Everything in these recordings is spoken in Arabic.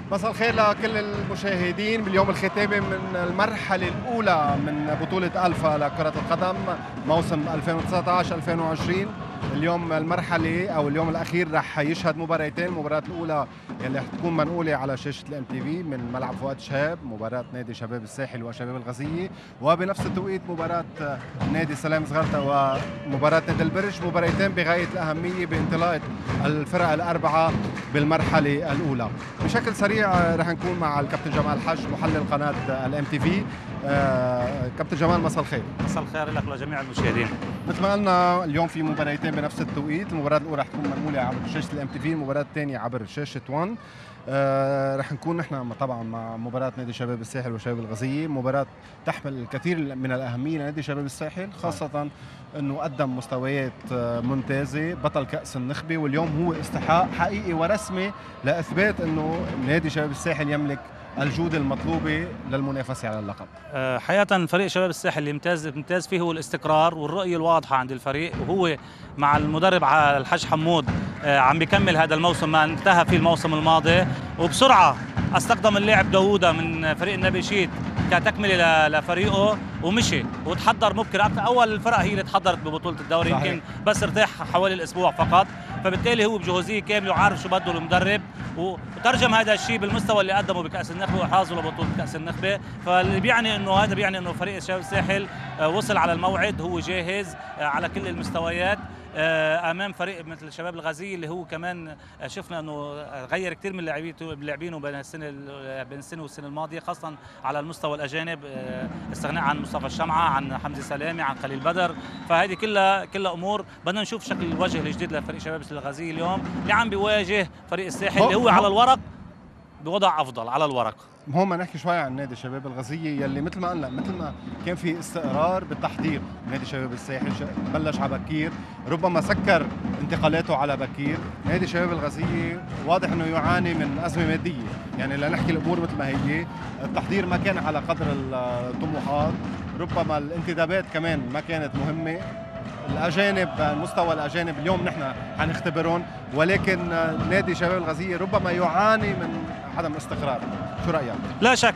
مساء الخير لكل المشاهدين باليوم الختامي من المرحلة الأولى من بطولة ألفا لكرة القدم موسم 2019-2020. اليوم المرحلة أو اليوم الأخير رح يشهد مباراتين. المباراة الأولى يلي رح تكون منقولة على شاشة الام تي في من ملعب فؤاد شهاب، مباراة نادي شباب الساحل وشباب الغزية، وبنفس التوقيت مباراة نادي سلام صغرتا ومباراة نادي البرج، مباراتين بغاية الأهمية بانطلاق الفرق الأربعة بالمرحلة الأولى. بشكل سريع رح نكون مع الكابتن جمال حج محلل قناة الام تي في. كابتن جمال مساء الخير. مساء الخير لك ولجميع المشاهدين. مثل ما قلنا اليوم في مباراتين بنفس التوقيت، المباراة الأولى رح تكون منقولة عبر شاشة الام تي في، المباراة الثانية عبر شاشة 1. رح نكون نحن طبعا مع مباراة نادي شباب الساحل وشباب الغزية، مباراة تحمل الكثير من الأهمية لنادي شباب الساحل، خاصة أنه قدم مستويات ممتازة، بطل كأس النخبة، واليوم هو استحقاق حقيقي ورسمي لإثبات أنه نادي شباب الساحل يملك الجودة المطلوبة للمنافسة على اللقب. حقيقة فريق شباب الساحل اللي ممتاز فيه هو الاستقرار والرؤية الواضحة عند الفريق، وهو مع المدرب الحاج حمود عم بيكمل هذا الموسم ما انتهى فيه الموسم الماضي، وبسرعة استخدم اللاعب داوودة من فريق النبي شيت كتكمله لفريقه ومشي وتحضر مبكر. اول الفرق هي اللي تحضرت ببطوله الدوري، يمكن بس ارتاح حوالي الاسبوع فقط، فبالتالي هو بجهوزيه كامله وعارف شو بده المدرب، وترجم هذا الشيء بالمستوى اللي قدمه بكاس النخبه وحازه لبطوله كاس النخبه. فاللي بيعني انه هذا بيعني انه فريق شباب الساحل وصل على الموعد، هو جاهز على كل المستويات امام فريق مثل شباب الغزيه اللي هو كمان شفنا انه غير كثير من لاعبينه بين السنه والسنه الماضيه، خاصه على المستوى الاجانب، استغناء عن مصطفى الشمعه، عن حمزه سلامي، عن خليل بدر. فهذه كلها امور بدنا نشوف شكل الوجه الجديد لفريق شباب الغزيه اليوم اللي عم بيواجه فريق الساحل اللي هو على الورق بوضع افضل على الورق. هون نحكي شوي عن نادي شباب الغزية يلي مثل ما قلنا، مثل ما كان في استقرار بالتحضير، نادي شباب الساحل بلش على بكير، ربما سكر انتقالاته على بكير. نادي شباب الغزية واضح انه يعاني من أزمة مادية، يعني لنحكي الأمور مثل ما هي، التحضير ما كان على قدر الطموحات، ربما الانتدابات كمان ما كانت مهمة. الأجانب، مستوى الأجانب اليوم نحن حنختبرهم، ولكن نادي شباب الغزية ربما يعاني من عدم استقرار. شو رأيك؟ لا شك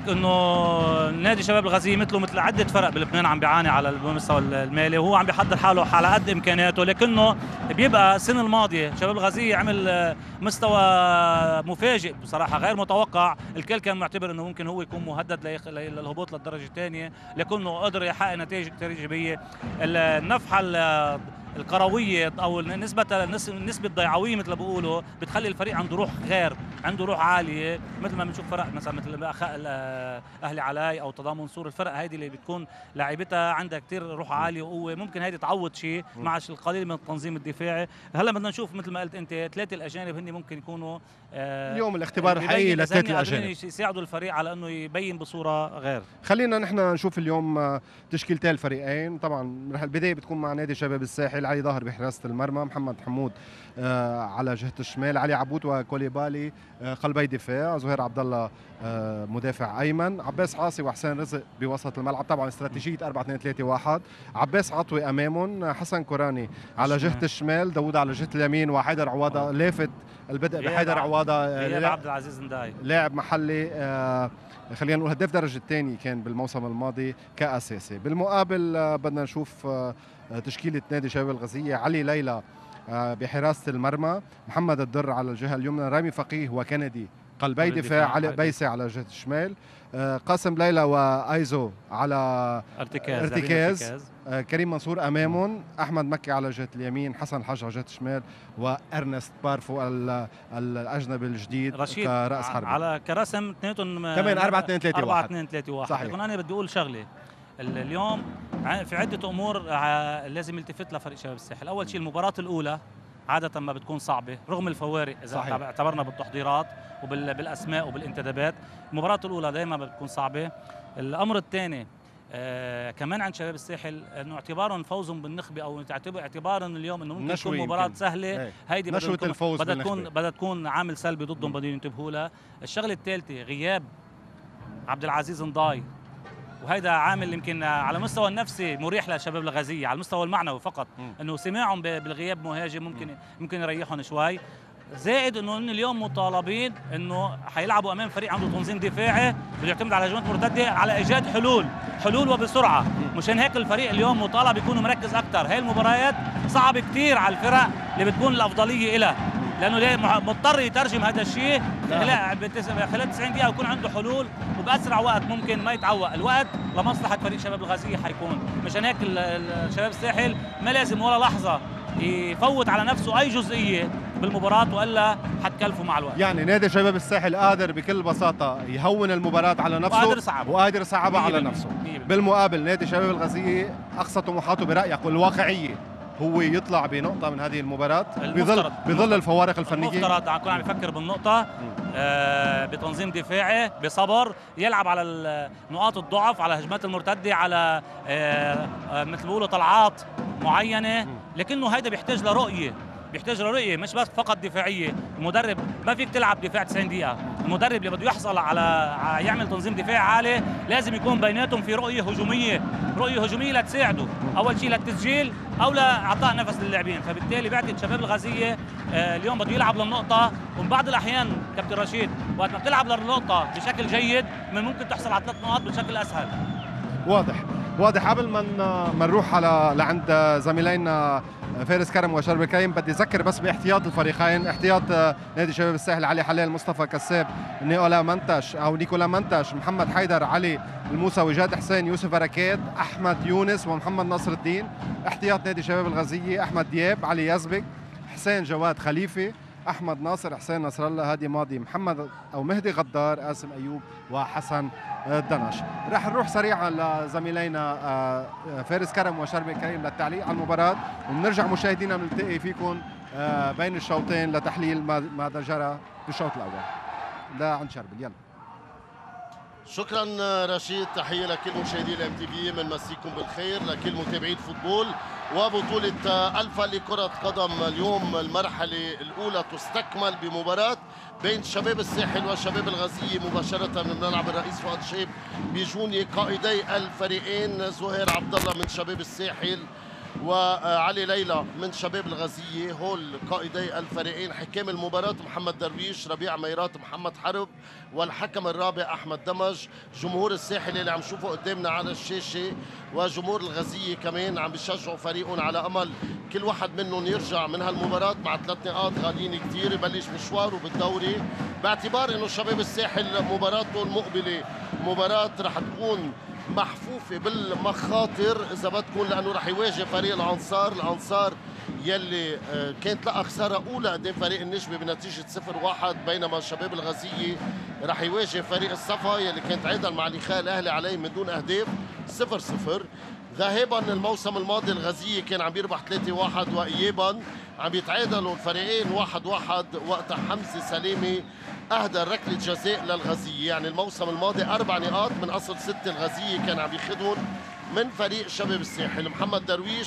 انه نادي شباب الغزية مثل عدة فرق بلبنان عم بيعاني على المستوى المالي، وهو عم بيحضر حاله على قد امكانياته، لكنه بيبقى السنة الماضية شباب الغزية عمل مستوى مفاجئ بصراحة غير متوقع. الكل كان معتبر انه ممكن هو يكون مهدد للهبوط للدرجة الثانية، لكنه قدر يحقق نتائج كثير ايجابية. النفحة الكرويه او نسبه الضيعويه مثل ما بيقولوا بتخلي الفريق عنده روح غير، عنده روح عاليه، مثل ما بنشوف فرق مثلا مثل اهلي علاي او تضامن سور، الفرق هذه اللي بتكون لاعبتها عندها كثير روح عاليه وقوه، ممكن هذه تعوض شيء مع القليل من التنظيم الدفاعي. هلا بدنا نشوف مثل ما قلت انت ثلاثه الاجانب هن ممكن يكونوا اليوم الاختبار الحقيقي لثلاثه الاجانب يساعدوا الفريق على انه يبين بصوره غير. خلينا نحن نشوف اليوم تشكيلتين الفريقين. طبعا رح البدايه بتكون مع نادي شباب الساحل، علي ظاهر بحراسه المرمى، محمد حمود على جهه الشمال، علي عبود وكوليبالي قلبي دفاع، زهير عبد الله مدافع ايمن، عباس عاصي وحسين رزق بوسط الملعب. طبعا استراتيجيه 4-2-3-1، عباس عطوي امامهم، حسن كوراني على جهه الشمال، داوود على جهه اليمين، وحيدر عواضه لافت البدء بحيدر عواضه عبد العزيز نداي لاعب محلي، خلينا نقول هداف درجة الثاني كان بالموسم الماضي كأساسي. بالمقابل بدنا نشوف تشكيلة نادي شباب الغزية، علي ليلى بحراسة المرمى، محمد الدر على الجهة اليمنى، رامي فقيه وكندي قلبي دفاع، علي بيسي على جهة الشمال، قاسم ليلى وايزو على ارتكاز، كريم منصور امامهم، احمد مكي على جهه اليمين، حسن الحج على جهه الشمال، وارنست بارفو الاجنبي الجديد كراس حربة. على كرسم اثنيناتهم كمان 4-2-3-1. لكن انا بدي اقول شغله، اليوم في عده امور لازم يلتفت لفريق شباب الساحل. اول شيء المباراه الاولى عادة ما بتكون صعبة رغم الفوارق إذا اعتبرنا بالتحضيرات وبالأسماء وبالانتدابات. المباراة الأولى دائما بتكون صعبة. الأمر الثاني كمان عند شباب الساحل انه اعتبارهم فوزهم بالنخبه او اعتبارهم اليوم انه ممكن تكون مباراه سهله، هيدي بدها تكون عامل سلبي ضدهم بدهم ينتبهوا لها. الشغله الثالثه غياب عبد العزيز نضاي، وهذا عامل يمكن على المستوى النفسي مريح لشباب الغزيه، على المستوى المعنوي فقط انه سماعهم بالغياب مهاجم ممكن يريحهم شوي. زائد انه اليوم مطالبين انه حيلعبوا امام فريق عنده تنظيم دفاعي بده يعتمد على هجمات مرتده، على ايجاد حلول وبسرعه. مشان هيك الفريق اليوم مطالب يكون مركز اكثر. هاي المباريات صعب كثير على الفرق اللي بتكون الافضليه لها، لانه مضطر يترجم هذا الشيء خلال 90 دقيقه ويكون عنده حلول وباسرع وقت ممكن، ما يتعوق الوقت لمصلحه فريق شباب الغازيه حيكون. مشان هيك الشباب الساحل ما لازم ولا لحظه يفوت على نفسه اي جزئيه بالمباراه والا حتكلفه مع الوقت. يعني نادي شباب الساحل قادر بكل بساطه يهون المباراه على نفسه وقادر يصعبها على نفسه. بالمقابل نادي شباب الغازيه اقصى طموحاته برايك والواقعيه هو يطلع بنقطه من هذه المباراه بظل الفوارق الفنيه. المفترض نكون عم يفكر بالنقطه بتنظيم دفاعي بصبر، يلعب على نقاط الضعف، على هجمات المرتده، على مثل بيقولوا طلعات معينه، لكنه هيدا بيحتاج لرؤيه مش بس فقط دفاعيه. المدرب ما فيك تلعب دفاع 90 دقيقه، المدرب اللي بده يحصل على يعمل تنظيم دفاعي عالي لازم يكون بيناتهم في رؤيه هجوميه لتساعده اول شيء للتسجيل او لاعطاء نفس للاعبين. فبالتالي بعتقد شباب الغازيه اليوم بده يلعب للنقطه، ومن بعض الاحيان كابتن رشيد وقت ما بتلعب للنقطه بشكل جيد من ممكن تحصل على 3 نقاط بشكل اسهل. واضح. قبل ما نروح لعند زميلينا فارس كرم وشرب كريم، بدي اذكر بس باحتياط الفريقين. احتياط نادي شباب الساحل: علي حلال، مصطفى كساب، نيكولا منتش، محمد حيدر، علي الموسى، وجاد حسين، يوسف بركات، احمد يونس ومحمد نصر الدين. احتياط نادي شباب الغازيه: احمد دياب، علي يزبك، حسين جواد خليفه، احمد ناصر، حسين نصر الله، هادي ماضي، محمد او مهدي غدار، قاسم ايوب، وحسن دنش. رح نروح سريعا لزميلينا فارس كرم وشربي كريم للتعليق على المباراة، وبنرجع مشاهدينا بنلتقي فيكم بين الشوطين لتحليل ماذا جرى بالشوط الأول. لعند شربي، يلا. شكرا رشيد، تحية لكل مشاهدي الام تي في، بنمسيكم بالخير لكل متابعي الفوتبول وبطولة ألفا لكرة قدم. اليوم المرحلة الأولى تستكمل بمباراة بين شباب الساحل وشباب الغازية مباشرة من ملعب الرئيس فؤاد شيب بجوني قائدي الفريقين زهير عبد الله من شباب الساحل وعلي ليلى من شباب الغازية. هول قائدي الفريقين. حكام المباراة: محمد درويش، ربيع ميرات، محمد حرب، والحكم الرابع أحمد دمج. جمهور الساحل اللي عم نشوفه قدامنا على الشاشة وجمهور الغازية كمان عم بيشجعوا فريقهم على أمل كل واحد منهم يرجع من هالمباراة مع 3 نقاط غاليين كتير يبلش مشواره بالدوري، باعتبار إنه شباب الساحل مباراته المقبلة مباراة رح تكون محفوفة بالمخاطر إذا بدكم، لأنه رح يواجه فريق الأنصار يلي كانت لقى خسارة أولى قدام فريق النجمة بنتيجة 0-1، بينما شباب الغازية رح يواجه فريق الصفا يلي كانت تعادل مع الإخاء الأهلي عليه من دون أهداف 0-0. ذهابا الموسم الماضي الغازية كان عم يربح 3-1، وإيابا عم يتعادلوا الفريقين 1-1 وقتها حمزة سلامي أهدى ركلة جزاء للغازية. يعني الموسم الماضي 4 نقاط من أصل 6 الغازية كان عم ياخذهم من فريق شباب الساحل. محمد درويش،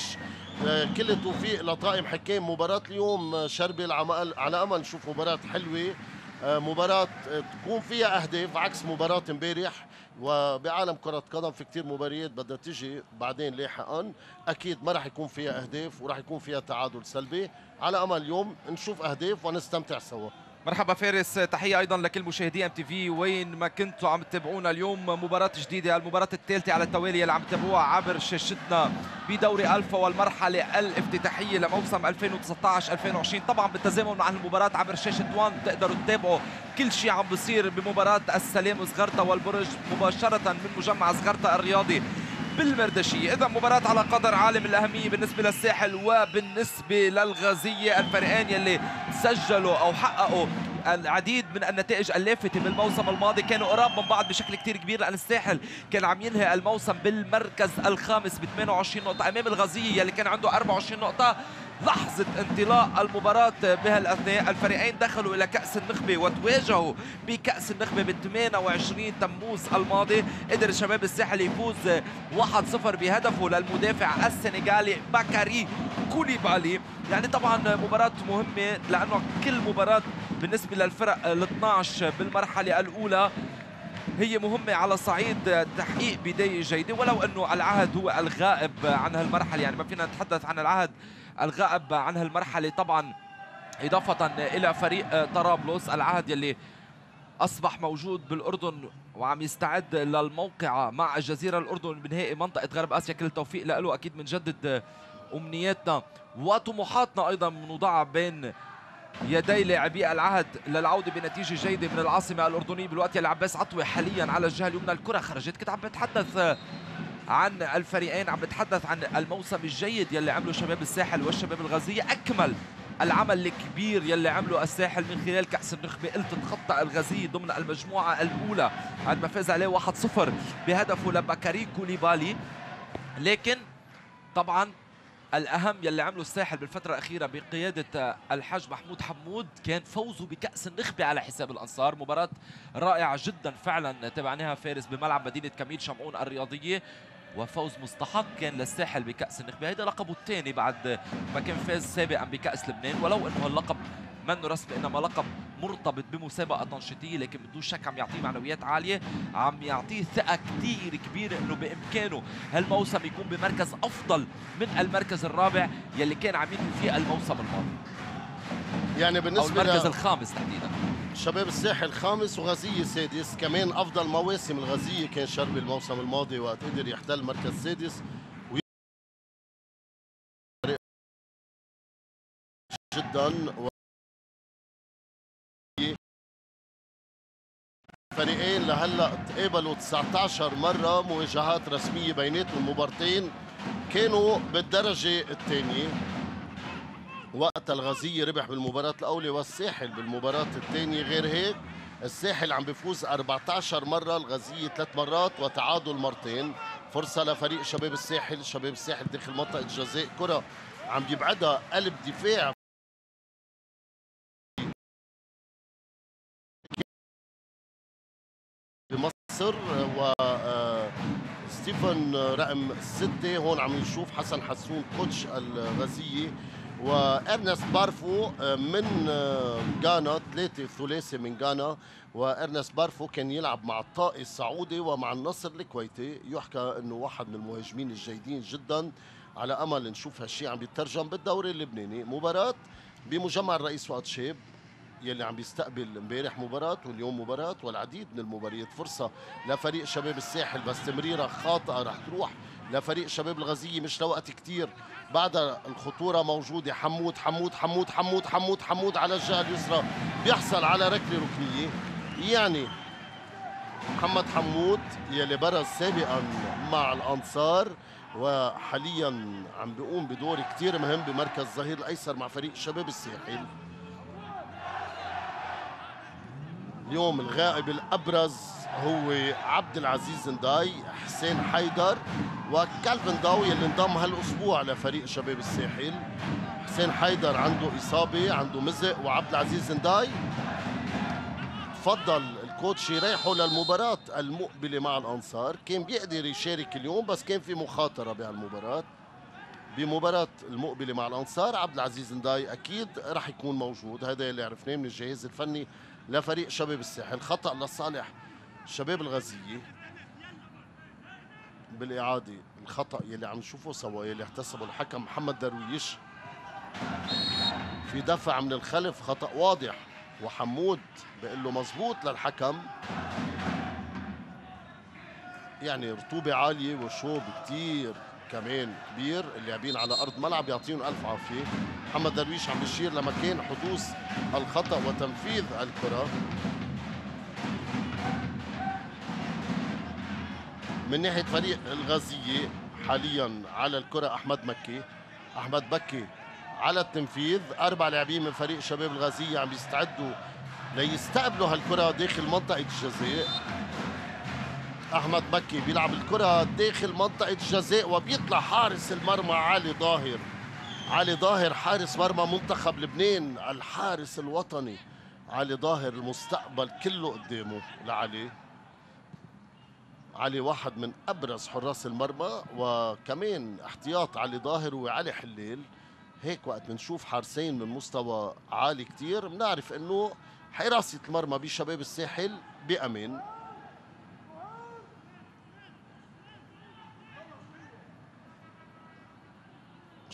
كل التوفيق لطاقم حكام مباراة اليوم. شربي على أمل نشوف مباراة حلوة، مباراة تكون فيها أهداف عكس مباراة امبارح. وبعالم كرة قدم في كتير مباريات بدها تيجي بعدين لاحقا، أكيد ما رح يكون فيها أهداف ورح يكون فيها تعادل سلبي. على أمل اليوم نشوف أهداف ونستمتع سوا. مرحبا فارس، تحية أيضا لكل مشاهدي ام تي في وين ما كنتوا عم تتابعونا. اليوم مباراة جديدة، المباراة الثالثة على التوالي اللي عم تتابعوها عبر شاشتنا بدوري ألفا والمرحلة الافتتاحية لموسم 2019-2020. طبعا بالتزامن مع المباراة عبر شاشة وان تقدروا تتابعوا كل شيء عم بصير بمباراة السلام وصغرتا والبرج مباشرة من مجمع صغرتا الرياضي بالمردشية. إذا مباراة على قدر عالي من الأهمية بالنسبة للساحل وبالنسبة للغازية، الفريقين يلي سجلوا أو حققوا العديد من النتائج اللافتة بالموسم الماضي كانوا قراب من بعض بشكل كتير كبير، لأن الساحل كان عم ينهي الموسم بالمركز الخامس ب 28 نقطة أمام الغازية يلي كان عنده 24 نقطة. لحظة انطلاق المباراة بهالأثناء الفريقين دخلوا إلى كأس النخبة وتواجهوا بكأس النخبة ب 28 تموز الماضي. قدر شباب الساحل يفوز 1-0 بهدفه للمدافع السنغالي باكاري كوليبالي. يعني طبعا مباراة مهمة لأنه كل مباراة بالنسبة للفرق ال 12 بالمرحلة الأولى هي مهمة على صعيد تحقيق بداية جيدة، ولو أنه العهد هو الغائب عن هالمرحلة. يعني ما فينا نتحدث عن العهد الغائب عن هالمرحلة طبعا إضافة إلى فريق طرابلس العهد يلي أصبح موجود بالأردن وعم يستعد للموقعة مع الجزيرة الأردن بنهائي منطقة غرب آسيا. كل التوفيق له، أكيد بنجدد أمنياتنا وطموحاتنا أيضا بنوضعها بين يدي لاعبي العهد للعودة بنتيجة جيدة من العاصمة الأردنية. بالوقت يلي عباس عطوة حاليا على الجهة اليمنى، الكرة خرجت. كنت عم بتحدث عن الفريقين، عم بتحدث عن الموسم الجيد يلي عمله شباب الساحل والشباب الغازية، أكمل العمل الكبير يلي عمله الساحل من خلال كأس النخبة. قلت تخطى الغازية ضمن المجموعة الأولى عندما فاز عليه 1-0 بهدفه لبكاري كوليبالي، لكن طبعا الأهم يلي عمله الساحل بالفترة الأخيرة بقيادة الحاج محمود حمود كان فوزه بكأس النخبة على حساب الأنصار. مباراة رائعة جدا فعلا تابعناها فارس بملعب مدينة كميل شمعون الرياضية، وفوز مستحق كان للساحل بكأس النخبة. هيدا لقبه الثاني بعد ما كان فاز سابقا بكأس لبنان، ولو انه اللقب منه رسمي انما لقب مرتبط بمسابقة تنشيطية، لكن بدون شك عم يعطيه معنويات عالية، عم يعطيه ثقة كثير كبيرة انه بامكانه هالموسم يكون بمركز افضل من المركز الرابع يلي كان عم ينهي فيه الموسم الماضي، يعني بالنسبة او المركز الخامس تحديدا. شباب الساحل خامس وغزية سادس. كمان افضل مواسم الغزية كان شربي الموسم الماضي وقت قدر يحتل مركز سادس جدا. فريقين لهلا تقابلوا 19 مرة مواجهات رسمية بيناتهم. المبارتين كانوا بالدرجة الثانية، وقت الغزية ربح بالمباراة الأولى والساحل بالمباراة الثانية. غير هيك الساحل عم بيفوز 14 مرة، الغزية 3 مرات وتعادل مرتين. فرصة لفريق شباب الساحل. شباب الساحل داخل منطقة الجزاء، كرة عم بيبعدها قلب دفاع بمصر و ستيفن رقم 6. هون عم نشوف حسن حسون كوتش الغزية، وارنست بارفو من غانا، 3 ثلاثي من غانا. وارنست بارفو كان يلعب مع الطائي السعودي ومع النصر الكويتي. يحكى انه واحد من المهاجمين الجيدين جدا، على امل نشوف هالشيء عم بيترجم بالدوري اللبناني. مباراة بمجمع الرئيس فؤاد شاب يلي عم بيستقبل امبارح مباراة واليوم مباراة والعديد من المباريات. فرصة لفريق شباب الساحل بس تمريرة خاطئة رح تروح لفريق شباب الغزية، مش لوقت كتير. بعد الخطورة موجودة. حمود حمود حمود حمود حمود حمود على الجهة اليسرى بيحصل على ركلة ركنية. يعني محمد حمود يلي برز سابقا مع الأنصار وحاليا عم بيقوم بدور كتير مهم بمركز الظهير الأيسر مع فريق شباب الساحل. اليوم الغائب الابرز هو عبد العزيز نداي، حسين حيدر وكالفن داوي اللي انضم هالاسبوع لفريق شباب الساحل. حسين حيدر عنده اصابه، عنده مزق، وعبد العزيز نداي فضل الكوتش يريحه للمباراه المقبله مع الانصار. كان بيقدر يشارك اليوم بس كان في مخاطره بهالمباراه. بمباراة المقبلة مع الأنصار عبد العزيز نداي أكيد رح يكون موجود، هذا اللي عرفناه من الجهاز الفني لفريق شباب الساحل. خطأ لصالح شباب الغزية بالإعادة. الخطأ يلي عم نشوفه سوا يلي احتسبه الحكم محمد درويش في دفع من الخلف، خطأ واضح، وحمود بيقول له مزبوط للحكم. يعني رطوبة عالية وشوب كتير كمان كبير، اللاعبين على ارض ملعب يعطيهم الف عافيه. محمد درويش عم بيشير لمكان حدوث الخطا وتنفيذ الكره. من ناحيه فريق الغزيه حاليا على الكره احمد مكي. احمد مكي على التنفيذ. 4 لاعبين من فريق شباب الغزيه عم بيستعدوا ليستقبلوا هالكره داخل منطقه الجزاء. احمد مكي بيلعب الكره داخل منطقه الجزاء وبيطلع حارس المرمى علي ظاهر. علي ظاهر حارس مرمى منتخب لبنان، الحارس الوطني علي ظاهر، المستقبل كله قدامه لعلي. علي واحد من ابرز حراس المرمى، وكمان احتياط علي ظاهر وعلي حليل. هيك وقت بنشوف حارسين من مستوى عالي كتير بنعرف انه حراسه المرمى بشباب الساحل بامان.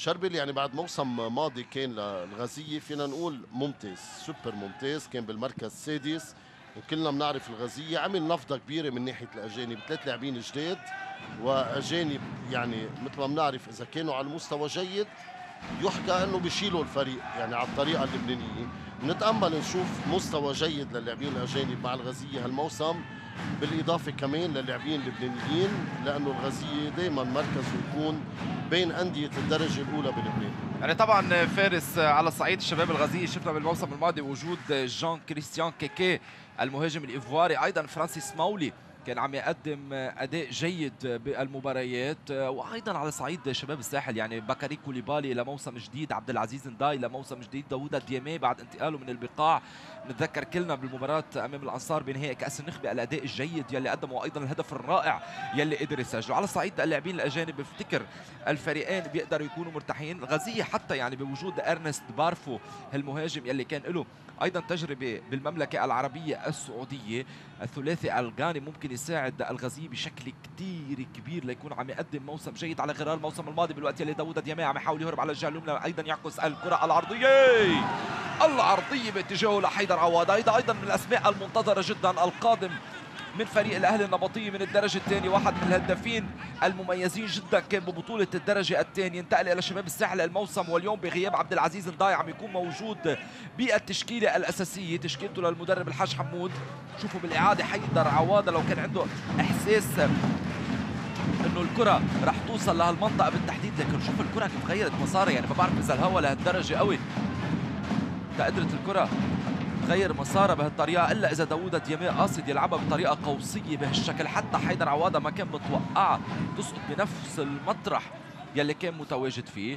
شربل يعني بعد موسم ماضي كان للغزية فينا نقول ممتاز، سوبر ممتاز، كان بالمركز السادس، وكلنا بنعرف الغزية عمل نفضة كبيرة من ناحية الأجانب، 3 لاعبين جداد وأجانب يعني مثل ما بنعرف إذا كانوا على المستوى جيد يحكى أنه بيشيلوا الفريق يعني على الطريقة اللبنانية. نتأمل نشوف مستوى جيد للاعبين الأجانب مع الغزية هالموسم، بالإضافة كمان للاعبين اللبنانيين، لأنه الغزية دائما مركزه يكون بين أندية الدرجة الأولى بلبنان. يعني طبعا فارس على صعيد الشباب الغزية شفنا بالموسم الماضي وجود جان كريستيان كيكي المهاجم الإيفواري، أيضا فرانسيس ماولي كان عم يقدم اداء جيد بالمباريات، وايضا على صعيد شباب الساحل يعني بكاري كوليبالي لموسم جديد، عبد العزيز نداي لموسم جديد، داوود ديامي بعد انتقاله من البقاع. نتذكر كلنا بالمباراه امام الانصار بنهائي كاس النخبه الاداء الجيد يلي قدمه وايضا الهدف الرائع يلي قدر يسجله. على صعيد اللاعبين الاجانب بفتكر الفريقين بيقدروا يكونوا مرتاحين. الغزيه حتى يعني بوجود ارنست بارفو المهاجم يلي كان له ايضا تجربه بالمملكه العربيه السعوديه، الثلاثي الغاني ممكن يساعد الغزيه بشكل كثير كبير ليكون عم يقدم موسم جيد على غرار الموسم الماضي، بالوقت اللي داوود ديامي عم يحاول يهرب على الجهه اليمنى، ايضا يعكس الكره العرضيه باتجاهه لحيدر عواد. ايضا من الاسماء المنتظره جدا القادم من فريق الاهلي النبطيه من الدرجه الثانيه، واحد من الهدافين المميزين جدا كان ببطوله الدرجه الثانيه، انتقل الى شباب الساحل الموسم، واليوم بغياب عبد العزيز نداي عم يكون موجود بالتشكيله الاساسيه، تشكيلته للمدرب الحاج حمود. شوفوا بالاعاده حيدر عواده لو كان عنده احساس انه الكره رح توصل لهالمنطقه بالتحديد، لكن شوف الكره كيف غيرت مسارها، يعني ما بعرف اذا الهواء لهالدرجه قوي قدرت الكره تغير مسارها بهالطريقه، الا اذا داوود ديامي قاصد يلعبها بطريقه قوسيه بهالشكل، حتى حيدر عواده ما كان متوقعه تسقط بنفس المطرح يلي كان متواجد فيه.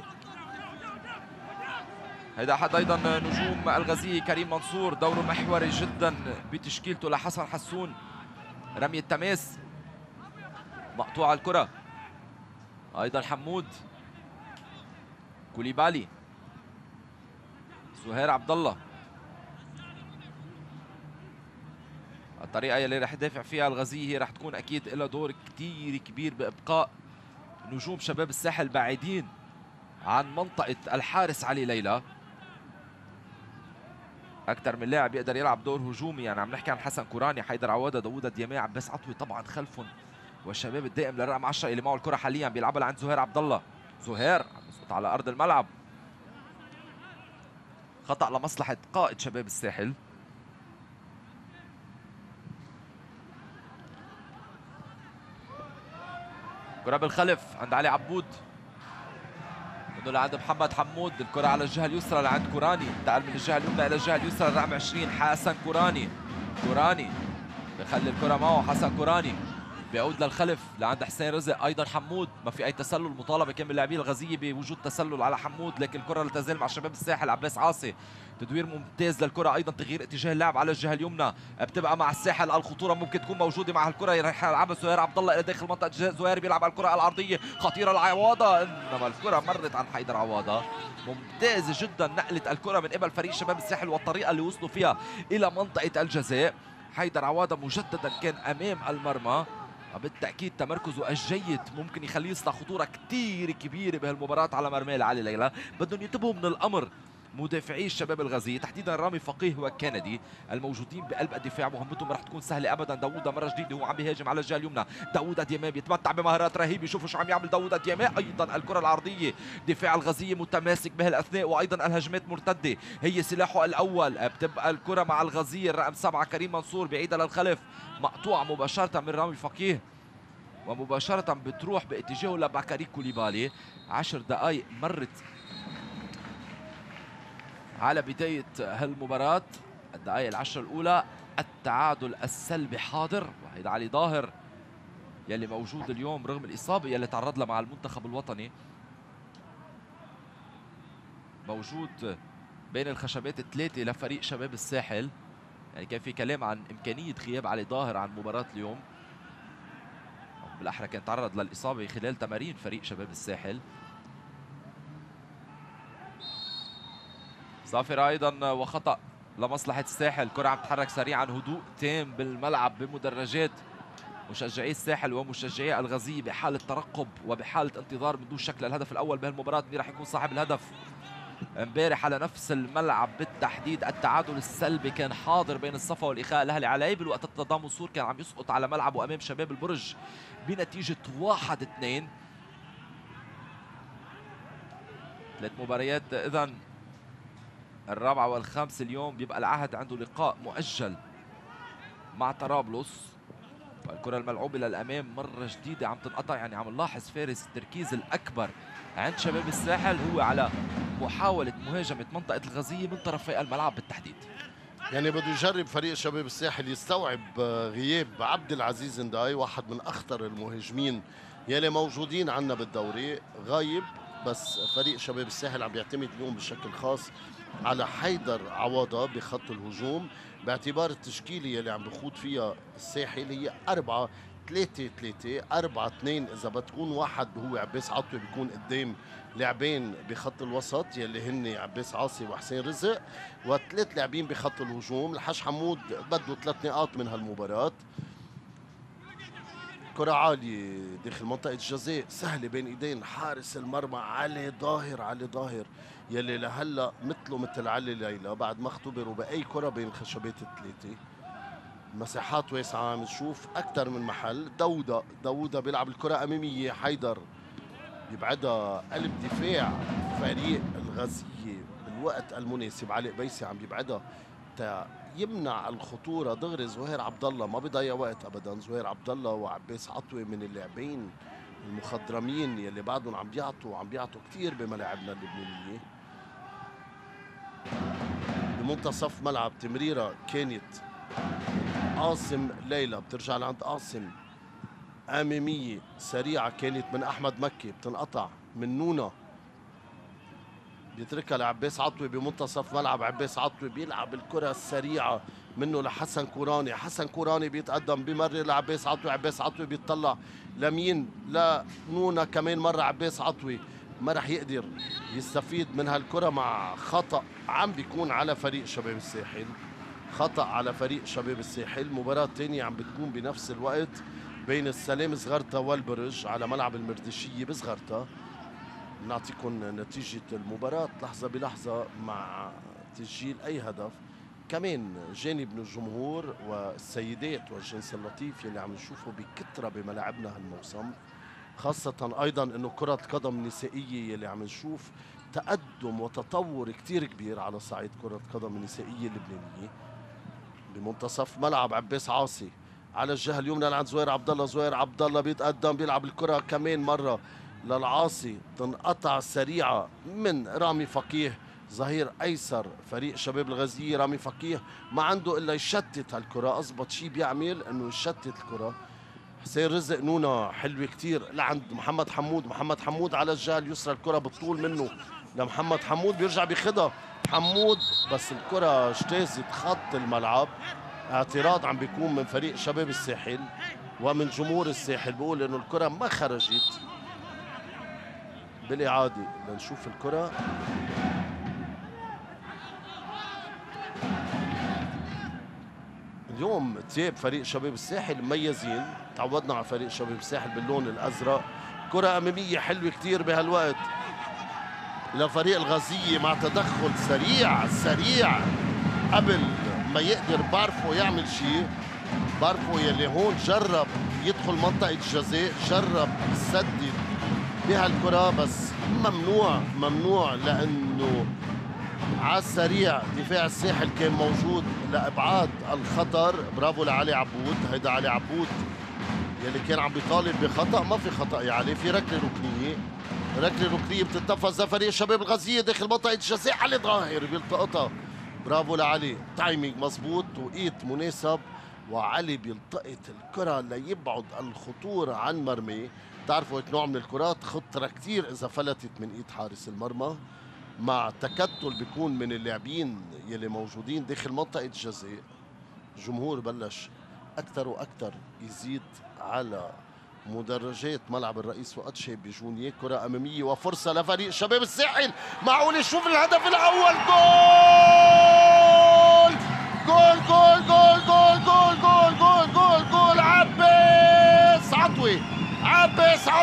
هيدا احد ايضا نجوم الغزيه كريم منصور، دوره محوري جدا بتشكيلته لحسن حسون. رمي التماس مقطوعه الكره، ايضا حمود كوليبالي، زهير عبد الله. الطريقة اللي رح يدافع فيها الغزية هي رح تكون أكيد لها دور كتير كبير بإبقاء نجوم شباب الساحل بعيدين عن منطقة الحارس علي ليلى. أكثر من لاعب يقدر يلعب دور هجومي، يعني عم نحكي عن حسن كوراني، حيدر عوادة، داوود ديامي، عباس عطوي طبعا خلفهم، والشباب الدائم للرقم 10 اللي معه الكرة حاليا بيلعبها لعند زهير عبد الله. زهير عم يسقط على أرض الملعب، خطأ لمصلحة قائد شباب الساحل. كرة بالخلف عند علي عبود، انه لعند محمد حمود، الكرة على الجهة اليسرى لعند كوراني، انتقل من الجهة اليمنى إلى الجهة اليسرى الرقم 20 حسن كوراني. كوراني بخلي الكرة معه، حسن كوراني بيعود للخلف لعند حسين رزق، ايضا حمود ما في اي تسلل، مطالبه كان من لاعبي الغزيه بوجود تسلل على حمود، لكن الكره لا تزال مع شباب الساحل. عباس عاصي تدوير ممتاز للكره، ايضا تغيير اتجاه اللعب على الجهه اليمنى، بتبقى مع الساحل، الخطوره ممكن تكون موجوده مع الكره، رح يلعبها زهير عبد الله الى داخل منطقه زهير بيلعب على الكره العرضيه خطيره لعواده، انما الكره مرت عن حيدر عواده. ممتاز جدا نقله الكره من قبل فريق شباب الساحل والطريقه اللي وصلوا فيها الى منطقه الجزاء. حيدر عواده مجددا كان امام المرمى، بالتأكيد تمركزه الجيد ممكن يخليه يصنع خطورة كتير كبيرة بهالمباراة على مرمى علي ليلى. بدهم ينتبهوا من الأمر مدافعي الشباب الغزية، تحديدا رامي فقيه وكندي الموجودين بقلب الدفاع، مهمتهم رح تكون سهلة أبدا. داوود مرة جديدة هو عم بيهاجم على الجهة اليمنى، داوود ديامي بيتمتع بمهارات رهيبة، شوفوا شو عم يعمل داوود ديامي. أيضا الكرة العرضية، دفاع الغزية متماسك بهالأثناء، وأيضا الهجمات مرتدة هي سلاحه الأول. بتبقى الكرة مع الغزية الرقم 7 كريم منصور بعيدة للخلف، مقطوعة مباشرة من رامي فقيه ومباشرة بتروح باتجاهه لبكاري كوليبالي. 10 دقائق مرت على بداية هالمباراة، الدقائق العشر الأولى، التعادل السلبي حاضر، وهيدا علي ظاهر يلي موجود اليوم رغم الإصابة يلي تعرض لها مع المنتخب الوطني، موجود بين الخشبات الثلاثة لفريق شباب الساحل. يعني كان في كلام عن إمكانية غياب علي ظاهر عن مباراة اليوم، بالأحرى كان تعرض للإصابة خلال تمارين فريق شباب الساحل. صافرة أيضا وخطأ لمصلحة الساحل، كرة عم تتحرك سريعا، هدوء تام بالملعب بمدرجات مشجعي الساحل ومشجعي الغزية بحالة ترقب وبحالة انتظار من دون شك للهدف الأول بهالمباراة. مين راح يكون صاحب الهدف؟ امبارح على نفس الملعب بالتحديد التعادل السلبي كان حاضر بين الصفا والإخاء الأهلي على بالوقت التضامن سور كان عم يسقط على ملعبه أمام شباب البرج بنتيجة 1-2. 3 مباريات إذن الرابعة والخامسة اليوم بيبقى العهد عنده لقاء مؤجل مع طرابلس. والكرة الملعوبة للأمام مرة جديدة عم تنقطع، يعني عم نلاحظ فارس التركيز الأكبر عند شباب الساحل هو على محاولة مهاجمة منطقة الغزية من طرفي الملعب بالتحديد. يعني بده يجرب فريق شباب الساحل يستوعب غياب عبد العزيز نداي، واحد من أخطر المهاجمين يلي موجودين عنا بالدوري، غايب. بس فريق شباب الساحل عم بيعتمد اليوم بشكل خاص على حيدر عواضة بخط الهجوم، باعتبار التشكيلة يلي عم بخوض فيها الساحل هي 4-3-3 4-2 إذا بتكون. واحد هو عباس عطوة بيكون قدام لاعبين بخط الوسط يلي هن عباس عاصي وحسين رزق، وثلاث لاعبين بخط الهجوم. الحاج حمود بده 3 نقاط من هالمباراة. كرة عالية داخل منطقة الجزاء سهلة بين ايدين حارس المرمى علي ظاهر. علي ظاهر يلي لهلا مثله مثل علي ليلى بعد ما اختبروا بأي كرة بين الخشبات الثلاثة. مساحات واسعة عم نشوف أكثر من محل. داوودة بيلعب الكرة أمامية، حيدر بيبعدها قلب دفاع فريق الغزية بالوقت المناسب. علي قبيسي عم بيبعدها يمنع الخطوره دغري. زهير عبد الله ما بيضيع وقت ابدا. زهير عبد الله وعباس عطوه من اللاعبين المخضرمين يلي بعدهم عم بيعطوا كثير بملاعبنا اللبنانيه. بمنتصف ملعب تمريره كانت قاسم ليلى، بترجع لعند قاسم اماميه سريعه كانت من احمد مكي، بتنقطع من نونا، بيتركها لعباس عطوة بمنتصف ملعب. عباس عطوة بيلعب الكرة السريعة منه لحسن كوراني. حسن كوراني بيتقدم بمرة لعباس عطوة. عباس عطوة بيطلع لمين لنونا كمان مرة. عباس عطوة ما رح يقدر يستفيد من هالكرة مع خطأ عم بيكون على فريق شباب الساحل. خطأ على فريق شباب الساحل. مباراة تانية عم بتكون بنفس الوقت بين السلام صغرتا والبرج على ملعب المردشية بصغرتا. نعطيكم نتيجة المباراة لحظة بلحظة مع تسجيل أي هدف. كمان جانب من الجمهور والسيدات والجنس اللطيف يلي عم نشوفه بكثرة بملاعبنا هالموسم، خاصة أيضا أنه كرة القدم النسائية يلي عم نشوف تقدم وتطور كتير كبير على صعيد كرة القدم النسائية اللبنانية. بمنتصف ملعب عباس عاصي على الجهة اليمنى لعند زهير عبد الله. زهير عبد الله بيتقدم بيلعب الكرة كمان مرة للعاصي، تنقطع سريعة من رامي فقيه ظهير أيسر فريق شباب الغزية. رامي فقيه ما عنده إلا يشتت هالكرة، أضبط شيء بيعمل إنه يشتت الكرة. حسين رزق نونا حلوة كتير لعند محمد حمود. محمد حمود على الجهة اليسرى، الكرة بالطول منه لمحمد حمود، بيرجع بياخدها حمود بس الكرة اجتازت خط الملعب. اعتراض عم بيكون من فريق شباب الساحل ومن جمهور الساحل بيقول إنه الكرة ما خرجت. بالإعادة لنشوف الكرة. اليوم تياب فريق شباب الساحل مميزين، تعودنا على فريق شباب الساحل باللون الأزرق. كرة أمامية حلوة كتير بهالوقت لفريق الغزية مع تدخل سريع قبل ما يقدر بارفو يعمل شيء. بارفو يلي هون جرب يدخل منطقة الجزاء، جرب يسدد بهالكرة بس ممنوع لأنه على السريع دفاع الساحل كان موجود لإبعاد الخطر. برافو لعلي عبود. هيدا علي عبود يلي كان عم بيطالب بخطأ. ما في خطأ يا علي، في ركلة ركنية بتتنفذ لفريق شباب الغزية داخل منطقة الجزاء. علي ظاهر بيلتقطها. برافو لعلي، تايمينج مزبوط، توقيت مناسب، وعلي بيلتقط الكرة ليبعد الخطورة عن مرمي. بتعرفوا هيك نوع من الكرات خطرة كتير إذا فلتت من إيد حارس المرمى، مع تكتل بيكون من اللاعبين يلي موجودين داخل منطقة الجزاء. الجمهور بلش أكثر وأكثر يزيد على مدرجات ملعب الرئيس فؤاد شاب بجونية. كرة أمامية وفرصة لفريق شباب الساحل. معقول يشوف الهدف الأول. جول جول جول جول جول جول جول جول جول جول عباس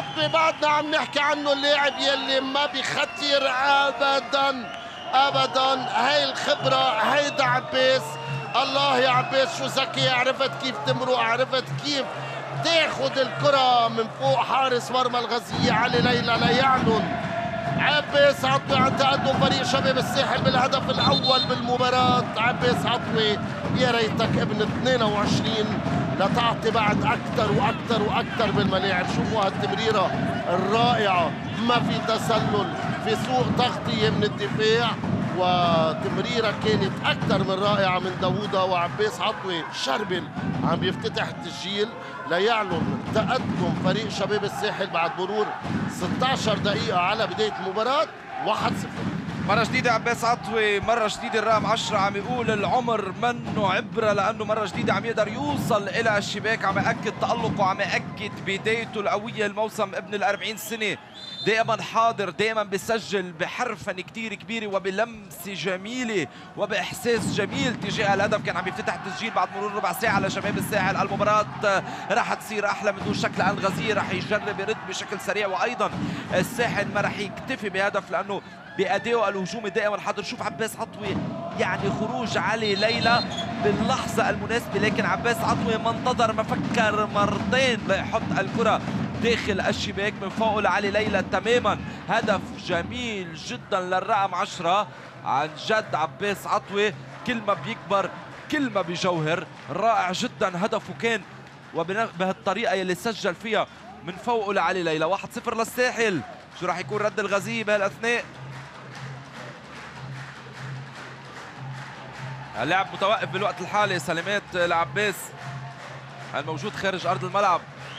عطوة بعدنا عم نحكي عنه، اللاعب يلي ما بيختير ابدا ابدا. هاي الخبره، هيدا عباس. الله يا عباس شو ذكي، عرفت كيف تمرق، عرفت كيف تاخذ الكره من فوق حارس مرمى الغزية علي ليلى ليعلن عباس عطوة عن تقدم فريق شباب الساحل بالهدف الاول بالمباراه. عباس عطوة يا ريتك ابن 22 لتعطي بعد اكثر واكثر واكثر بالملاعب. شوفوا هالتمريره الرائعه، ما في تسلل، في سوء تغطيه من الدفاع، وتمريره كانت اكثر من رائعه من داوودة. وعباس عطوة شربل عم يفتتح التسجيل ليعلن تقدم فريق شباب الساحل بعد مرور 16 دقيقه على بدايه المباراه 1-0. مرة جديدة عباس عطوة، مرة جديدة الرقم 10 عم يقول العمر منه عبرة، لأنه مرة جديدة عم يقدر يوصل إلى الشباك، عم يأكد تألقه، عم يأكد بدايته القوية الموسم ابن ال40 سنة. دائما حاضر، دائما بيسجل بحرفنة كتير كبيرة وبلمسة جميلة وبإحساس جميل تجاه الهدف. كان عم يفتتح التسجيل بعد مرور ربع ساعة لشباب الساحل. المباراة راح تصير أحلى من دون شك، لأن الغزية راح يجرب يرد بشكل سريع، وأيضا الساحل ما راح يكتفي بهدف لأنه بأدائه الهجومي دائما حاضر. شوف عباس عطوة يعني خروج علي ليلى باللحظة المناسبة، لكن عباس عطوة ما انتظر، ما فكر مرتين ليحط الكرة داخل الشباك من فوق لعلي ليلى تماما. هدف جميل جدا للرقم 10 عن جد. عباس عطوة كل ما بيكبر كل ما بيجوهر، رائع جدا هدفه كان، وبهالطريقة يلي سجل فيها من فوق لعلي ليلى. 1-0 للساحل. شو راح يكون رد الغزية بهالاثناء؟ اللعب متوقف بالوقت الحالي. سلامات لعباس الموجود خارج ارض الملعب.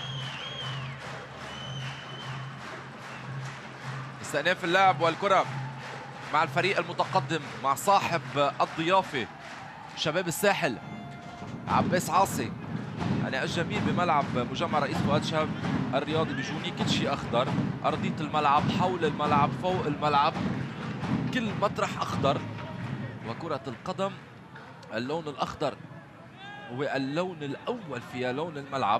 استئناف اللعب والكرة مع الفريق المتقدم، مع صاحب الضيافة شباب الساحل عباس عاصي. يعني الجميل بملعب مجمع رئيس فؤاد شهاب الرياضي بجوني كل شيء اخضر، ارضية الملعب، حول الملعب، فوق الملعب، كل مطرح اخضر. وكرة القدم اللون الأخضر هو اللون الأول في لون الملعب،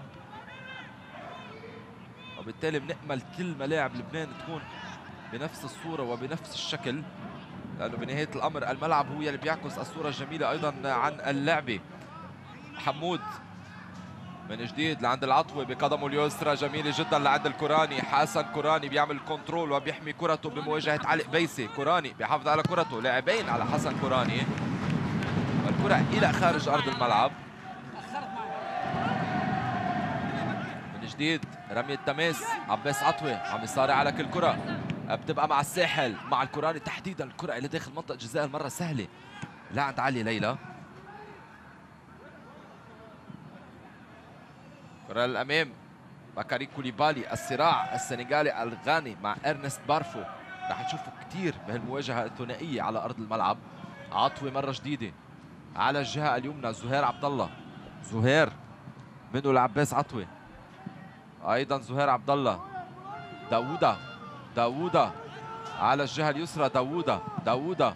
وبالتالي بنأمل كل ملاعب لبنان تكون بنفس الصورة وبنفس الشكل، لأنه بنهاية الأمر الملعب هو اللي بيعكس الصورة الجميلة أيضا عن اللعبة. حمود من جديد لعند العطوة بقدمه اليسرى، جميلة جدا لعند الكوراني. حسن كوراني بيعمل كنترول وبيحمي كرته بمواجهة علي قبيسي. كوراني بيحافظ على كرته، لاعبين على حسن كوراني، والكرة إلى خارج أرض الملعب. من جديد رمية التماس، عباس عطوة عم يصارع على كل كرة، بتبقى مع الساحل مع الكوراني تحديدا. الكرة إلى داخل منطقة جزاء المرة سهلة لعند علي ليلى. كرة للأمام، بكاري كوليبالي. الصراع السنغالي الغاني مع إرنست بارفو رح تشوفوا كثير بهالمواجهة الثنائية على أرض الملعب. عطوة مرة جديدة على الجهة اليمنى، زهير عبد الله. زهير منه لعباس عطوة، أيضا زهير عبد الله. داوودة على الجهة اليسرى. داوودة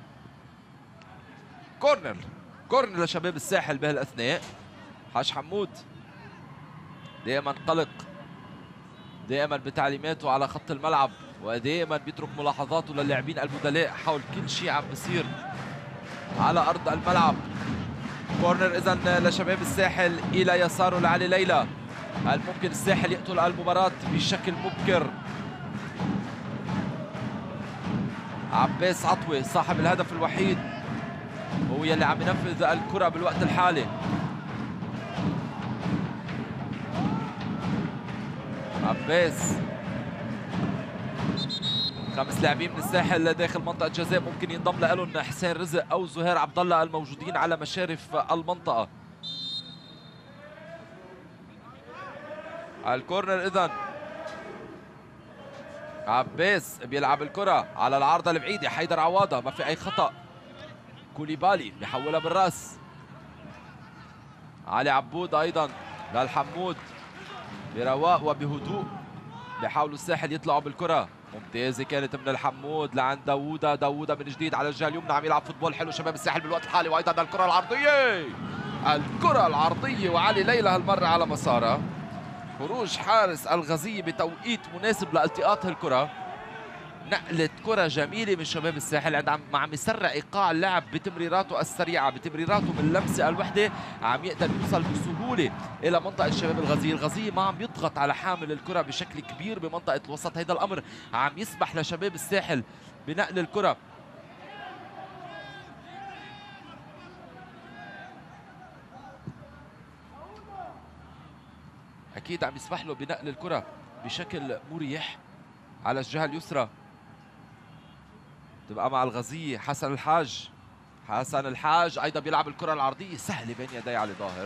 كورنر لشباب الساحل بهالأثناء. حاج حمود دائما قلق، دائما بتعليماته على خط الملعب، ودائما بيترك ملاحظاته للاعبين البدلاء حول كل شيء عم بيصير على ارض الملعب. كورنر اذا لشباب الساحل الى يساره لعلي ليلى. هل ممكن الساحل يقتل المباراة بشكل مبكر؟ عباس عطوة صاحب الهدف الوحيد هو يلي عم ينفذ الكرة بالوقت الحالي. عباس، 5 لاعبين من الساحل داخل منطقة جزاء، ممكن ينضم لهم حسين رزق أو زهير عبد الله الموجودين على مشارف المنطقة. الكورنر إذن عباس بيلعب الكرة على العارضة البعيدة. حيدر عواضة ما في أي خطأ. كوليبالي بيحولها بالراس. علي عبود أيضا للحمود برواق وبهدوء بيحاولوا الساحل يطلعوا بالكرة. ممتازة كانت من الحمود لعند داوودة من جديد على الجهة اليمنى، عم يلعب فوتبول حلو شباب الساحل بالوقت الحالي. وأيضا الكرة العرضية وعلي ليلى هالمرة على مسارها. خروج حارس الغزية بتوقيت مناسب لالتقاط الكرة. نقلة كرة جميلة من شباب الساحل عم يسرع ايقاع اللعب بتمريراته السريعة، بتمريراته من اللمسة الوحدة عم يقدر يوصل بسهولة إلى منطقة شباب الغزية. الغزية ما عم يضغط على حامل الكرة بشكل كبير بمنطقة الوسط، هذا الأمر عم يسمح لشباب الساحل بنقل الكرة. أكيد عم يسمح له بنقل الكرة بشكل مريح على الجهة اليسرى. تبقى مع الغزية حسن الحاج. حسن الحاج أيضا بيلعب الكرة العرضية سهلة بين يدي علي ظاهر.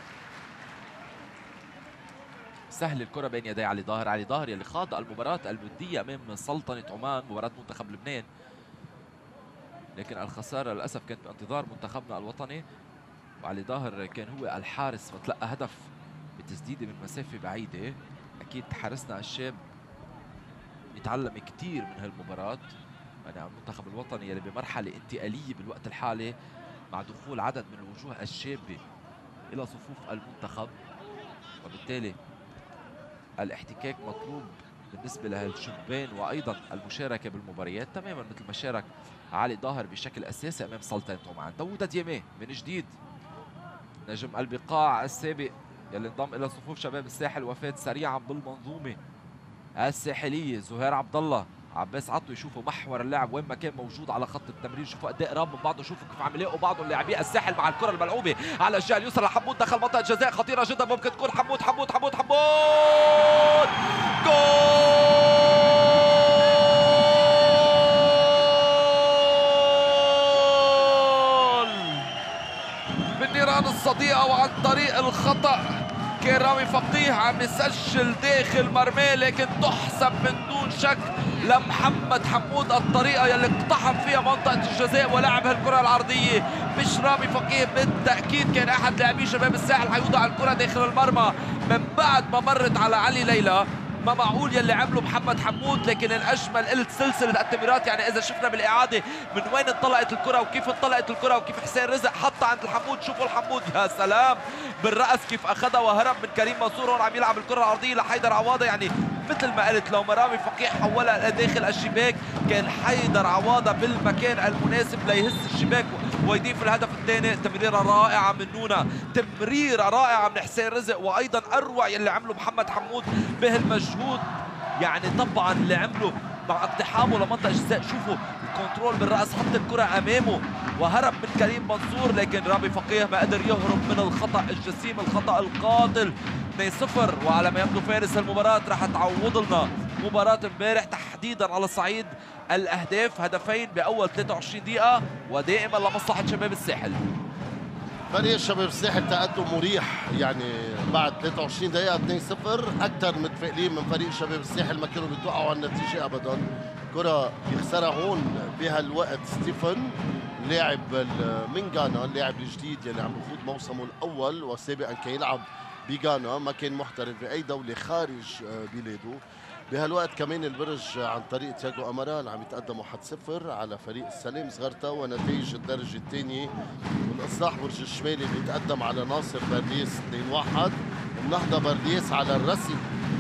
سهل الكرة بين يدي علي ظاهر. علي ظاهر يلي خاض المباراة الودية أمام سلطنة عمان، مباراة منتخب لبنان، لكن الخسارة للأسف كانت بانتظار منتخبنا الوطني. وعلي ظاهر كان هو الحارس وتلقى هدف بتسديدة من مسافة بعيدة. أكيد حارسنا الشاب يتعلم كثير من هالمباراة. يعني المنتخب الوطني يلي بمرحلة انتقالية بالوقت الحالي مع دخول عدد من الوجوه الشابة إلى صفوف المنتخب، وبالتالي الاحتكاك مطلوب بالنسبة لهالشبان وأيضا المشاركة بالمباريات تماما مثل ما شارك علي ظاهر بشكل أساسي أمام سلطنة عمان. داوود ديامي من جديد نجم البقاع السابق يلي انضم إلى صفوف شباب الساحل وفات سريعا بالمنظومة الساحلية. زهير عبد الله، عباس عطو يشوفوا محور اللعب وين ما كان موجود على خط التمرير، شوفوا قد ايه قراب من بعضه، شوفوا كيف عم يلاقوا بعضهم لاعبي الساحل مع الكره الملعوبه على الجهه اليسرى لحمود. دخل منطقه جزاء خطيره جدا، ممكن تكون حمود حمود حمود حمود جول بالنيران الصديقه. وعن طريق الخطا كان رامي فقيه عم يسجل داخل مرماه، لكن تحسب من دون شك لمحمد حمود الطريقه يلي اقتحم فيها منطقه الجزاء ولعب هالكره العرضيه. مش رامي فقيه، بالتاكيد كان احد لاعبي شباب الساحل حيوضع الكره داخل المرمى من بعد ما مرت على علي ليلى. ما معقول يلي عمله محمد حمود، لكن الاجمل قلت سلسله التمريرات. يعني اذا شفنا بالاعاده من وين انطلقت الكره وكيف انطلقت الكره وكيف حسين رزق حطها عند الحمود. شوفوا الحمود، يا سلام بالراس كيف اخذها وهرب من كريم منصور. هون عم يلعب الكره العرضيه لحيدر عواضه. يعني مثل ما قلت لو مرامي فقيه حولها لداخل الشباك كان حيدر عواضه بالمكان المناسب ليهز الشباك ويضيف الهدف الثاني. تمريره رائعه من نونا، تمريره رائعه من حسين رزق، وايضا اروع يلي عمله محمد حمود بهالمجهود. يعني طبعا اللي عمله مع اقتحامه لمنطقه الجزاء، شوفوا الكنترول بالراس، حط الكره امامه وهرب من كريم منصور، لكن رامي فقيه ما قدر يهرب من الخطا الجسيم، الخطا القاتل. 2-0. وعلى ما يبدو فارس المباراه رح تعوض لنا مباراه امبارح تحديدا على صعيد الاهداف، هدفين باول 23 دقيقه، ودائما لمصلحه شباب الساحل. فريق شباب الساحل تقدم مريح، يعني بعد 23 دقيقة 2-0 أكثر متفائلين من فريق شباب الساحل، ما كانوا بيتوقعوا على النتيجة أبدا. كرة بيخسرها هون بهالوقت ستيفن لاعب من غانا، اللاعب الجديد يلي عم يخوض موسمه الأول، وسابقا كان يلعب بغانا، ما كان محترف بأي دولة خارج بلاده. بهالوقت كمان البرج عن طريق تياغو أمارال عم يتقدم 1-0 على فريق السلام صغرتا. ونتائج الدرجة الثانية والإصلاح برج الشمالي بيتقدم على ناصر برديس 2-1، النهضة برديس على الرسي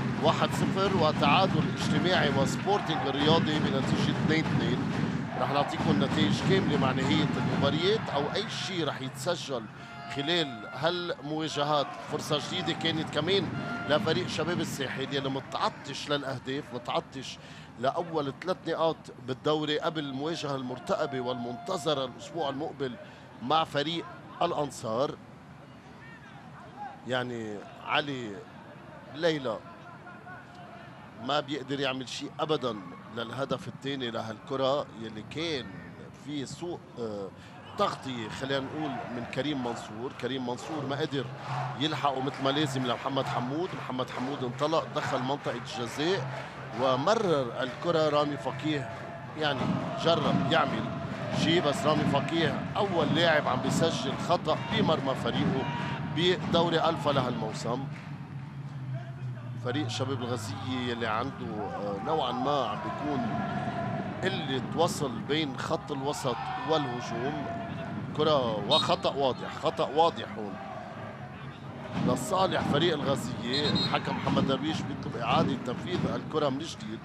1-0، وتعادل اجتماعي وسبورتنج الرياضي بنتيجة 2-2. رح نعطيكم النتائج كاملة مع نهاية المباريات أو أي شيء رح يتسجل خلال هالمواجهات. فرصة جديدة كانت كمان لفريق شباب الساحل يلي متعطش للأهداف، متعطش لأول 3 نقاط بالدوري قبل المواجهة المرتقبة والمنتظرة الأسبوع المقبل مع فريق الأنصار. يعني علي ليلى ما بيقدر يعمل شيء أبدا للهدف الثاني لهالكرة يلي كان في سوء تغطية خلينا نقول من كريم منصور. كريم منصور ما قدر يلحقه مثل ما لازم لمحمد حمود. محمد حمود انطلق دخل منطقة الجزاء ومرر الكرة. رامي فقيه يعني جرب يعمل شيء، بس رامي فقيه أول لاعب عم بيسجل خطأ بمرمى فريقه بدوري ألفا لهالموسم. فريق شباب الغزية اللي عنده نوعا ما عم بيكون اللي توصل بين خط الوسط والهجوم. كرة وخطأ واضح، خطأ واضح هون لصالح فريق الغازية. الحكم محمد درويش بيطلب إعادة تنفيذ الكرة من جديد.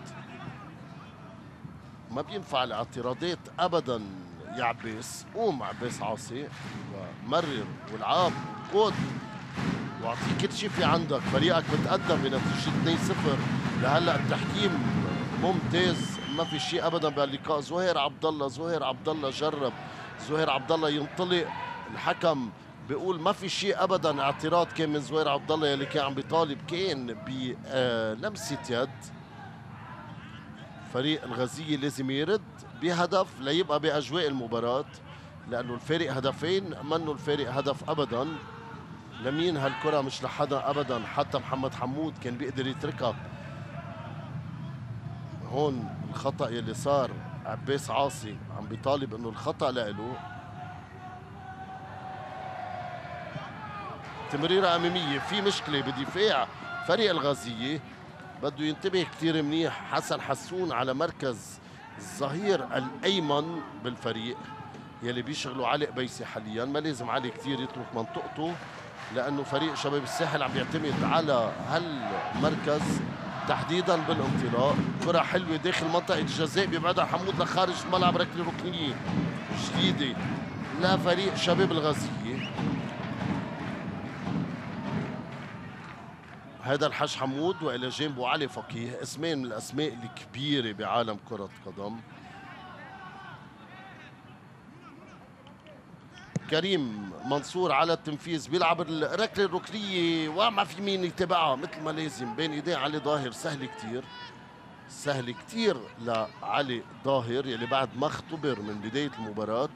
ما بينفع الاعتراضات أبدا يا عباس. قوم عباس عاصي ومرر والعاب وكود واعطيه كل شيء في عندك. فريقك متقدم بنتيجة 2-0 لهلا. التحكيم ممتاز، ما في شيء ابدا بهاللقاء. زهير عبد الله جرب، زهير عبد الله ينطلق. الحكم بيقول ما في شيء ابدا. اعتراض كان من زهير عبد الله يلي كان عم بيطالب كان بلمسة يد. فريق الغازية لازم يرد بهدف ليبقى باجواء المباراة، لانه الفارق هدفين، منه الفارق هدف ابدا. لمين هالكرة؟ مش لحدا ابدا، حتى محمد حمود كان بيقدر يتركها. هون الخطأ يلي صار، عباس عاصي عم بيطالب انه الخطأ لإله. تمريرة أمامية، في مشكلة بدفاع فريق الغازية، بده ينتبه كثير منيح حسن حسون على مركز الظهير الأيمن بالفريق يلي بيشغلوا علي قبيسي حاليا. ما لازم علي كثير يترك منطقته، لأنه فريق شباب الساحل عم يعتمد على هالمركز تحديدا بالانطلاق. كرة حلوة داخل منطقة الجزاء بيبعدها حمود لخارج الملعب. ركلة ركنية جديدة لفريق شباب الغازية. هذا الحاج حمود والى جانبه علي فقيه، اسمين من الاسماء الكبيرة بعالم كرة القدم. كريم منصور على التنفيذ، بيلعب الركله الركنيه وما في مين يتابعها مثل ما لازم بين ايديه علي ظاهر. سهل كثير لعلي ظاهر يلي بعد ما اختبر من بدايه المباراه.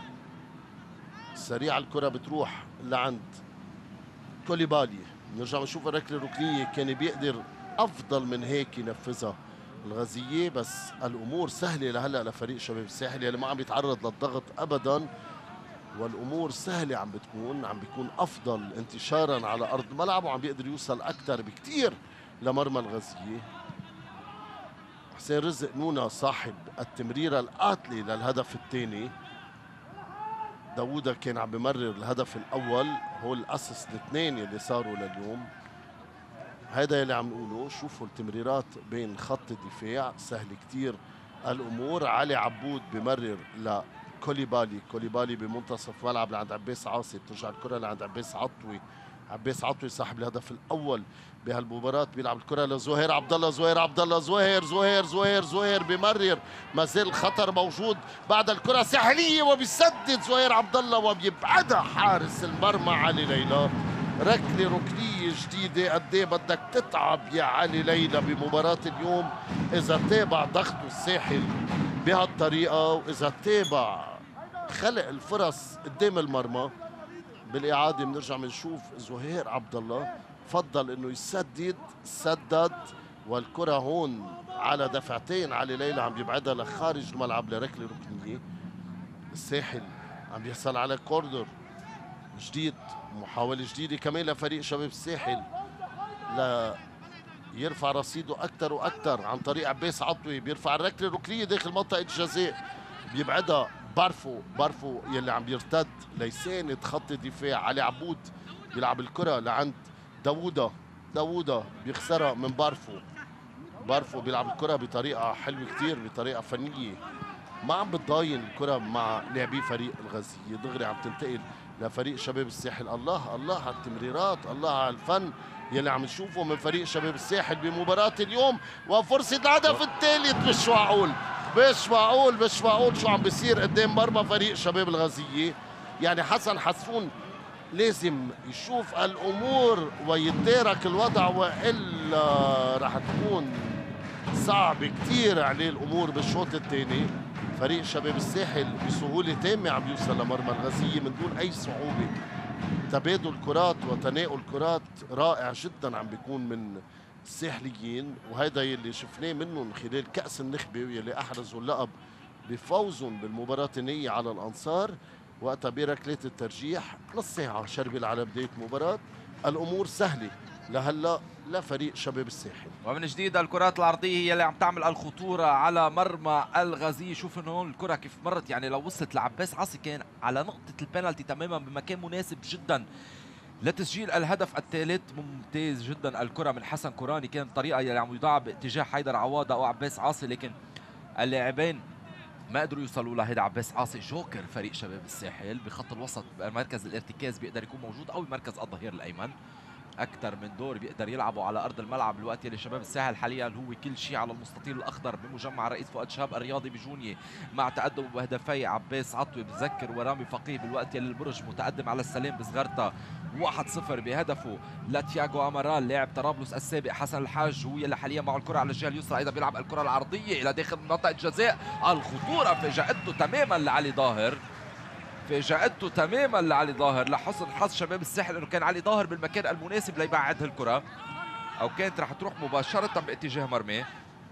سريع الكره بتروح لعند كوليبالي. نرجع نشوف الركله الركنيه، كان بيقدر افضل من هيك ينفذها الغازيه، بس الامور سهله لهلا لفريق شباب الساحل يلي ما عم يتعرض للضغط ابدا، والامور سهله عم بيكون افضل انتشارا على ارض الملعب، وعم بيقدر يوصل اكثر بكثير لمرمى الغازيه. حسين رزق نونا صاحب التمريره القاتله للهدف الثاني. داوودة كان عم بمرر الهدف الاول، هو الاسيست الاثنين اللي صاروا لليوم. هذا اللي عم نقوله. شوفوا التمريرات بين خط الدفاع سهل كثير الامور. علي عبود بمرر كوليبالي بمنتصف ملعب لعند عباس عاصي. بترجع الكره لعند عباس عطوي صاحب الهدف الاول بهالمباراه. بيلعب الكره لزهير عبد الله. زهير بمرر. ما زال الخطر موجود بعد الكره ساحليه، وبيسدد زهير عبد الله وبيبعدها حارس المرمى علي ليلى. ركله ركنيه جديده. قد ايه بدك تتعب يا علي ليلى بمباراه اليوم اذا تابع ضغطه الساحل بهالطريقه، واذا تابع خلق الفرص قدام المرمى. بالاعاده بنرجع بنشوف زهير عبد الله فضل انه سدد، والكره هون على دفعتين علي ليلى عم بيبعدها لخارج الملعب لركله ركنيه. الساحل عم يحصل على كورنر جديد، محاوله جديده كمان لفريق شباب الساحل يرفع رصيده اكثر واكثر عن طريق عباس عطوي. بيرفع الركله الركنيه داخل منطقه الجزاء، بيبعدها بارفو يلي عم يرتد ليساند خط الدفاع. علي عبود بيلعب الكره لعند داوودة بيخسرها من بارفو بيلعب الكره بطريقه حلوه كثير، بطريقه فنيه، ما عم بتضاين الكره مع لاعبي فريق الغازيه. دغري عم تنتقل لفريق شباب الساحل. الله على التمريرات، الله على الفن يلي عم نشوفه من فريق شباب الساحل بمباراة اليوم. وفرصة الهدف الثالث. مش معقول شو عم بيصير قدام مرمى فريق شباب الغازية. يعني حسن حسون لازم يشوف الأمور ويتدارك الوضع، وإلا رح تكون صعب كتير عليه الأمور بالشوط الثاني. فريق شباب الساحل بسهولة تامة عم يوصل لمرمى الغازية من دون أي صعوبة. تبادل كرات وتناول كرات رائع جدا عم بيكون من الساحليين، وهذا يلي شفناه منهم خلال كأس النخبة واللي أحرزوا اللقب بفوزهم بالمباراة النهائية على الأنصار وقتها بركلات الترجيح. نص ساعة شربل على بداية المباراة. الأمور سهلة لهلا لفريق شباب الساحل. ومن جديد الكرات العرضيه هي اللي عم تعمل الخطوره على مرمى الغازيه. شوف انه هون الكره كيف مرت، يعني لو وصلت لعباس عاصي كان على نقطه البنالتي تماما بمكان مناسب جدا لتسجيل الهدف الثالث. ممتاز جدا الكرة من حسن كوراني، كانت طريقة يلي عم يضاع باتجاه حيدر عواضة او عباس عاصي، لكن اللاعبين ما قدروا يوصلوا له. هيدا عباس عاصي جوكر فريق شباب الساحل بخط الوسط، بمركز الارتكاز بيقدر يكون موجود او بمركز الظهير الايمن. اكثر من دور بيقدر يلعبوا على ارض الملعب الوقت يلي شباب الساحل حاليا هو كل شيء على المستطيل الاخضر بمجمع رئيس فؤاد شهاب الرياضي بجونيه، مع تقدم بهدفي عباس عطوي بذكر ورامي فقيه بالوقت يلي البرج متقدم على السلام بصغرتا 1-0 بهدفه لتياغو امارال لاعب طرابلس السابق. حسن الحاج هو يلي حاليا معه الكره على الجهه اليسرى، ايضا بيلعب الكره العرضيه الى داخل منطقه الجزاء. الخطوره فاجأته تماما لعلي ظاهر، فاجأته تماما لعلي ظاهر. لحسن حظ شباب الساحل انه كان علي ظاهر بالمكان المناسب ليبعد هالكره، او كانت رح تروح مباشره باتجاه مرماه.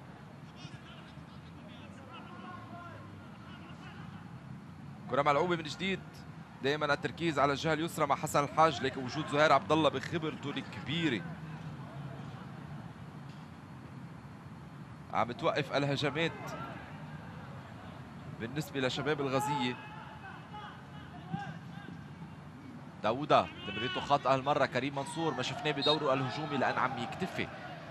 كره ملعوبه من جديد، دائما التركيز على الجهه اليسرى مع حسن الحاج، لكن وجود زهير عبد الله بخبرته الكبيره عم توقف الهجمات بالنسبه لشباب الغزيه. داوودة تمريرته خاطئة هالمرة. كريم منصور ما شفناه بدوره الهجومي لأن عم يكتفي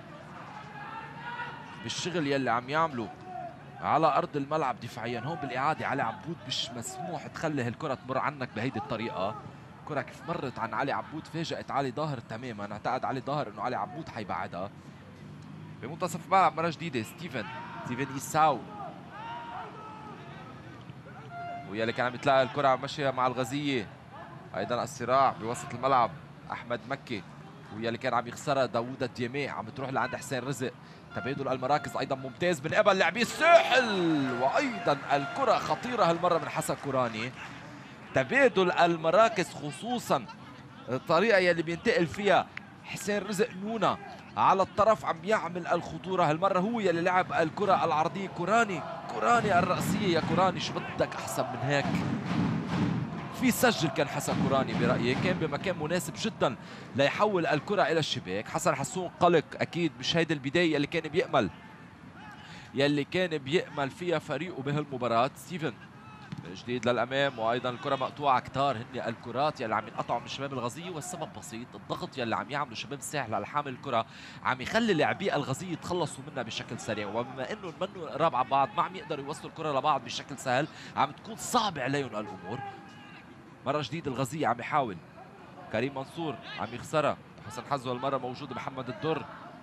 بالشغل يلي عم يعمله على أرض الملعب دفاعيا. هون بالإعادة علي عبود مش مسموح تخلي هالكرة تمر عنك بهيدي الطريقة. كرة كيف مرت عن علي عبود فاجأت علي ظاهر تماما. اعتقد علي ظاهر إنه علي عبود حيبعدها. بمنتصف الملعب مرة جديدة ستيفن إيساو، ويلي كان عم يتلاقى الكرة ماشية مع الغزية. ايضا الصراع بوسط الملعب احمد مكي، ويا اللي كان عم يخسرها داوود الديامي عم تروح لعند حسين رزق. تبادل المراكز ايضا ممتاز من قبل لاعبي الساحل، وايضا الكره خطيره هالمره من حسن كوراني. تبادل المراكز خصوصا الطريقه يلي بينتقل فيها حسين رزق نونا على الطرف عم يعمل الخطوره. هالمره هو يلي لعب الكره العرضيه. كوراني الرأسيه يا كوراني، شو بدك احسن من هيك؟ في سجل كان حسن كوراني برأيي، كان بمكان مناسب جدا ليحول الكرة إلى الشباك. حسن حسون قلق أكيد مش هيدي البداية يلي كان بيأمل فيها فريقه بهالمباراة. ستيفن جديد للأمام، وأيضا الكرة مقطوعة. كتار هن الكرات يلي عم ينقطعوا من شباب الغزية، والسبب بسيط، الضغط يلي عم يعملوا شباب الساحل على حامل الكرة عم يخلي لاعبي الغزية يتخلصوا منها بشكل سريع، وبما انه منوا قراب على بعض ما عم يقدروا يوصلوا الكرة لبعض بشكل سهل، عم تكون صعبة عليهم الأمور. مرة جديد الغزية عم يحاول، كريم منصور عم يخسرها، حسن حزوة المرة موجود محمد الدر.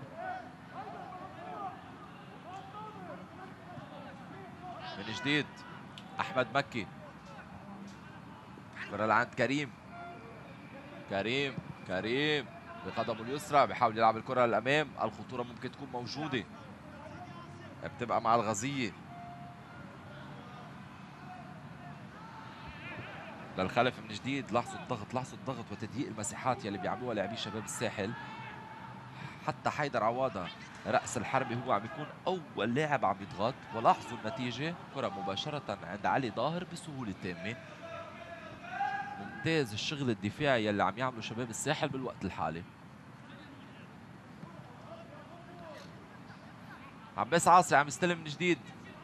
من جديد أحمد مكي، كرة لعند كريم بقدمه اليسرى بيحاول يلعب الكرة للأمام. الخطورة ممكن تكون موجودة، بتبقى مع الغزية. للخلف من جديد. لاحظوا الضغط وتضييق المساحات يلي بيعملوها لاعبي شباب الساحل. حتى حيدر عواضة رأس الحربة هو عم يكون أول لاعب عم يضغط، ولاحظوا النتيجة، كرة مباشرة عند علي ظاهر بسهولة تامة. ممتاز الشغل الدفاعي يلي عم يعمله شباب الساحل بالوقت الحالي. عباس عاصي عم يستلم من جديد.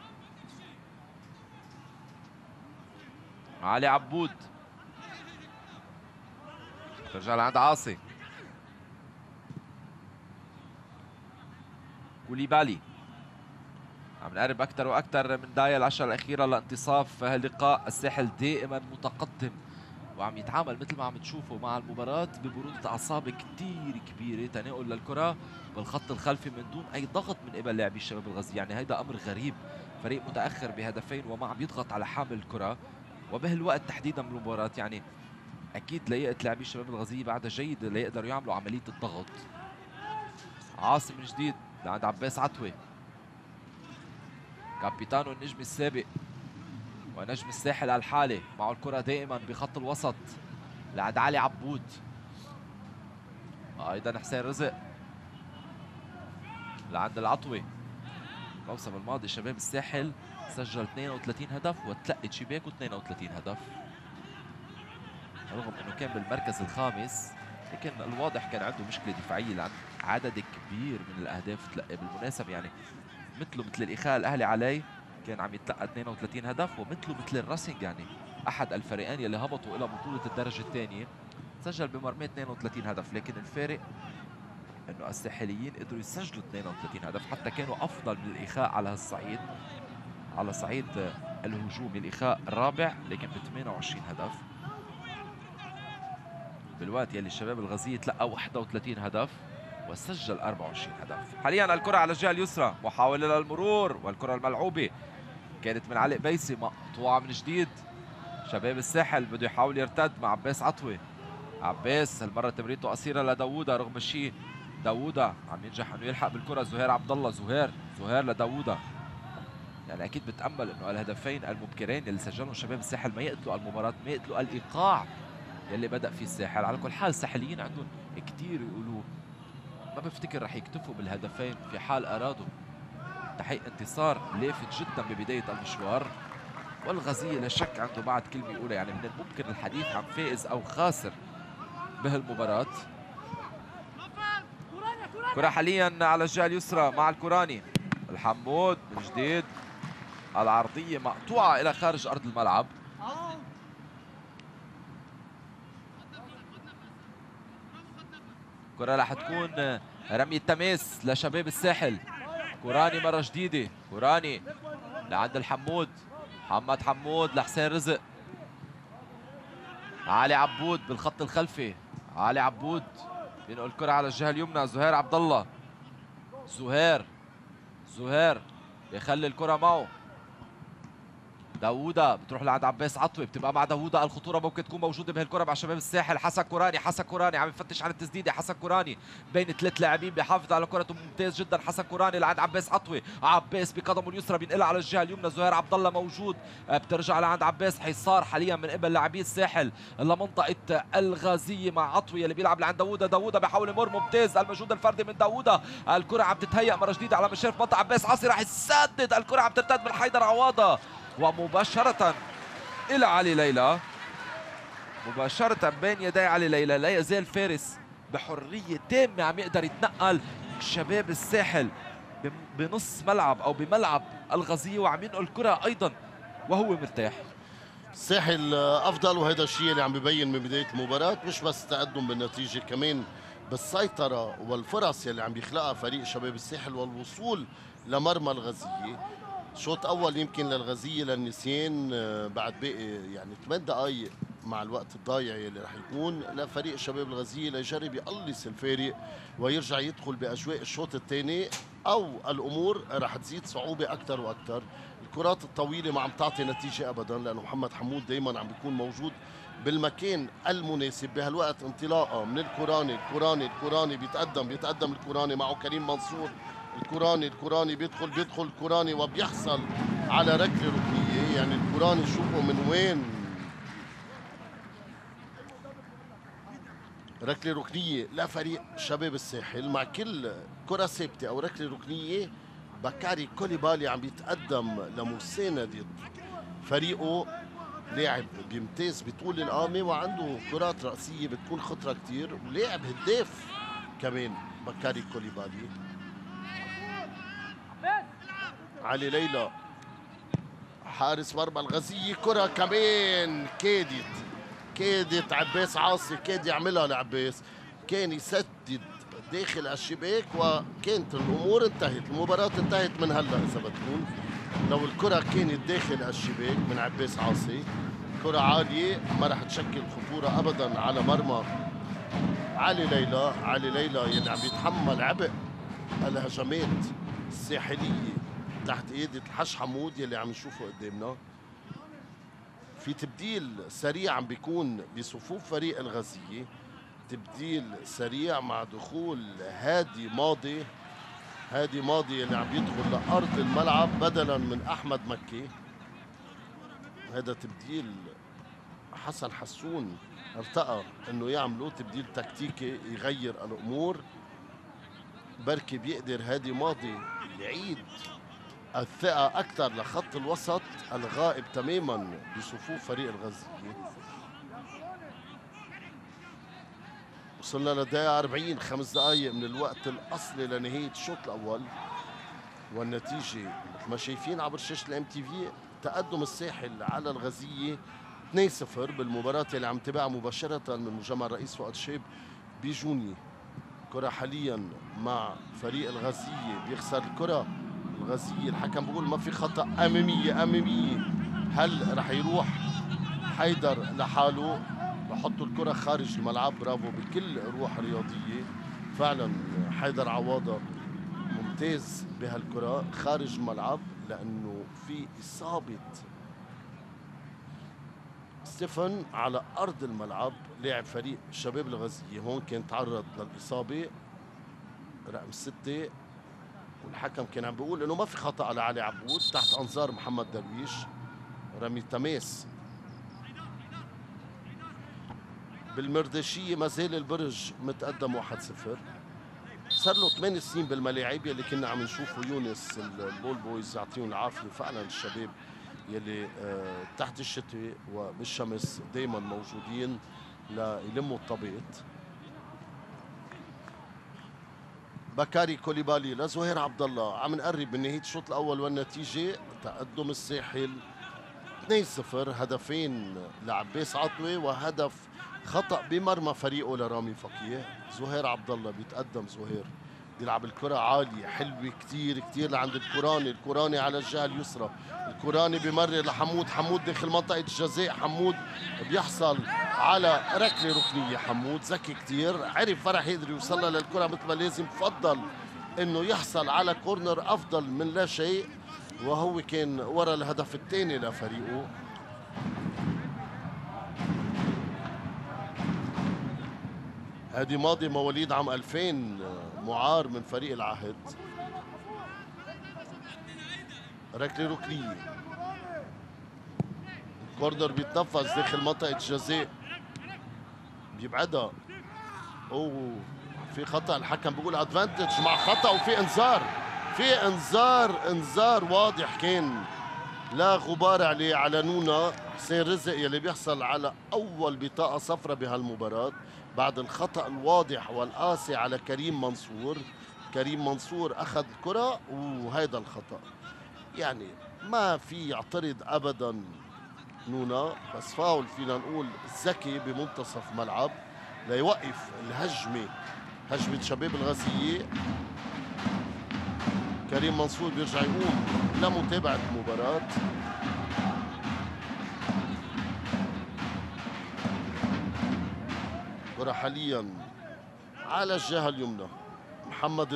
علي عبود ترجع لعند عاصي. كوليبالي عم نقرب اكثر واكثر من دقائق العشر الاخيره لانتصاف اللقاء. الساحل دائما متقدم وعم يتعامل مثل ما عم تشوفوا مع المباراه ببروده اعصاب كثير كبيره. تناول للكره بالخط الخلفي من دون اي ضغط من قبل لاعبي الشباب الغزي، يعني هيدا امر غريب. فريق متاخر بهدفين وما عم يضغط على حامل الكره، وبهالوقت تحديدا من المباراه يعني اكيد ليقت لاعبي الشباب الغزيه بعدها جيده ليقدروا يعملوا عمليه الضغط. عاصم من جديد لعند عباس عطوي، كابيتانو النجم السابق ونجم الساحل الحالي، معه الكره دائما بخط الوسط لعند علي عبود. ايضا حسين رزق لعند العطوي. الموسم الماضي شباب الساحل سجل 32 هدف وتلقت شباكه 32 هدف، رغم انه كان بالمركز الخامس، لكن الواضح كان عنده مشكله دفاعيه لان عدد كبير من الاهداف تلقى. بالمناسبه يعني مثله مثل الاخاء الاهلي علي كان عم يتلقى 32 هدف، ومثله مثل الراسنج يعني احد الفريقين يلي هبطوا الى بطوله الدرجه الثانيه سجل بمرمى 32 هدف، لكن الفارق انه الساحليين قدروا يسجلوا 32 هدف، حتى كانوا افضل من الاخاء على هالصعيد، على صعيد الهجومي. الاخاء الرابع لكن ب 28 هدف، بالوقت يلي الشباب الغزية تلقى 31 هدف وسجل 24 هدف. حاليا الكرة على الجهة اليسرى، محاولة للمرور والكرة الملعوبة كانت من علي قبيسي، مقطوعة من جديد. شباب الساحل بده يحاول يرتد مع عباس عطوة. عباس هالمرة تمريرته قصيرة لداوودة، رغم الشيء داوودة عم ينجح انه يلحق بالكرة. زهير عبد الله، زهير لداوودة. يعني اكيد بتامل انه الهدفين المبكرين اللي سجلهم شباب الساحل ما يقتلوا المباراة، ما يقتلوا الايقاع يلي بدا فيه الساحل. على كل حال الساحليين عندهم كثير يقولوا، ما بفتكر رح يكتفوا بالهدفين في حال ارادوا تحقيق انتصار لافت جدا ببدايه المشوار. والغزية لا شك عنده بعد كلمه يقولها، يعني من الممكن الحديث عن فائز او خاسر بهالمباراه. كرة حاليا على الجهه اليسرى مع الكوراني. الحمود من جديد، العرضيه مقطوعه الى خارج ارض الملعب. كرة رح تكون رمية تماس لشباب الساحل. كوراني مرة جديدة، كوراني لعند الحمود، محمد حمود لحسين رزق. علي عبود بالخط الخلفي، علي عبود بينقل الكرة على الجهة اليمنى. زهير عبد الله، زهير بيخلي الكرة معه. داوودة بتروح لعند عباس عطوة، بتبقى مع داوودة. الخطورة ممكن تكون موجودة بهالكرة مع شباب الساحل. حسن كوراني عم يفتش على التسديدة. حسن كوراني بين ثلاث لاعبين بيحافظ على كرته ممتاز جدا. حسن كوراني لعند عباس عطوة، عباس بقدمه اليسرى بينقلها على الجهة اليمنى. زهير عبد الله موجود، بترجع لعند عباس. حصار حاليا من قبل لاعبي الساحل لمنطقة الغازية مع عطوة اللي بيلعب لعند داوودة بيحاول يمر، ممتاز المجهود الفردي من داوودة. الكرة عم تتهيأ مرة جديدة على مشارف منطقة. عباس عاصي راح يسدد، الكرة عم ترتد من حيدر عواضة ومباشرة إلى علي ليلى، مباشرة بين يدي علي ليلى. لا يزال فارس بحرية تامة عم يقدر يتنقل شباب الساحل بنص ملعب أو بملعب الغزية، وعم ينقل الكرة أيضا وهو مرتاح. الساحل أفضل، وهذا الشيء اللي عم ببين من بداية المباراة، مش بس تقدم بالنتيجة، كمان بالسيطرة والفرص يلي عم بيخلقها فريق شباب الساحل والوصول لمرمى الغزية. شوط اول يمكن للغزية للنسيان، بعد باقي يعني 8 دقائق مع الوقت الضايع اللي رح يكون لفريق شباب الغزية ليجرب يقلص الفارق ويرجع يدخل باجواء الشوط الثاني، او الامور رح تزيد صعوبة اكثر واكثر. الكرات الطويلة ما عم تعطي نتيجة ابدا، لانه محمد حمود دائما عم بيكون موجود بالمكان المناسب بهالوقت. انطلاقه من الكوراني بيتقدم الكوراني معه كريم منصور. الكوراني بيدخل الكوراني وبيحصل على ركله ركنيه. يعني الكوراني شوفوا من وين، ركله ركنيه لفريق شباب الساحل. مع كل كره ثابته او ركله ركنيه بكاري كوليبالي عم بيتقدم لمساندة فريقه. لاعب بيمتاز بطول القامه وعنده كرات راسيه بتكون خطره كثير، ولاعب هداف كمان بكاري كوليبالي. علي ليلى حارس مرمى الغزية، كرة كمان كادت عباس عاصي، كاد يعملها لعباس، كان يسدد داخل الشباك وكانت الأمور انتهت، المباراة انتهت من هلا إذا بتكون لو الكرة كانت داخل الشباك من عباس عاصي. كرة عالية ما رح تشكل خطورة أبدا على مرمى علي ليلى يلي عم يتحمل عبء الهجمات الساحلية تحت قيادة الحاج حمود يلي عم نشوفه قدامنا. في تبديل سريع عم بيكون بصفوف فريق الغزية، تبديل سريع مع دخول هادي ماضي اللي عم يدخل لأرض الملعب بدلا من أحمد مكي. هذا تبديل حسن حسون ارتقى انه يعملوا تبديل تكتيكي يغير الامور. بركي بيقدر هادي ماضي يعيد الثقة أكثر لخط الوسط الغائب تماما بصفوف فريق الغزية. وصلنا للدقيقة 40، 5 دقائق من الوقت الأصلي لنهاية الشوط الأول، والنتيجة مثل ما شايفين عبر شاشة الام تي في، تقدم الساحل على الغزية 2-0 بالمباراة اللي عم تابعها مباشرة من مجمع الرئيس فؤاد شيب بجوني. كرة حاليا مع فريق الغازية، بيخسر الكرة الغازية، الحكم بيقول ما في خطأ، أمامية. هل رح يروح حيدر لحاله؟ بحطوا الكرة خارج الملعب. برافو بكل روح رياضية فعلا. حيدر عواضة ممتاز بهالكرة خارج الملعب، لأنه في إصابة ستيفن على أرض الملعب. لاعب فريق شباب الغازية هون كان تعرض للإصابة رقم 6، والحكم كان عم بيقول إنه ما في خطأ على علي عبود تحت أنظار محمد درويش. رمي تماس بالمردشية، ما زال البرج متقدم 1-0. صار له 8 سنين بالملاعب يلي كنا عم نشوفه يونس البول بويز يعطيهم العافية. فعلا الشباب يلي تحت الشتاء وبالشمس دايما موجودين ليلموا الطبيط. بكاري كوليبالي لزهير عبد الله. عم نقرب من نهاية الشوط الأول والنتيجة تقدم الساحل 2-0. هدفين لعباس عطوة وهدف خطأ بمرمى فريقه لرامي فقيه. زهير عبد الله بيتقدم. زهير بيلعب الكرة عالية حلوة كتير لعند الكوراني على الجهة اليسرى. الكوراني بمرر لحمود. حمود داخل منطقة الجزاء. حمود بيحصل على ركلة ركنية. حمود ذكي كتير، عرف فرح يقدر يوصلها للكرة مثل ما لازم. بفضل انه يحصل على كورنر افضل من لا شيء، وهو كان ورا الهدف الثاني لفريقه. هذه ماضي مواليد عام 2000، معار من فريق العهد. ركله ركنيه. الكورنر بيتنفذ داخل منطقه الجزاء، بيبعدها. اوه في خطا. الحكم بيقول ادفانتج مع خطا، وفي انذار. انذار واضح كان لا غبار عليه على نونا حسين رزق يلي بيحصل على اول بطاقه صفراء بهالمباراه بعد الخطا الواضح والقاسي على كريم منصور. كريم منصور اخذ الكره وهيدا الخطا. يعني ما في يعترض ابدا نونا، بس فاول فينا نقول ذكي بمنتصف ملعب ليوقف الهجمه، هجمه شباب الغازيه. كريم منصور بيرجع يقوم لمتابعه المباراه. كرة حاليا على الجهة اليمنى. محمد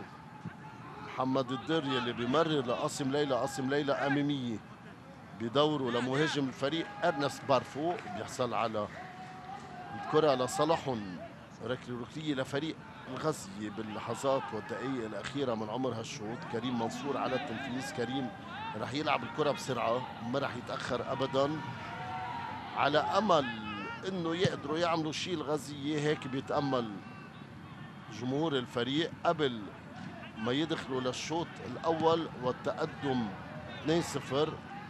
الدر يلي بيمرر لقاسم ليلى. قاسم ليلى أمامية بدوره لمهاجم الفريق أرنست بارفو. بيحصل على الكرة لصالحهم. ركلة ركنية لفريق الغزية باللحظات والدقائق الأخيرة من عمر هالشوط. كريم منصور على التنفيذ. كريم رح يلعب الكرة بسرعة، ما رح يتأخر أبدا، على أمل انه يقدروا يعملوا شيء الغزية. هيك بيتأمل جمهور الفريق قبل ما يدخلوا للشوط الأول والتقدم 2-0.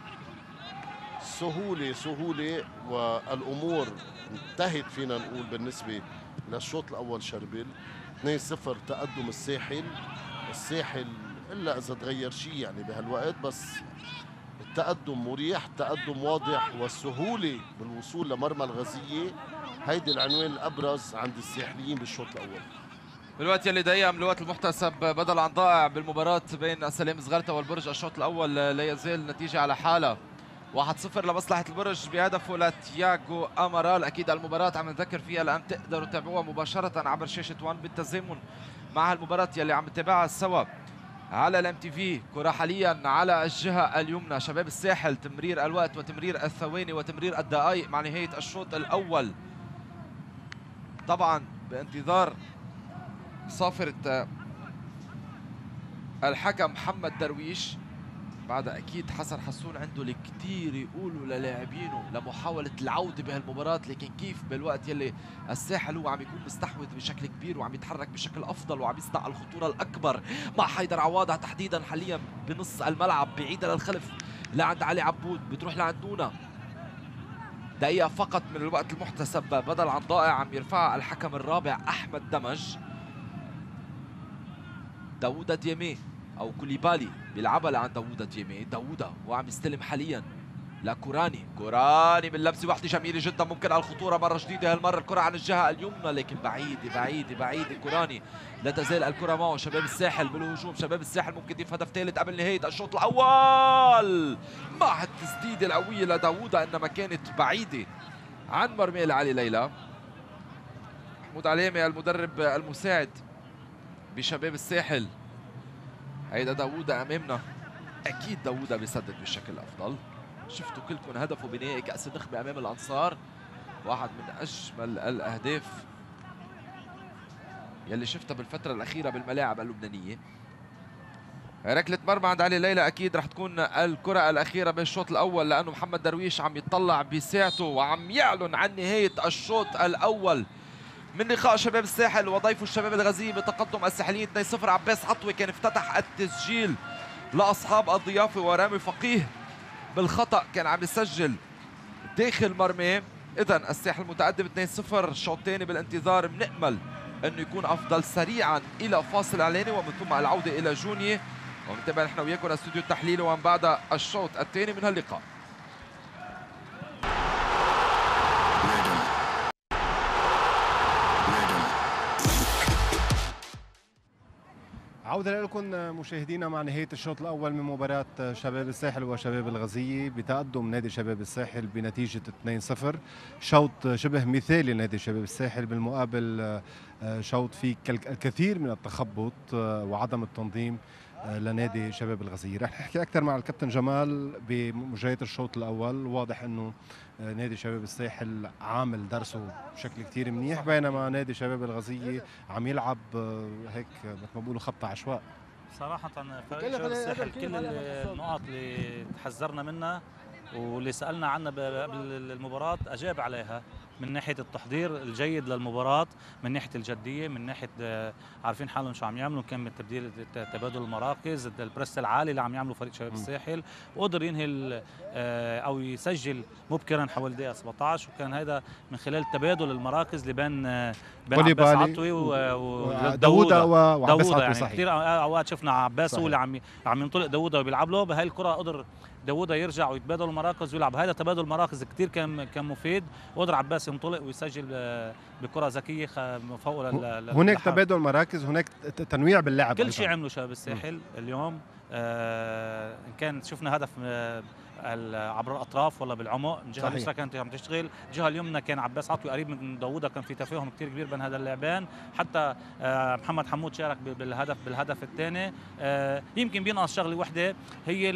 سهولة والأمور انتهت فينا نقول بالنسبة للشوط الأول. شربل 2-0 تقدم الساحل إلا إذا تغير شيء يعني بهالوقت، بس التقدم مريح، تقدم واضح، والسهولة بالوصول لمرمى الغزية هيدي العنوان الأبرز عند الساحليين بالشوط الأول. بالوقت يلي ضيق من الوقت المحتسب بدل عن ضائع بالمباراة بين سلام زغرتا والبرج. الشوط الأول لا يزال النتيجة على حالة 1-0 لمصلحة البرج بهدفه لتياغو أمارال. أكيد المباراة عم نذكر فيها الآن تقدروا تتابعوها مباشرة عبر شاشة وان بالتزامن مع المباراة يلي عم نتابعها سوا على الام تي في. كرة حاليا على الجهة اليمنى. شباب الساحل تمرير الوقت وتمرير الثواني وتمرير الدقائق مع نهاية الشوط الأول، طبعا بانتظار صافرة الحكم محمد درويش. بعد اكيد حسن حسون عنده الكثير يقولوا للاعبينه لمحاوله العوده بهالمباراه، لكن كيف بالوقت يلي الساحل هو عم يكون مستحوذ بشكل كبير وعم يتحرك بشكل افضل وعم يصنع الخطوره الاكبر مع حيدر عواضة تحديدا حاليا بنص الملعب بعيده للخلف لعند علي عبود، بتروح لعند نونا. دقيقه فقط من الوقت المحتسب بدل عن ضائع عم يرفعها الحكم الرابع احمد دمج. داوودة ديامي او كوليبالي بيلعبها لعند داوودة ديامي. داوودة وعم يستلم حاليا لكوراني. كوراني من لمسه واحده جميله جدا، ممكن على الخطوره مره جديده هالمره، الكره عن الجهه اليمنى لكن بعيده بعيده بعيده. كوراني لا تزال الكره معه. شباب الساحل بالهجوم، شباب الساحل ممكن يضيف هدف ثالث قبل نهايه الشوط الاول مع التسديده القويه لداوودة، انما كانت بعيده عن مرمى علي ليلى. محمود علامه المدرب المساعد بشباب الساحل. هيدا داوودة امامنا، اكيد داوودة بيسدد بشكل افضل. شفتوا كلكم هدفه بنهائي كأس النخبة أمام الأنصار، واحد من أجمل الأهداف يلي شفتها بالفترة الأخيرة بالملاعب اللبنانية. ركلة مرمى عند علي ليلى، أكيد رح تكون الكرة الأخيرة بالشوط الأول، لأنه محمد درويش عم يتطلع بساعته وعم يعلن عن نهاية الشوط الأول من لقاء شباب الساحل وضيفه الشباب الغزية بتقدم الساحليين 2-0. عباس عطوي كان افتتح التسجيل لأصحاب الضيافة، ورامي فقيه بالخطأ كان عم يسجل داخل مرمى. إذا الساحل متقدم 2-0. الشوط الثاني بالانتظار، بنأمل أنه يكون أفضل سريعا إلى فاصل إعلاني ومن ثم العودة إلى جونية، ونتابع نحن وياكم الاستوديو التحليلي ومن بعد الشوط الثاني من هاللقاء. عودة لكم مشاهدينا مع نهاية الشوط الأول من مباراة شباب الساحل وشباب الغزية بتقدم نادي شباب الساحل بنتيجة 2-0. شوط شبه مثالي لنادي شباب الساحل، بالمقابل شوط فيه الكثير من التخبط وعدم التنظيم لنادي شباب الغزية. رح نحكي أكثر مع الكابتن جمال بمجريات الشوط الأول. واضح أنه نادي شباب الساحل عامل درسه بشكل كتير منيح، بينما نادي شباب الغزية عم يلعب هيك مثل ما بقولوا خبط عشواء. صراحة فريق شباب الساحل كل النقاط اللي تحذرنا منها واللي سألنا عنها قبل المباراة أجاب عليها، من ناحية التحضير الجيد للمباراة، من ناحية الجدية، من ناحية عارفين حالهم شو عم يعملوا، كان من تبديل تبادل المراكز، البريس العالي اللي عم يعملوا فريق شباب الساحل، وقدر ينهي أو يسجل مبكرا حوالي دقيقة 17، وكان هذا من خلال تبادل المراكز اللي بين عباس عطوي وداوودة وعباس عطوي. يعني صحيح. كثير اوقات شفنا عباس صحيح. هو اللي عم ينطلق داوودة وبيلعب له بهاي الكرة، قدر داوودة يرجع ويتبادل المراكز ويلعب. هذا تبادل المراكز كثير كان مفيد، وقدر عباس ينطلق ويسجل بكرة ذكية فوق هناك تبادل مراكز، هناك تنويع باللعب. كل شيء عملوا شباب الساحل اليوم. إن كان شفنا هدف عبر الاطراف ولا بالعمق، الجهه اليسرى كانت عم تشتغل، الجهه اليمنى كان عباس عطوي قريب من داوودة، كان في تفاهم كثير كبير بين هذا اللاعبين. حتى محمد حمود شارك بالهدف الثاني. يمكن بينقص شغله وحده، هي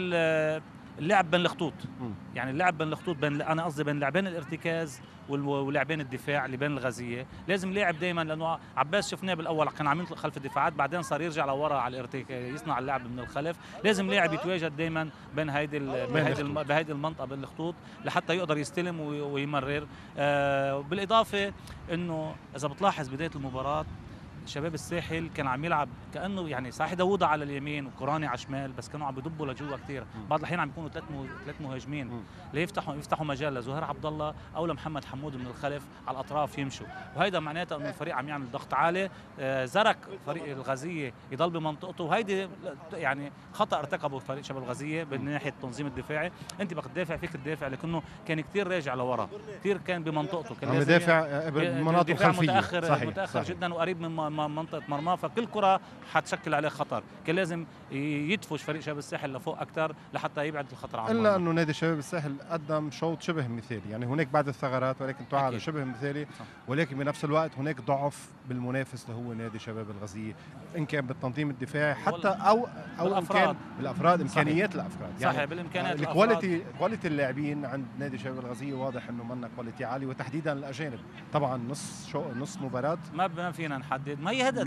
اللعب بين الخطوط. يعني اللعب بين الخطوط، انا قصدي بين لاعبين الارتكاز ولاعبين الدفاع اللي بين الغزيه، لازم لاعب دائما، لانه عباس شفناه بالاول كان عم ينطلق خلف الدفاعات، بعدين صار يرجع لورا على الارتكاز يصنع اللعب من الخلف. لازم لاعب يتواجد دائما بين بهيدي المنطقه بين الخطوط لحتى يقدر يستلم ويمرر. بالاضافه انه اذا بتلاحظ بدايه المباراه شباب الساحل كان عم يلعب كانه يعني صحيح داوودة على اليمين وكوراني على الشمال، بس كانوا عم بيضبوا لجوا كثير. بعض الاحيان عم يكونوا ثلاث مهاجمين ليفتحوا مجال لزهير عبد الله او لمحمد حمود من الخلف على الاطراف يمشوا، وهيدا معناته انه الفريق عم يعمل ضغط عالي. زرك فريق الغزيه يضل بمنطقته، وهيدي يعني خطا ارتكبه فريق شباب الغزيه من ناحيه التنظيم الدفاعي. انت بدك تدافع، فيك تدافع، لكنه كان كثير راجع لورا، كثير كان بمنطقته، كان عم يدافع بمناطق خلفيه متاخر جدا وقريب من منطقه مرماه، فكل كره حتشكل عليه خطر. كان لازم يدفش فريق شباب الساحل لفوق اكثر لحتى يبعد الخطر عنه. الا انه نادي شباب الساحل قدم شوط شبه مثالي، يعني هناك بعض الثغرات ولكن تعاد شبه مثالي، ولكن بنفس الوقت هناك ضعف بالمنافس اللي هو نادي شباب الغزيه، ان كان بالتنظيم الدفاعي حتى او ان كان بالافراد، امكانيات الافراد. يعني صحيح بالامكانيات كواليتي اللاعبين عند نادي شباب الغزيه واضح انه منا كواليتي عالي، وتحديدا الاجانب. طبعا نص مباراه ما فينا نحدد، ما هي هذا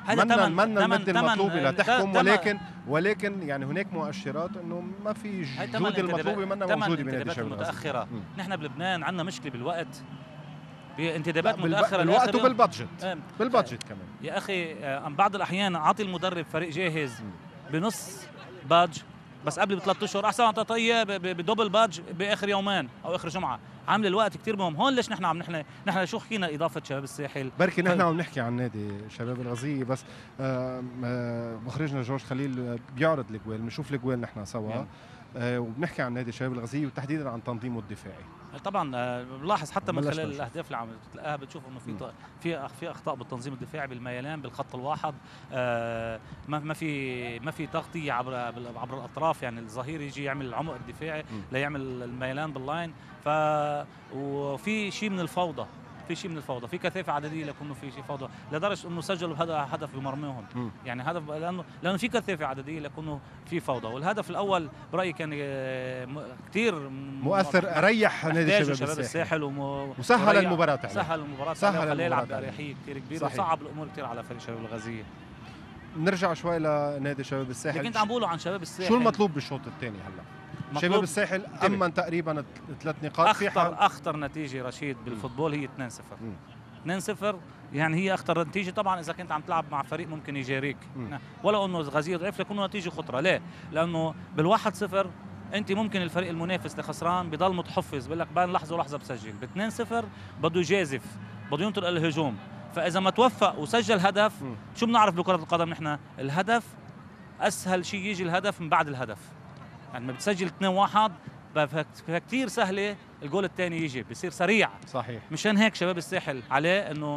من المد المطلوبه لتحكم، ولكن يعني هناك مؤشرات انه ما في الجوده المطلوبه منا موجوده بنادي شباب الغزيه. نحن بلبنان عندنا مشكله بالوقت، بانتدابات متاخره بالوقت وبالبادجت كمان يا اخي. بعض الاحيان اعطي المدرب فريق جاهز بنص باج بس قبل ب3 اشهر، احسن ما تعطيه بدبل باج باخر يومين او اخر جمعه. عامل الوقت كثير مهم. هون ليش نحن شو حكينا اضافه شباب الساحل؟ بركي نحن عم نحكي عن نادي شباب الغزيه، بس مخرجنا جورج خليل بيعرض الجوال، بنشوف الجوال نحن سوا. وبنحكي عن نادي الشباب الغزية وتحديدا عن تنظيمه الدفاعي. طبعا بنلاحظ حتى من خلال بلشنا نشوف. الاهداف اللي عم تلاقيها بتشوف انه في اخطاء بالتنظيم الدفاعي بالميلان بالخط الواحد. ما في تغطيه عبر الاطراف، يعني الظهير يجي يعمل العمق الدفاعي ليعمل الميلان باللاين. وفي شيء من الفوضى، في كثافه عدديه لكنه في شيء فوضى لدرجه انه سجلوا هدف بمرميهم. يعني هدف لانه في كثافه عدديه لكنه في فوضى. والهدف الاول برايي كان كثير مؤثر، ريح نادي شباب الساحل وسهل المباراه يعني. سهل خليه يلعب باريحيه كثير كبيره وصعب الامور كثير على فريق شباب الغزيه. نرجع شوي لنادي شباب الساحل. اللي كنت عم بقوله عن شباب الساحل، شو المطلوب بالشوط الثاني هلا؟ شباب الساحل امن تقريبا 3 نقاط. اخطر نتيجه رشيد بالفوتبول هي 2-0. 2-0 يعني هي اخطر نتيجه. طبعا اذا كنت عم تلعب مع فريق ممكن يجاريك، ولو انه غزير ضعيف لكنه نتيجه خطره. ليه؟ لانه بال1-0 انت ممكن الفريق المنافس اللي خسران بضل متحفز، بقول لك بين لحظه ولحظه بسجل. ب2-0 بده يجازف، بده ينطلق الهجوم. فاذا ما توفق وسجل هدف، شو بنعرف بكره القدم نحن؟ الهدف اسهل شيء يجي الهدف من بعد الهدف. يعني لما بتسجل 2-1 فكتير سهله الجول الثاني يجي، بصير سريع. صحيح. مشان هيك شباب الساحل عليه انه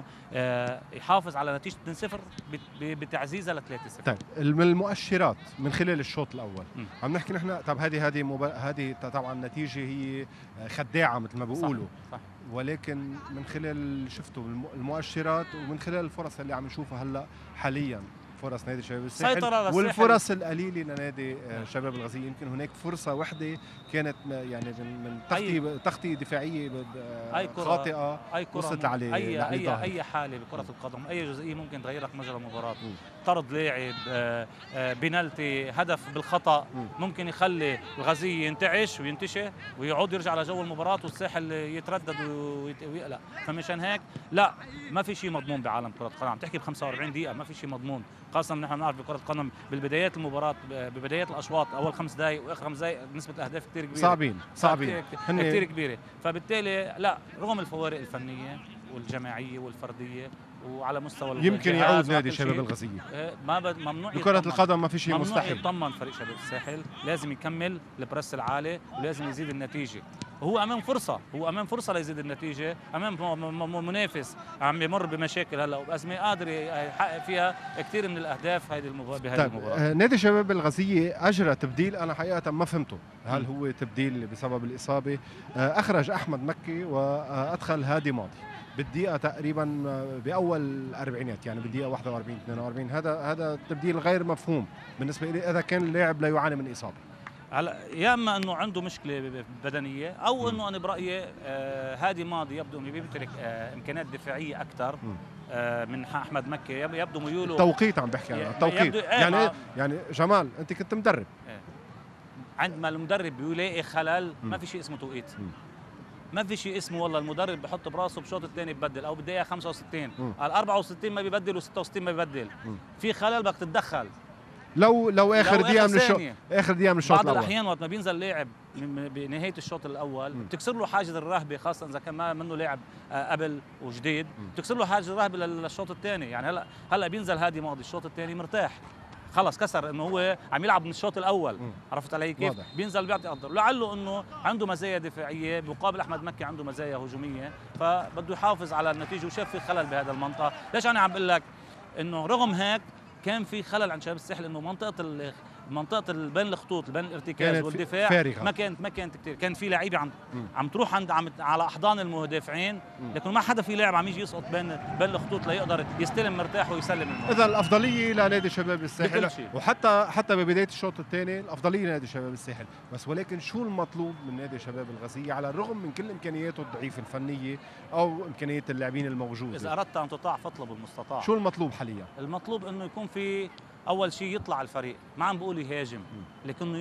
يحافظ على نتيجه 2-0 بتعزيزها ل3-0. طيب المؤشرات من خلال الشوط الاول عم نحكي نحن. طب هذه طبعا نتيجه هي خداعه مثل ما بيقولوا. صح. ولكن من خلال شفتوا المؤشرات ومن خلال الفرص اللي عم نشوفها هلا حاليا، فرص نادي شباب الساحل والفرص القليله لنادي شباب الغزية، يمكن هناك فرصه وحده كانت يعني من تغطيه دفاعيه خاطئه وصلت عليه. اي حاله بكره القدم، اي جزئيه ممكن تغير لك مجرى المباراه. طرد لاعب، بنالتي، هدف بالخطا ممكن يخلي الغزية ينتعش وينتشي ويعود يرجع لجو المباراه والساحل يتردد ويقلق. فمشان هيك لا، ما في شيء مضمون بعالم كره القدم. عم تحكي ب 45 دقيقه، ما في شيء مضمون، خاصه نحن بنعرف بكره القدم بالبدايات المباراه، ببدايات الاشواط، اول 5 دقائق واخر 5 دقائق نسبه الاهداف كثير كبيره، صعبين كثير كبيره. فبالتالي لا، رغم الفوارق الفنيه والجماعيه والفرديه وعلى مستوى يمكن يعود نادي شباب الغزية. ممنوع بكرة القدم، ما في شيء مستحيل. يطمن فريق شباب الساحل، لازم يكمل البرس العالي ولازم يزيد النتيجه. هو امام فرصه ليزيد النتيجه، امام منافس عم يمر بمشاكل هلا وبازمه قادر يحقق فيها كثير من الاهداف بهذه المباراه. نادي شباب الغزية اجرى تبديل انا حقيقه ما فهمته، هل هو تبديل بسبب الاصابه؟ اخرج احمد مكي وادخل هادي ماضي بالدقيقه تقريبا باول الاربعينات، يعني بالدقيقه 41 42. هذا تبديل غير مفهوم بالنسبه لي اذا كان اللاعب لا يعاني من اصابه. هلا يا اما انه عنده مشكله بدنيه، او انه انا برايي هادي ماضي يبدو انه بيمتلك امكانيات دفاعيه اكثر من احمد مكي. يبدو ميوله التوقيت، عم بحكي انا التوقيت. يعني جمال انت كنت مدرب، عندما المدرب بيلاقي خلل ما في شيء اسمه توقيت. ما في شيء اسمه والله المدرب بحط براسه بشوط الثاني ببدل، او بالدقيقه 65 قال 64 ما بيبدل و66 ما بيبدل. في خلل بدك تتدخل. لو اخر دقيقه من الشوط، بعض الاحيان وقت ما بينزل لاعب بنهايه الشوط الاول بتكسر له حاجز الرهبه، خاصه اذا كان ما منه لاعب قبل وجديد، بتكسر له حاجز الرهبه للشوط الثاني. يعني هلا بينزل هادي ماضي الشوط الثاني مرتاح، خلص كسر انه هو عم يلعب من الشوط الاول. عرفت علي كيف؟ بينزل بيعطي قدر، لعله انه عنده مزايا دفاعيه مقابل احمد مكي عنده مزايا هجوميه، فبده يحافظ على النتيجه وشاف في خلل بهذا المنطقه. ليش انا عم بقول لك انه رغم هيك كان في خلل عند شباب الساحل، انه منطقه بين الخطوط بين الارتكاز والدفاع فارغة. ما كانت كثير. كان في لعيبه عم تروح على احضان المدافعين، لكن ما حدا في لاعب عم يجي يسقط بين الخطوط ليقدر يستلم مرتاح ويسلم المرتاح. اذا الافضليه لنادي شباب الساحل، وحتى ببدايه الشوط الثاني الافضليه لنادي شباب الساحل. بس ولكن شو المطلوب من نادي شباب الغزية على الرغم من كل امكانياته الضعيفه الفنيه او امكانيات اللاعبين الموجوده؟ اذا اردت ان تطاع فاطلب المستطاع. شو المطلوب حاليا؟ المطلوب انه يكون في اول شيء يطلع الفريق، ما عم بقول يهاجم، لكنه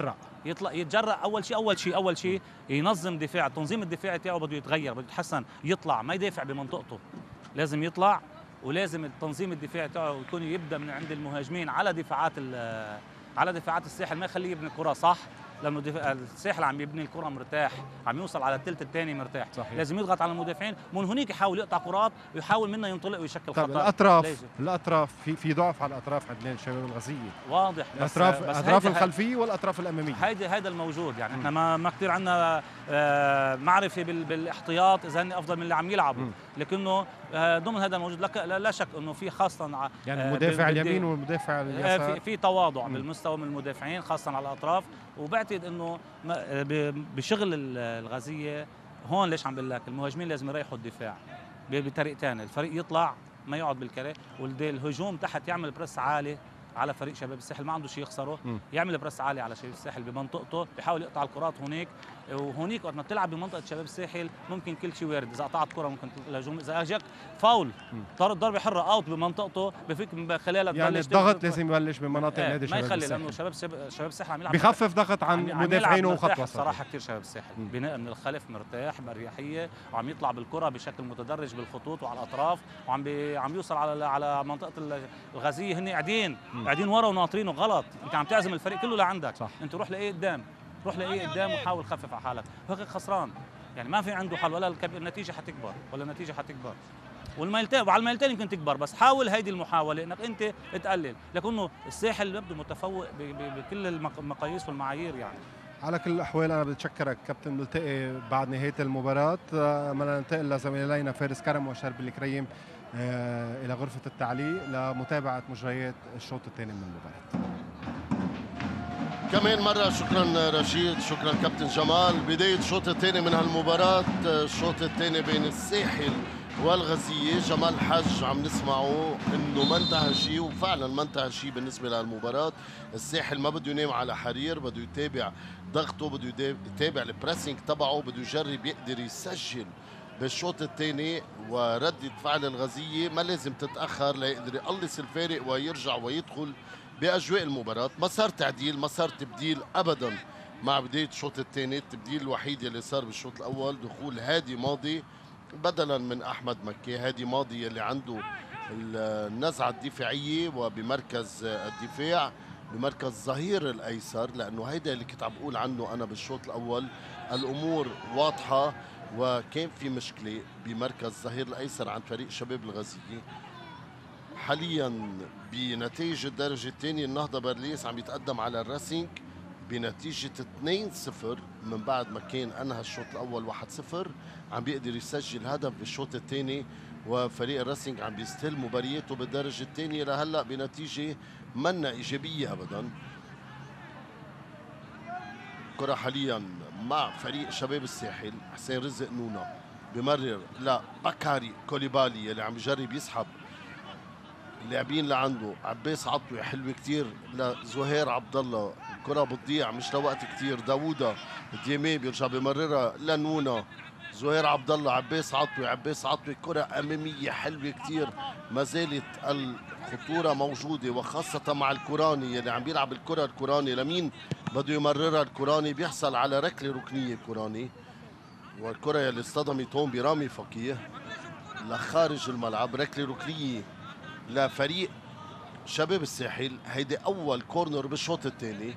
يتجرأ. اول شيء ينظم دفاع، التنظيم الدفاعي تاعه بده يتغير، بده يتحسن، يطلع ما يدافع بمنطقته، لازم يطلع، ولازم التنظيم الدفاعي تاعه يكون يبدا من عند المهاجمين على دفاعات الساحل، ما يخليه يبني الكره صح، لانه الساحل عم يبني الكره مرتاح، عم يوصل على الثلث الثاني مرتاح. صحيح. لازم يضغط على المدافعين، من هنيك يحاول يقطع كرات ويحاول منها ينطلق ويشكل خطر. طيب الاطراف في ضعف على الاطراف عند الشباب الغزيه واضح. الاطراف الخلفيه والاطراف الاماميه، هيدا الموجود. يعني احنا ما كثير عندنا معرفه بالاحتياط اذا هن افضل من اللي عم يلعبوا، لكنه ضمن هذا الموجود لا شك انه في خاصه يعني المدافع اليمين والمدافع اليسار في تواضع بالمستوى من المدافعين خاصه على الاطراف. وبعتقد انه بشغل الغزيه هون ليش عم بقول لك المهاجمين لازم يريحوا الدفاع بطريقتين، الفريق يطلع ما يقعد بالكره، والهجوم تحت يعمل بريس عالي على فريق شباب الساحل، ما عنده شيء يخسره، يعمل بريس عالي على شباب الساحل بمنطقته، بيحاول يقطع الكرات هنيك. وهنيك وقت ما بتلعب بمنطقه شباب الساحل ممكن كل شيء وارد، اذا قطعت كره ممكن الهجوم، اذا اجاك فاول ضربه حره اوت بمنطقته بفيك من خلالها يعني الضغط لازم يبلش بمناطق نادي شباب الساحل، ما يخلي، لانه شباب الساحل عم يلعب بخفف ضغط عن مدافعينه وخط وسط. صراحه كثير شباب الساحل بناء من الخلف مرتاح باريحيه، وعم يطلع بالكره بشكل متدرج بالخطوط وعلى الاطراف، وعم يوصل على منطقه الغزيه. هن قاعدين ورا وناطرينه غلط، انت عم تعزم الفريق كله لعندك. صح. انت روح لايه قدام، وحاول خفف على حالك، وهيك خسران. يعني ما في عنده حل، ولا النتيجه حتكبر والميلتين، وعلى الميلتين يمكن تكبر، بس حاول هيدي المحاوله انك انت تقلل، لكنه الساحل يبدو متفوق بكل المقاييس والمعايير. يعني على كل الاحوال انا بتشكرك كابتن، نلتقي بعد نهايه المباراه. بدنا ننتقل لزميلينا فارس كرم وشرب الكريم الى غرفه التعليق لمتابعه مجريات الشوط الثاني من المباراه. كمان مرة شكرا رشيد، شكرا كابتن جمال. بداية الشوط الثاني من هالمباراة، الشوط الثاني بين الساحل والغزية. جمال حج عم نسمعه انه ما انتهى شيء، وفعلا ما انتهى شيء بالنسبة للمباراة. الساحل ما بده ينام على حرير، بده يتابع ضغطه، بده يتابع البريسنج تبعه، بده يجرب يقدر يسجل بالشوط الثاني. وردة فعل الغزية ما لازم تتأخر ليقدر يقلص الفارق ويرجع ويدخل بأجواء المباراة. ما صار تعديل، ما صار تبديل أبدا مع بداية الشوط الثاني. التبديل الوحيد اللي صار بالشوط الأول دخول هادي ماضي بدلا من أحمد مكي. هادي ماضي اللي عنده النزعة الدفاعية وبمركز الدفاع، بمركز ظهير الأيسر، لأنه هيدا اللي كنت عم بقول عنه أنا بالشوط الأول. الأمور واضحة، وكان في مشكلة بمركز ظهير الأيسر عن فريق شباب الغزية. حاليا بنتيجة الدرجة الثانية النهضة بارليس عم يتقدم على الراسينج بنتيجة 2-0 من بعد ما كان أنهى الشوط الأول 1-0. عم بيقدر يسجل هدف بالشوط الثاني، وفريق الراسينج عم بيستهل مبارياته بالدرجة الثانية لهلا بنتيجة منا إيجابية أبدا. كرة حاليا مع فريق شباب الساحل. حسين رزق نونا بمرر لبكاري كوليبالي اللي عم يجرب يسحب اللاعبين لعنده. عباس عطوي حلوه كثير لزهير عبد الله، الكره بتضيع مش لوقت كثير. داوودة ديامي بيرجع بمررها لنونا. زهير عبد الله، عباس عطوي، كره اماميه حلوه كثير. ما زالت الخطوره موجوده، وخاصه مع الكوراني اللي عم بيلعب الكره. الكوراني لمين بده يمررها؟ الكوراني بيحصل على ركله ركنيه. الكوراني والكره اللي اصطدمت هون برامي فقيه لخارج الملعب. ركله ركنيه لفريق شباب الساحل. هيدي اول كورنر بالشوط الثاني.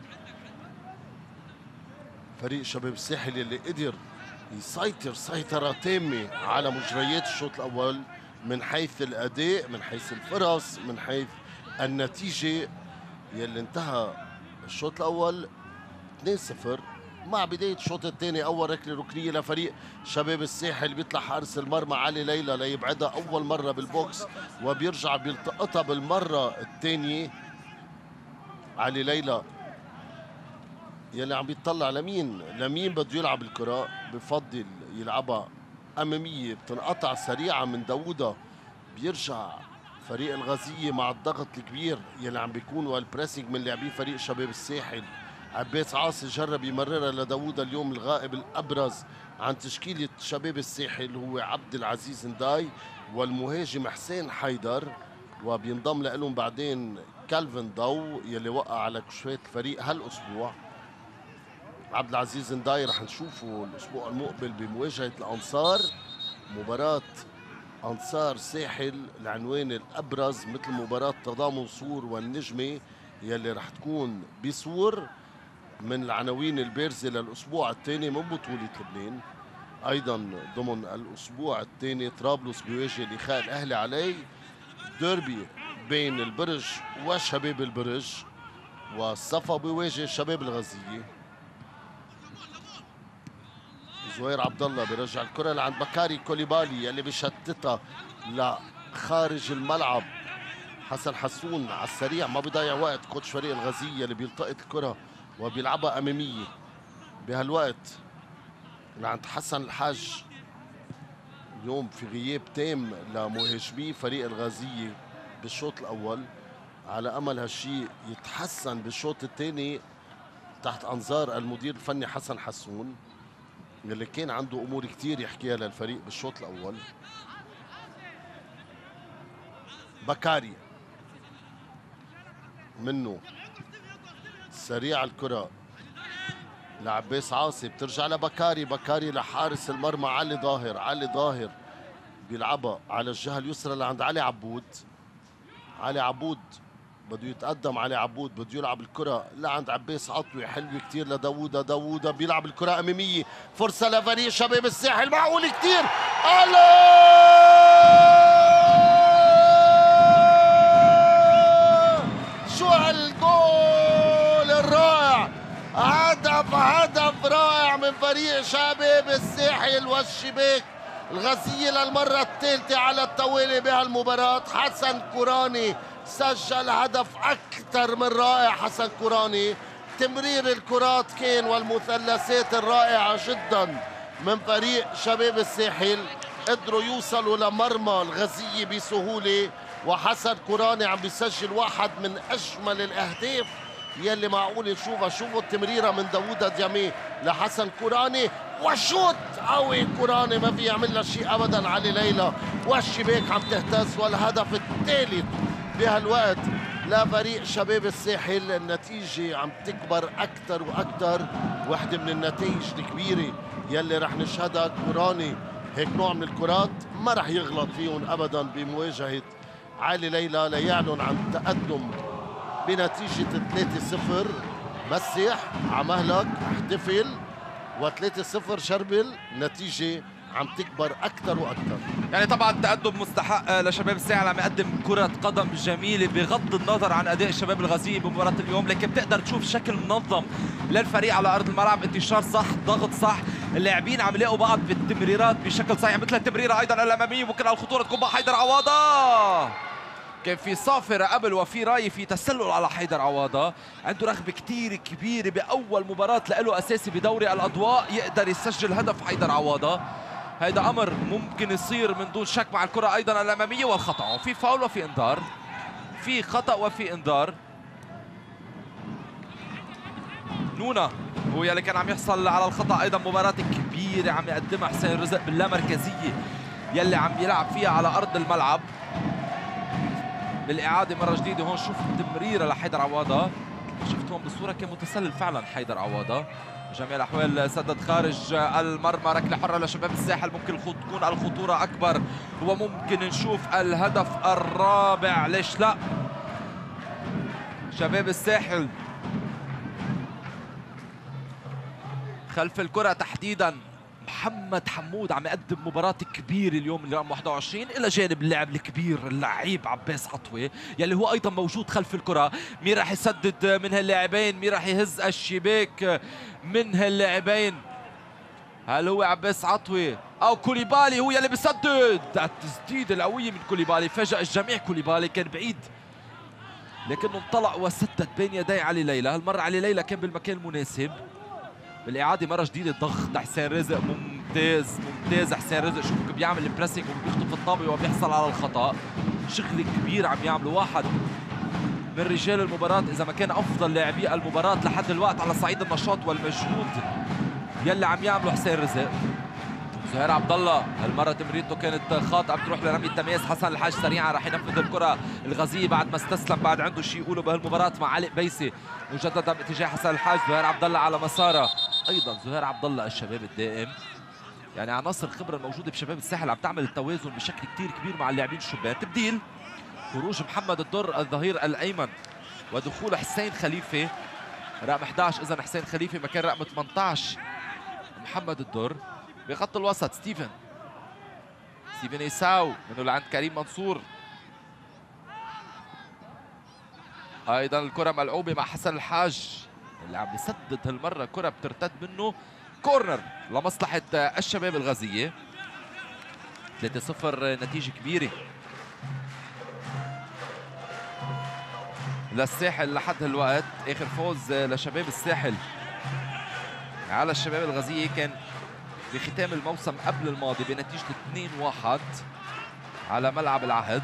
فريق شباب الساحل اللي قدر يسيطر سيطرة تامة على مجريات الشوط الأول من حيث الأداء، من حيث الفرص، من حيث النتيجة يلي انتهى الشوط الأول 2-0. مع بداية الشوط الثاني أول ركلة ركنية لفريق شباب الساحل، بيطلع حارس المرمى علي ليلى ليبعدها أول مرة بالبوكس، وبيرجع بيلتقطها بالمرة الثانية. علي ليلى يلي عم بيطلع لمين بده يلعب الكرة، بفضل يلعبها أمامية، بتنقطع سريعة من داوودة. بيرجع فريق الغزية مع الضغط الكبير يلي عم بيكون والبريسنج من لاعبين فريق شباب الساحل. عباس عاصي جرب يمررها لداوودة. اليوم الغائب الأبرز عن تشكيلة شباب الساحل هو عبد العزيز نداي والمهاجم حسين حيدر، وبينضم لهم بعدين كالفن ضو يلي وقع على كشوات الفريق هالأسبوع. عبد العزيز نداي رح نشوفه الأسبوع المقبل بمواجهة الأنصار، مباراة أنصار ساحل العنوان الأبرز، مثل مباراة تضامن صور والنجمة يلي رح تكون بصور. من العناوين البارزة للأسبوع الثاني من بطولة لبنان. أيضا ضمن الأسبوع الثاني طرابلس بيواجه الإخاء الأهلي علي، ديربي بين البرج وشباب البرج، والصفا بيواجه شباب الغزية. زهير عبد الله بيرجع الكرة لعند بكاري كوليبالي يلي بيشتتها لخارج الملعب. حسن حسون على السريع ما بيضيع وقت كوتش فريق الغزية اللي بيلتقط الكرة وبيلعبها أمامية. بهالوقت لعند حسن الحاج اليوم في غياب تام لمهاجمي فريق الغازية بالشوط الأول، على أمل هالشيء يتحسن بالشوط الثاني تحت أنظار المدير الفني حسن حسون اللي كان عنده أمور كتير يحكيها للفريق بالشوط الأول. بكاري منه سريع الكرة لعباس عاصي، بترجع لبكاري، بكاري لحارس المرمى علي ظاهر، علي ظاهر بيلعبها على الجهة اليسرى لعند علي عبود. علي عبود بده يتقدم، علي عبود بده يلعب الكرة لعند عباس عطوي، حلوة كتير لداوودة، داوودة بيلعب الكرة أمامية، فرصة لفريق شباب الساحل، معقول كتير. شو هالجول الرائع، هدف رائع من فريق شباب الساحل والشباك الغزية للمرة الثالثة على التوالي بهالمباراة. حسن كوراني سجل هدف أكثر من رائع. حسن كوراني تمرير الكرات كان والمثلثات الرائعة جدا من فريق شباب الساحل، قدروا يوصلوا لمرمى الغزية بسهولة، وحسن كوراني عم بيسجل واحد من أجمل الأهداف يلي معقول نشوفها. شوفوا التمريرة من داوودة ديامي لحسن كوراني، وشوت قوي كوراني ما في يعمل له شيء ابدا علي ليلى، والشباك عم تهتز. والهدف الثالث بهالوقت لفريق شباب الساحل. النتيجة عم تكبر أكثر وأكثر، واحدة من النتائج الكبيرة يلي رح نشهدها. كوراني هيك نوع من الكرات ما رح يغلط فيهم أبدا بمواجهة علي ليلى ليعلن عن تقدم بنتيجة 3-0. مسيح عمهلك احتفل، و3-0 شربل. نتيجة عم تكبر أكثر وأكثر. يعني طبعا تقدم مستحق لشباب الساحل، عم يقدم كرة قدم جميلة بغض النظر عن أداء الشباب الغزية بمباراة اليوم، لكن بتقدر تشوف شكل منظم للفريق على أرض الملعب، انتشار صح، ضغط صح، اللاعبين عم يلاقوا بعض بالتمريرات بشكل صحيح، مثل التمريرة أيضا الأمامية. ممكن على الخطورة تكون مع حيدر عواضة، كان في صافرة قبل وفي راي في تسلل على حيدر عواضة. عنده رغبة كتير كبيرة بأول مباراة له أساسي بدوري الأضواء يقدر يسجل هدف حيدر عواضة. هيدا أمر ممكن يصير من دون شك مع الكرة أيضا الأمامية والخطأ، وفي فاول وفي إنذار، في خطأ وفي إنذار. نونا هو يلي كان عم يحصل على الخطأ. أيضا مباراة كبيرة عم يقدمها حسين رزق باللامركزية يلي عم يلعب فيها على أرض الملعب. بالإعادة مرة جديدة هون شوف التمريرة لحيدر عواضة، شفت هون بالصورة كان متسلل فعلا حيدر عواضة. جميع الأحوال سدد خارج المرمى، ركلة حرة لشباب الساحل، ممكن تكون الخطورة أكبر وممكن نشوف الهدف الرابع، ليش لا. شباب الساحل خلف الكرة تحديدا محمد حمود عم يقدم مباراة كبيرة اليوم رقم 21، إلى جانب اللاعب الكبير اللعيب عباس عطوي يلي هو أيضا موجود خلف الكرة. مين راح يسدد من هاللاعبين؟ مين راح يهز الشباك من هاللاعبين؟ هل هو عباس عطوي أو كوليبالي هو يلي بيسدد؟ التسديد القوية من كوليبالي فاجأ الجميع. كوليبالي كان بعيد لكنه انطلق وسدد بين يدي علي ليلى. هالمرة علي ليلى كان بالمكان المناسب. بالإعادة مرة جديدة ضغط حسين رزق، ممتاز ممتاز. حسين رزق شوف كيف بيعمل البريسنج وبيخطف الطابة وبيحصل على الخطأ. شغل كبير عم يعمله، واحد من رجال المباراة إذا ما كان أفضل لاعبي المباراة لحد الوقت على صعيد النشاط والمجهود يلي عم يعمله حسين رزق. زهير عبد الله هالمرة تمريرته كانت خاطئة، بتروح لرمي التماس. حسن الحاج سريعا راح ينفذ الكرة الغزية بعد ما استسلم، بعد عنده شيء يقوله بهالمباراة مع علي بيسي. مجددا باتجاه حسن الحاج، زهير عبد الله على مساره. ايضا زهير عبد الله الشباب الدائم، يعني عناصر الخبرة الموجودة بشباب الساحل عم تعمل التوازن بشكل كتير كبير مع اللاعبين الشبان. تبديل، خروج محمد الدر الظهير الايمن ودخول حسين خليفة رقم 11 اذا حسين خليفه مكان رقم 18 محمد الدر. بخط الوسط ستيفن إيساو منه لعند كريم منصور. ايضا الكره ملعوبه مع حسن الحاج اللي عم بيسدد هالمره، كره بترتد منه كورنر لمصلحه الشباب الغازيه. 3-0 نتيجه كبيره للساحل لحد هالوقت. اخر فوز لشباب الساحل على الشباب الغازيه كان بختام الموسم قبل الماضي بنتيجه 2-1 على ملعب العهد.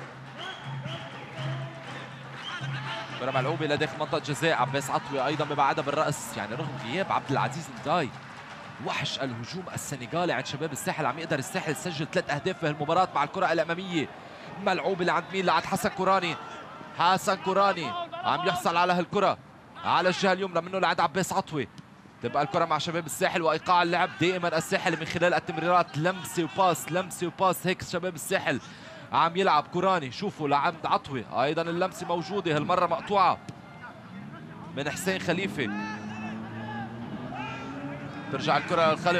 كرة ملعوبة لداخل منطقة جزاء. عباس عطوي أيضا ببعدها بالرأس، يعني رغم غياب عبد العزيز نداي وحش الهجوم السنغالي عند شباب الساحل عم يقدر الساحل يسجل 3 أهداف في هالمباراة مع الكرة الأمامية. ملعوبة لعند مين؟ لعند حسن كوراني. حسن كوراني عم يحصل على هالكرة على الجهة اليمنى منه لعند عباس عطوي. تبقى الكرة مع شباب الساحل وإيقاع اللعب دائما الساحل من خلال التمريرات، لمسة وباس لمسة وباس. هيك شباب الساحل عم يلعب. كوراني شوفوا لعند عطوي، ايضا اللمسه موجوده هالمره مقطوعه من حسين خليفه. ترجع الكره للخلف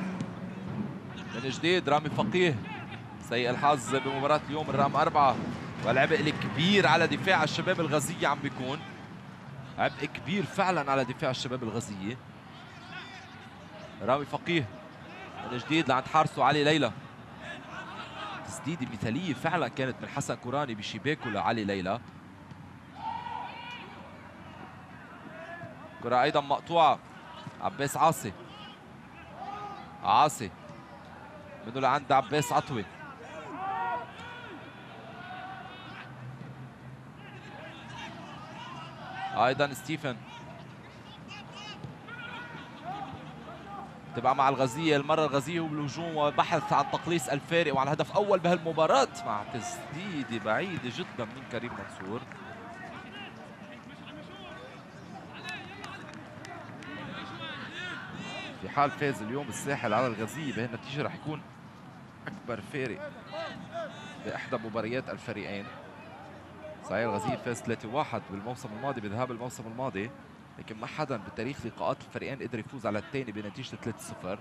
من جديد. رامي فقيه سيء الحظ بمباراه اليوم الرقم 4، والعبء الكبير على دفاع الشباب الغازيه عم بيكون عبء كبير فعلا على دفاع الشباب الغازيه. رامي فقيه من جديد لعند حارسه علي ليلى. تسديده مثاليه فعلا كانت من حسن كوراني بشباكه لعلي ليلى. كرة ايضا مقطوعه. عباس عاصي منه لعند عباس عطوي. ايضا ستيفن. تبقى مع الغازيه المره الغازيه وبالهجوم وبحث عن تقليص الفارق وعن هدف اول بهالمباراه مع تسديده بعيده جدا من كريم منصور. في حال فاز اليوم الساحل على الغازيه بهالنتيجه رح يكون اكبر فارق باحدى مباريات الفريقين. صحيح الغازيه فاز 3-1 بالموسم الماضي بذهاب الموسم الماضي، لكن ما حدا بتاريخ لقاءات الفريقين قدر يفوز على الثاني بنتيجه 3-0.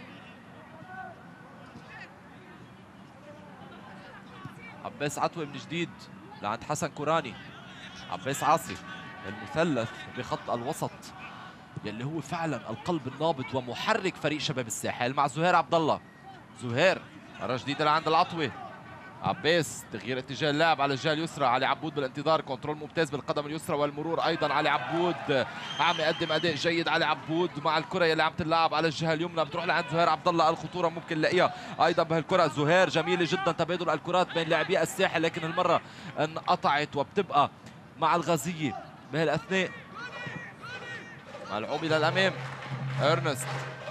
عباس عطوي من جديد لعند حسن كوراني. عباس عاصي المثلث بخط الوسط يلي هو فعلا القلب النابض ومحرك فريق شباب الساحل مع زهير عبد الله. زهير مره جديده لعند العطوي. عباس تغيير اتجاه اللعب على الجهه اليسرى. علي عبود بالانتظار، كنترول ممتاز بالقدم اليسرى والمرور ايضا. علي عبود عم يقدم اداء جيد. علي عبود مع الكره يلي عم تلعب على الجهه اليمنى بتروح لعند زهير عبد الله. الخطوره ممكن نلاقيها ايضا بهالكره. زهير جميله جدا تبادل الكرات بين لاعبي الساحل، لكن المره انقطعت وبتبقى مع الغازيه بهالاثناء. ملعوب الى الامام ارنست.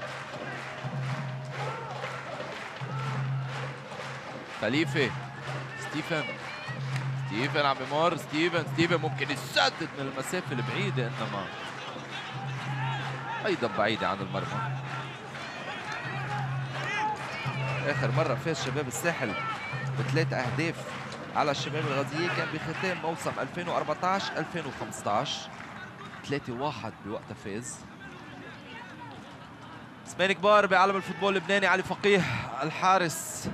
خليفه. ستيفن عم بمر. ستيفن ممكن يسدد من المسافه البعيده، انما ايضا بعيده عن المرمى. اخر مره فاز شباب الساحل ب3 اهداف على الشباب الغازيه كان بختام موسم 2014-2015 3-1 بوقتها فاز. اسمين كبار بعالم الفوتبول اللبناني. علي فقيه الحارس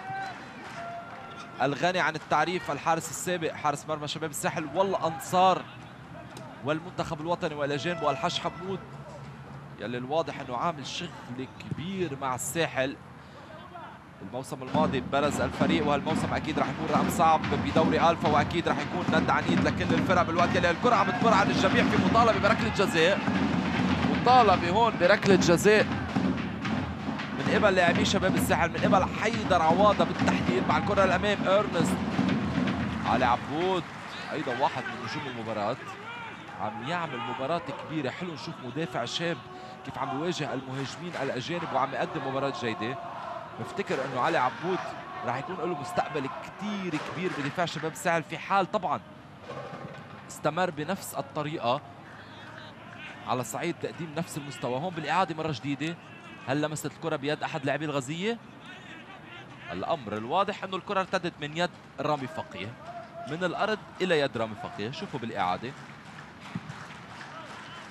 الغني عن التعريف، الحارس السابق حارس مرمى شباب الساحل والانصار والمنتخب الوطني والى جانبه الحاج حمود يلي الواضح انه عامل شغل كبير مع الساحل. الموسم الماضي برز الفريق وهالموسم اكيد رح يكون رقم صعب بدوري الفا، واكيد رح يكون ند عنيد لكل الفرق بالوقت يلي الكره عم تمر عن الجميع. في مطالبه بركله جزاء، مطالبه هون بركله جزاء من قبل لاعبي شباب الساحل، من قبل حيدر عواضه بالتحديد مع الكره الامام. ارنست. علي عبود ايضا واحد من نجوم المباراه، عم يعمل مباراه كبيره. حلو نشوف مدافع شاب كيف عم يواجه المهاجمين الاجانب وعم يقدم مباراه جيده. بفتكر انه علي عبود راح يكون له مستقبل كثير كبير بدفاع شباب الساحل في حال طبعا استمر بنفس الطريقه على صعيد تقديم نفس المستوى. هون بالاعاده مره جديده، هل لمست الكره بيد احد لاعبي الغازيه؟ الامر الواضح انه الكره ارتدت من يد رامي فقيه من الارض الى يد رامي فقيه. شوفوا بالاعاده.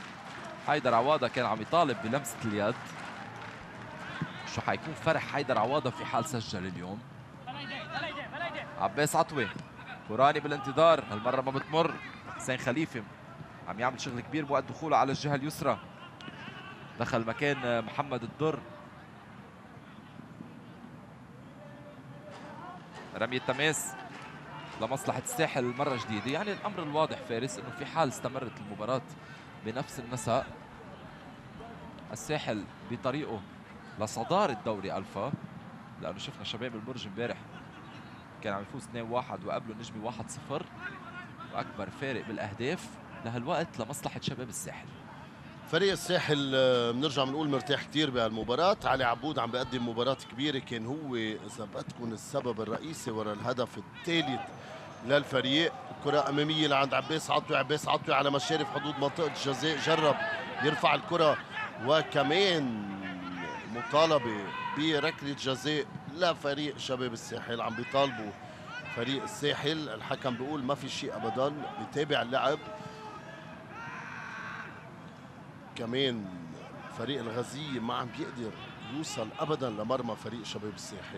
حيدر عواضة كان عم يطالب بلمسة اليد. شو حيكون فرح حيدر عواضة في حال سجل اليوم. عباس عطوة، كوراني بالانتظار، هالمرة ما بتمر. حسين خليفة عم يعمل شغل كبير بوقت دخوله على الجهة اليسرى، دخل مكان محمد الدر. رمية تماس لمصلحة الساحل مرة جديدة. يعني الأمر الواضح فارس إنه في حال استمرت المباراة بنفس النسق، الساحل بطريقه لصدارة دوري ألفا، لأنه شفنا شباب البرج امبارح كان عم يفوز 2-1 وقبله النجمي 1-0، وأكبر فارق بالأهداف لهالوقت لمصلحة شباب الساحل. فريق الساحل بنرجع بنقول مرتاح كثير بهالمباراة. علي عبود عم بيقدم مباراة كبيرة، كان هو إذا بدكم السبب الرئيسي وراء الهدف الثالث للفريق. كرة أمامية لعند عباس عطوي، عباس عطوي على مشارف حدود منطقة الجزاء، جرب يرفع الكرة وكمان مطالبة بركلة جزاء لفريق شباب الساحل. عم بيطالبوا فريق الساحل، الحكم بيقول ما في شيء أبدا، بيتابع اللعب. كمان فريق الغزية ما عم بيقدر يوصل ابدا لمرمى فريق شباب الساحل.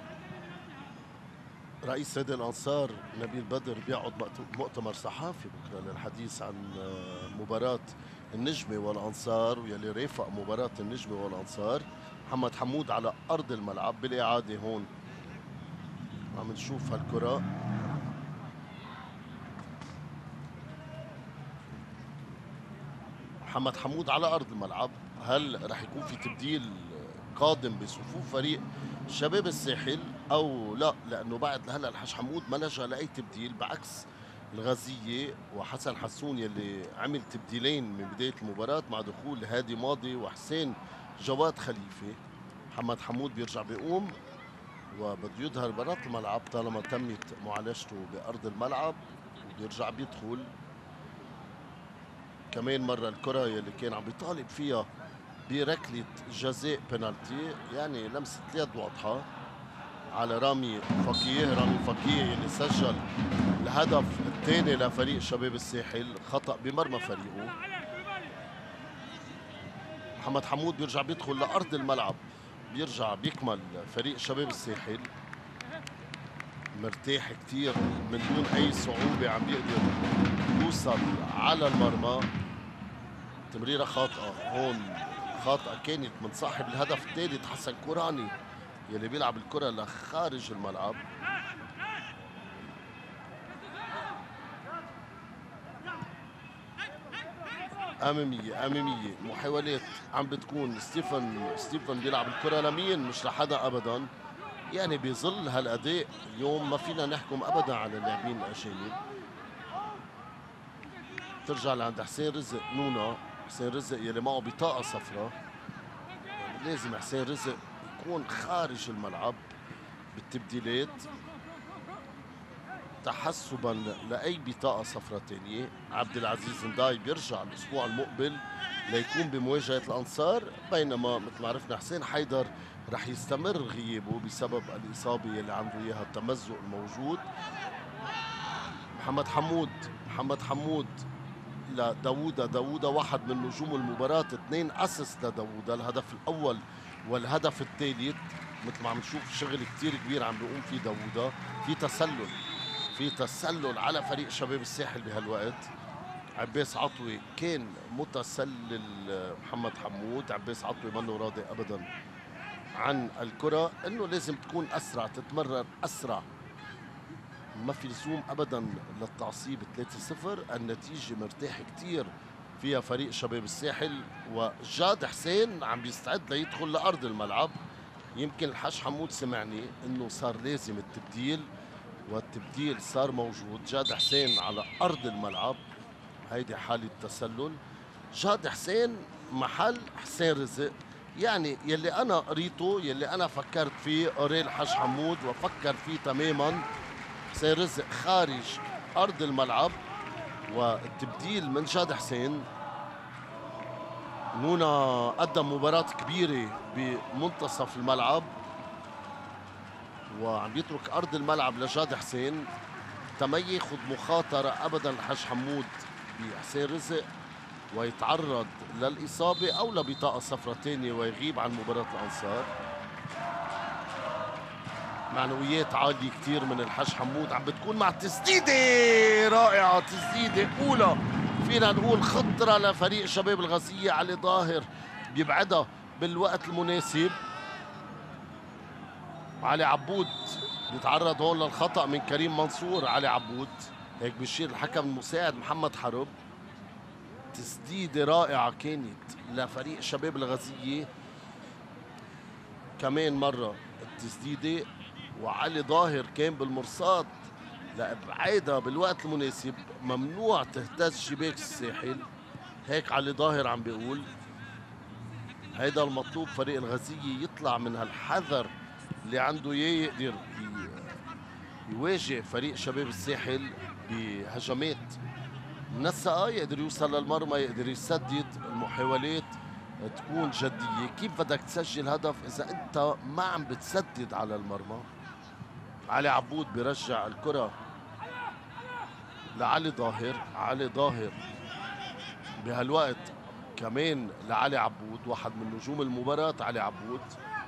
رئيس نادي الانصار نبيل بدر بيقعد مؤتمر صحافي بكره للحديث عن مباراة النجمة والانصار ويلي رافق مباراة النجمة والانصار. محمد حمود على ارض الملعب بالاعادة. هون عم نشوف هالكرة، محمد حمود على ارض الملعب. هل رح يكون في تبديل قادم بصفوف فريق شباب الساحل او لا؟ لانه بعد لهلا الحاج حمود ما لجأ لاي تبديل، بعكس الغزية وحسن حسون يلي عمل تبديلين من بداية المباراة مع دخول هادي ماضي وحسين جواد خليفة. محمد حمود بيرجع بيقوم وبده يظهر برات الملعب طالما تمت معالجته بارض الملعب، وبيرجع بيدخل كمان مرة. الكرة يلي كان عم بيطالب فيها بركلة جزاء بنالتي، يعني لمسة اليد واضحة على رامي فقيه. رامي فقيه يلي سجل الهدف الثاني لفريق شباب الساحل، خطأ بمرمى فريقه. محمد حمود بيرجع بيدخل لأرض الملعب، بيرجع بيكمل فريق شباب الساحل مرتاح كتير من دون أي صعوبة، عم بيقدر يوصل على المرمى. تمريرة خاطئة هون، خاطئة كانت من صاحب الهدف الثالث حسن كوراني يلي بيلعب الكرة لخارج الملعب. أمامية محاولات عم بتكون. ستيفن بيلعب الكرة لمين؟ مش لحدا أبدا. يعني بظل هالأداء اليوم ما فينا نحكم أبدا على اللاعبين الأجانب. ترجع لعند حسين رزق نونا. حسين رزق يلي معه بطاقة صفراء، يعني لازم حسين رزق يكون خارج الملعب بالتبديلات تحسبا لأي بطاقة صفراء تانية. عبد العزيز نداي بيرجع الأسبوع المقبل ليكون بمواجهة الأنصار، بينما مثل ما عرفنا حسين حيدر رح يستمر غيابه بسبب الإصابة يلي عنده إياها، التمزق الموجود. محمد حمود لداوودة واحد من نجوم المباراة، 2 أسيست لداوودة، الهدف الأول والهدف الثالث. مثل ما عم نشوف شغل كتير كبير عم بيقوم فيه داوودة. في تسلل على فريق شباب الساحل بهالوقت. عباس عطوي كان متسلل محمد حمود. عباس عطوي منه راضي أبدا عن الكرة، إنه لازم تكون أسرع، تتمرر أسرع، ما في لزوم ابدا للتعصيب. 3-0 النتيجه مرتاح كتير فيها فريق شباب الساحل. وجاد حسين عم بيستعد ليدخل لارض الملعب. يمكن الحاج حمود سمعني انه صار لازم التبديل، والتبديل صار موجود. جاد حسين على ارض الملعب، هيدي حاله تسلل. جاد حسين محل حسين رزق، يعني يلي انا قريته يلي انا فكرت فيه قري الحاج حمود وفكر فيه تماما. حسين رزق خارج أرض الملعب والتبديل من جاد حسين. نونا قدم مباراة كبيرة بمنتصف الملعب وعم يترك أرض الملعب لجاد حسين. تما ياخذ مخاطرة أبدا الحاج حمود بحسين رزق، ويتعرض للإصابة أو لبطاقة صفراء ثانية ويغيب عن مباراة الأنصار. معنويات عالية كتير من الحاج حمود، عم بتكون مع تسديدة رائعة، تسديدة أولى فينا نقول خطرة لفريق شباب الغازية. علي ظاهر بيبعدها بالوقت المناسب. علي عبود بيتعرض هون للخطأ من كريم منصور. علي عبود هيك بيشير الحكم المساعد محمد حرب. تسديدة رائعة كانت لفريق شباب الغازية، كمان مرة التسديدة، وعلي ظاهر كان بالمرصاد لابعادها بالوقت المناسب. ممنوع تهتز شباك الساحل، هيك علي ظاهر عم بيقول. هيدا المطلوب، فريق الغازية يطلع من هالحذر اللي عنده اياه، يقدر يواجه فريق شباب الساحل بهجمات منسقة، يقدر يوصل للمرمى، يقدر يسدد. المحاولات تكون جدية. كيف بدك تسجل هدف إذا أنت ما عم بتسدد على المرمى؟ علي عبود بيرجع الكرة لعلي ظاهر. علي ظاهر بهالوقت كمان لعلي عبود، واحد من نجوم المباراة. علي عبود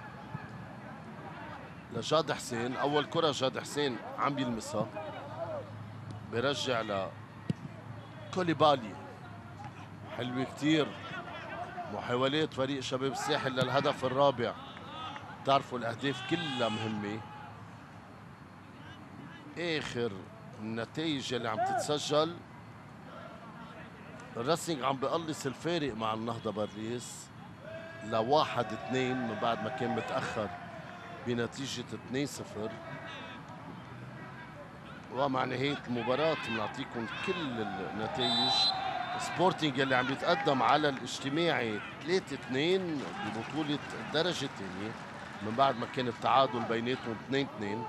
لجاد حسين، أول كرة جاد حسين عم بيلمسها، بيرجع لكوليبالي. حلوة كتير محاولات فريق شباب الساحل للهدف الرابع. بتعرفوا الأهداف كلها مهمة. آخر النتائج اللي عم تتسجل، الرسنج عم بقلص الفارق مع النهضة بارليس ل1-2 من بعد ما كان متأخر بنتيجة 2-0. ومع نهاية المباراة بنعطيكم كل النتائج. سبورتينج اللي عم يتقدم على الاجتماعي 3-2 ببطولة الدرجة الثانية من بعد ما كان التعادل بيناتهم 2-2.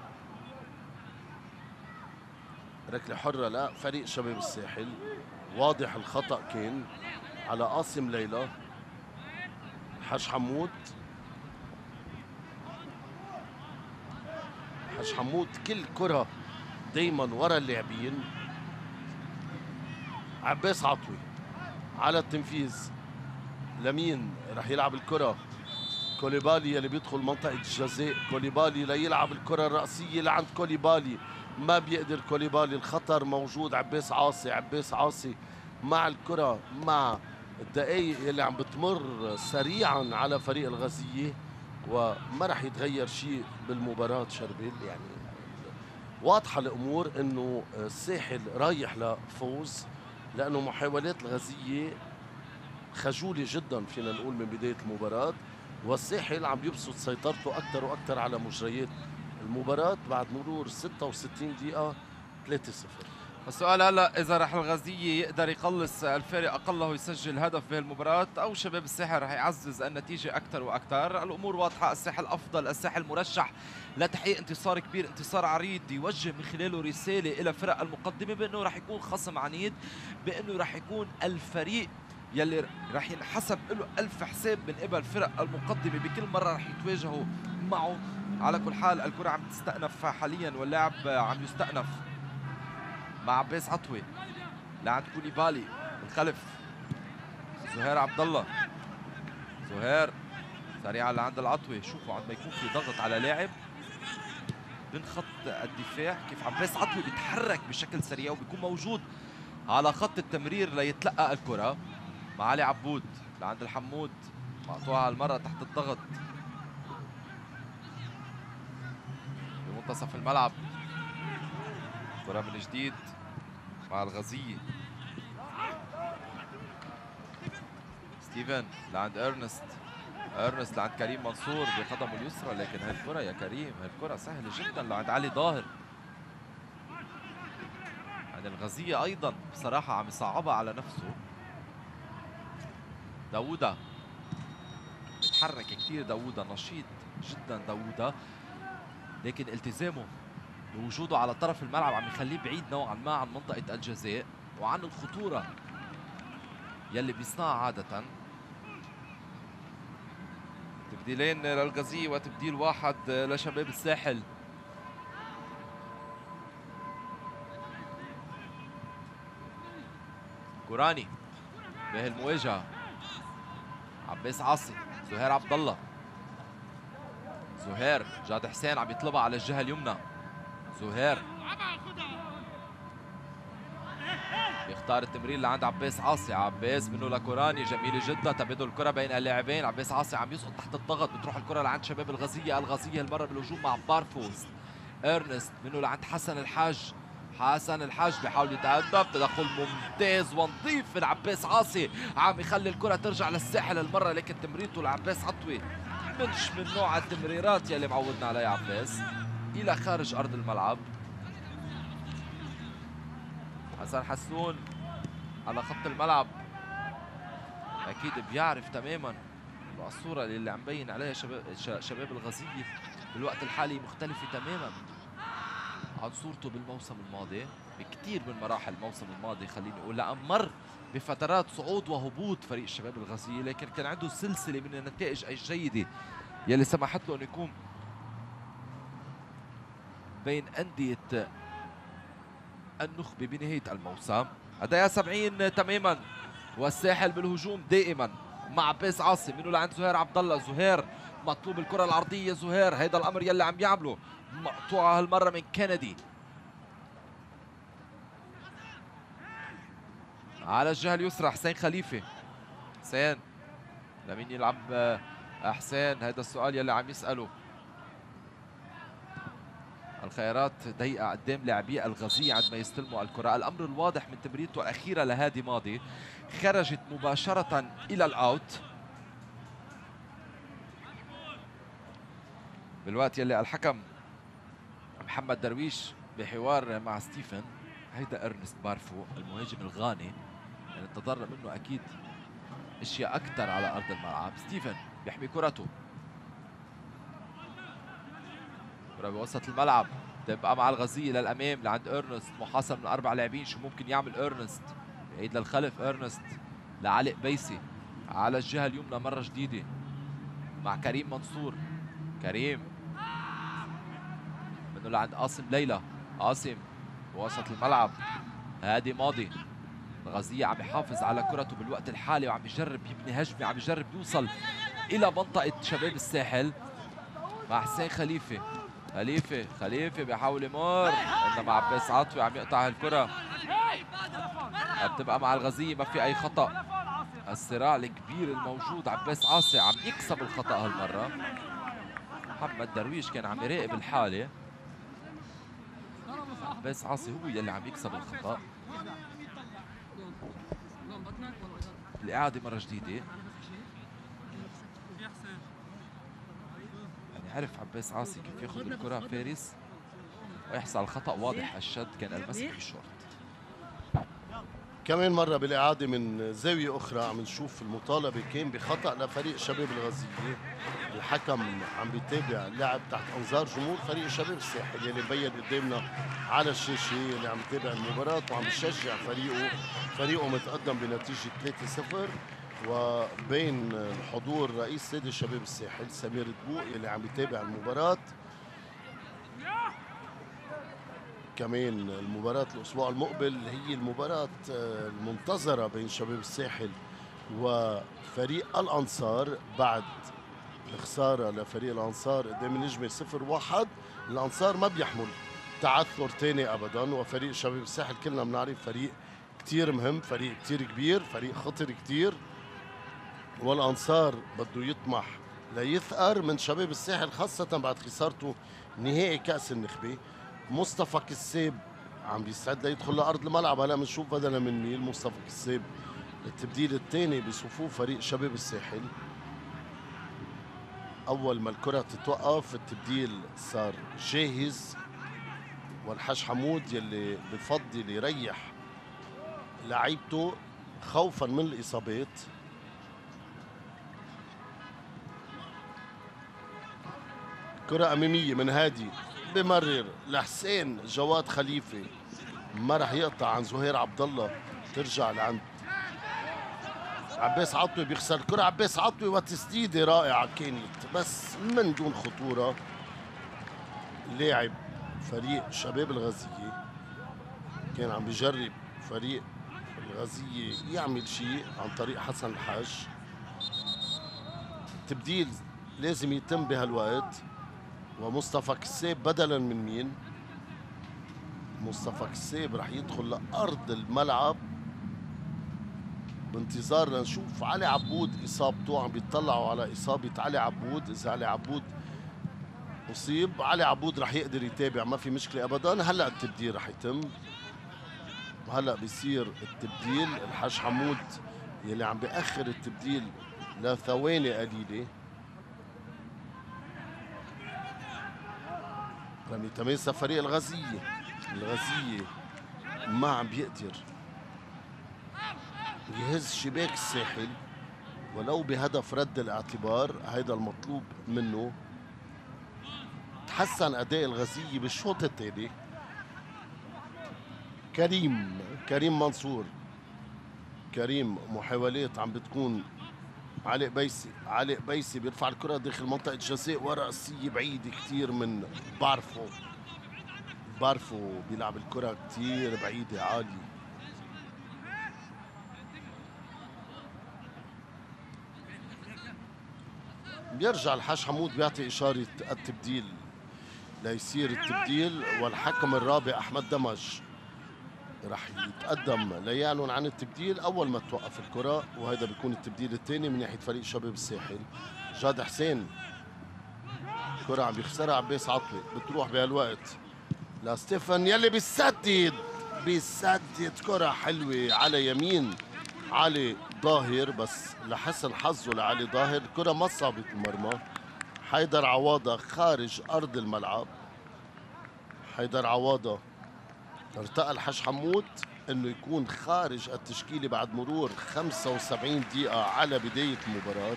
ركلة حرة لا فريق شباب الساحل. واضح الخطأ كان على قاسم ليلى. حاج حمود، حاج حمود كل كرة دايما ورا اللاعبين. عباس عطوي على التنفيذ. لمين رح يلعب الكرة؟ كوليبالي اللي بيدخل منطقة الجزاء. كوليبالي ليلعب الكرة الرأسية لعند كوليبالي، ما بيقدر كوليبالي. الخطر موجود. عباس عاصي، عباس عاصي مع الكرة، مع الدقايق اللي عم بتمر سريعا على فريق الغازية، وما رح يتغير شيء بالمباراة. شربيل يعني واضحة الأمور إنه الساحل رايح لفوز، لأنه محاولات الغازية خجولة جدا فينا نقول من بداية المباراة، والساحل عم يبسط سيطرته أكثر وأكثر على مجريات المباراة بعد مرور 66 دقيقة 3-0. السؤال هلا اذا رح الغازيه يقدر يقلص الفارق اقله ويسجل هدف بهالمباراه، او شباب الساحل رح يعزز النتيجه اكثر واكثر. الامور واضحه، الساحل افضل، الساحل مرشح لتحقيق انتصار كبير، انتصار عريض يوجه من خلاله رساله الى فرق المقدمه بانه رح يكون خصم عنيد، بانه رح يكون الفريق يلي رح ينحسب له ألف حساب من قبل فرق المقدمه بكل مره رح يتواجهوا معه. على كل حال الكره عم تستأنف حاليا واللاعب عم يستأنف مع عباس عطوي لعند كوليبالي من خلف. زهير عبد الله، زهير سريعا لعند العطوي. شوفوا عندما يكون في ضغط على لاعب من خط الدفاع كيف عباس عطوي بيتحرك بشكل سريع وبيكون موجود على خط التمرير ليتلقى الكرة. مع علي عبود لعند الحمود، مقطوعة المرة تحت الضغط بمنتصف الملعب. كرة من جديد مع الغازية. ستيفن لعند ارنست، ارنست لعند كريم منصور بقدمه اليسرى، لكن هالكرة يا كريم هالكرة سهلة جدا لعند علي ظاهر. يعني الغازية ايضا بصراحة عم يصعبها على نفسه. داوودة بيتحرك كثير، داوودة نشيط جدا داوودة، لكن التزامه بوجوده على طرف الملعب عم يخليه بعيد نوعا ما عن منطقة الجزاء وعن الخطورة يلي بيصنعها عادة. تبديلين للغازية وتبديل واحد لشباب الساحل. كوراني انتباه المواجهة. عباس عاصي، زهير عبد الله. زهير، جاد حسين عم يطلبها على الجهة اليمنى. زهير بيختار التمرير لعند عباس عاصي. عباس منه لكوراني، جميله جدا تبادل الكره بين اللاعبين. عباس عاصي عم يسقط تحت الضغط، بتروح الكره لعند شباب الغزيه. الغزيه المره بالهجوم مع بارفوز. ارنست منه لعند حسن الحاج. حسن الحاج بيحاول يتهدف، تدخل ممتاز ونظيف من عباس عاصي، عم يخلي الكره ترجع للساحل المره، لكن تمريرته لعباس عطوي مش من نوع التمريرات يلي معودنا عليها عباس، الى خارج ارض الملعب. حسن حسون على خط الملعب، اكيد بيعرف تماما الصوره اللي عم بين عليها شباب الغزيه بالوقت الحالي مختلفه تماما عن صورته بالموسم الماضي، بكثير من مراحل الموسم الماضي خليني اقول، لأن مر بفترات صعود وهبوط فريق الشباب الغزيه، لكن كان عنده سلسله من النتائج الجيده يلي سمحت له انه يكون بين انديه النخبه بنهايه الموسم. الدقيقه 70 تماما، والساحل بالهجوم دائما مع عباس عاصي، منه لعند زهير عبد الله. زهير مطلوب الكره العرضيه، زهير هيدا الامر يلي عم يعمله، مقطوعه هالمره من كندي. على الجهه اليسرى حسين خليفه. حسين لمين يلعب حسين؟ هيدا السؤال يلي عم يساله. الخيارات ضيقه قدام لاعبي الغزيه عندما يستلموا الكره. الامر الواضح من تمريرته الاخيره لهادي ماضي، خرجت مباشره الى الاوت، بالوقت يلي الحكم محمد درويش بحوار مع ستيفن. هيدا ارنست بارفو المهاجم الغاني، يعني انتظرنا منه اكيد اشياء اكثر على ارض الملعب. ستيفن بيحمي كرته، كرة بوسط الملعب تبقى مع الغزية للامام لعند ارنست، محاصر من 4 لاعبين. شو ممكن يعمل ارنست؟ بعيد للخلف ارنست لعلي قبيسي على الجهة اليمنى مرة جديدة مع كريم منصور. كريم منه لعند قاسم ليلى. قاسم بوسط الملعب، هادي ماضي. الغزية عم يحافظ على كرته بالوقت الحالي وعم يجرب يبني هجمة، عم يجرب يوصل إلى منطقة شباب الساحل مع حسين خليفة. خليفة بيحاول يمر، انما عباس عاطوي عم يقطع الكرة. بتبقى مع الغزية، ما في أي خطأ. الصراع الكبير الموجود، عباس عاصي عم يكسب الخطأ هالمرة. محمد درويش كان عم يراقب الحالة، عباس عاصي هو يلي عم يكسب الخطأ. الإعادة مرة جديدة، يعني عرف عباس عاصي كيف ياخذ الكرة فارس ويحصل على الخطأ واضح. الشد كان المسك بالشورت. كمان مرة بالإعادة من زاوية أخرى عم نشوف المطالبة كان بخطأ لفريق شباب الغزية. الحكم عم بيتابع اللعب تحت أنظار جمهور فريق شباب الساحل يلي مبين قدامنا على الشاشة، يلي عم يتابع المباراة وعم يشجع فريقه متقدم بنتيجة 3-0. وبين الحضور رئيس نادي شباب الساحل سمير دبوق يلي عم يتابع المباراة. كمان المباراة الأسبوع المقبل هي المباراة المنتظرة بين شباب الساحل وفريق الأنصار بعد الخسارة لفريق الأنصار قدام النجمة 0-1. الأنصار ما بيحمل تعثر تاني أبدا، وفريق شباب الساحل كلنا بنعرف فريق كتير مهم، فريق كتير كبير، فريق خطر كتير، والأنصار بده يطمح ليثأر من شباب الساحل خاصة بعد خسارته نهائي كأس النخبة. مصطفى كساب عم بيستعد ليدخل لأرض الملعب، هلا بنشوف بدلا من مين مصطفى كساب التبديل الثاني بصفوف فريق شباب الساحل. أول ما الكرة تتوقف التبديل صار جاهز، والحاج حمود يلي بفضل يريح لعيبته خوفا من الإصابات. كرة أمامية من هادي بمرر لحسين جواد خليفة، ما رح يقطع عن زهير عبد الله، ترجع لعند عباس عطوي، بيخسر الكرة عباس عطوي، وتسديدة رائعة كانت بس من دون خطورة. لاعب فريق شباب الغزية كان عم بيجرب فريق الغزية يعمل شيء عن طريق حسن الحاج. التبديل لازم يتم بهالوقت، ومصطفى كساب بدلا من مين؟ مصطفى كساب رح يدخل لأرض الملعب بانتظار لنشوف علي عبود إصابته. عم بيطلعوا على إصابة علي عبود، إذا علي عبود أصيب علي عبود رح يقدر يتابع، ما في مشكلة أبدا. هلأ التبديل رح يتم، هلأ بيصير التبديل. الحاج حمود يلي عم بيأخر التبديل لثواني قليلة. رمي تماسة فريق الغزية. الغزية ما عم بيقدر يهز شباك الساحل ولو بهدف رد الاعتبار، هيدا المطلوب منه. تحسن أداء الغزية بالشوط الثاني. كريم منصور، كريم محاولات عم بتكون. علي قبيسي بيرفع الكرة داخل منطقة جزاء ورأسية بعيدة كتير من بارفو بيلعب الكرة كتير بعيدة عالية. بيرجع الحاج حمود بيعطي إشارة التبديل ليصير التبديل، والحكم الرابع أحمد دمج رح يتقدم ليعلن عن التبديل أول ما توقف الكرة، وهذا بيكون التبديل الثاني من ناحية فريق شباب الساحل. جاد حسين كرة عم بيخسرها عباس عطوي، بتروح بهالوقت لستيفن يلي بيسدد كرة حلوة على يمين علي ظاهر، بس لحسن حظه لعلي ظاهر الكرة ما صابت المرمى. حيدر عواضة خارج أرض الملعب. حيدر عواضة ارتقى الحاج حمود انه يكون خارج التشكيله بعد مرور 75 دقيقه على بدايه المباراه.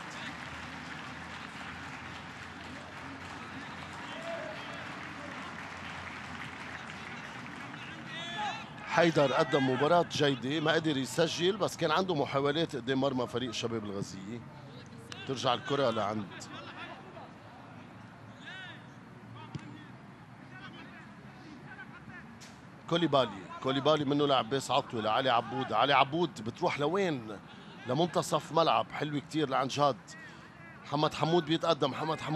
حيدر قدم مباراة جيدة، ما قدر يسجل بس كان عنده محاولات قدام مرمى فريق شباب الغزية. ترجع الكرة لعند كوليبالي منه لعباس عطوي لعلي عبود. علي عبود بتروح لوين؟ لمنتصف ملعب حلو كتير لعند جاد. محمد حمود بيتقدم.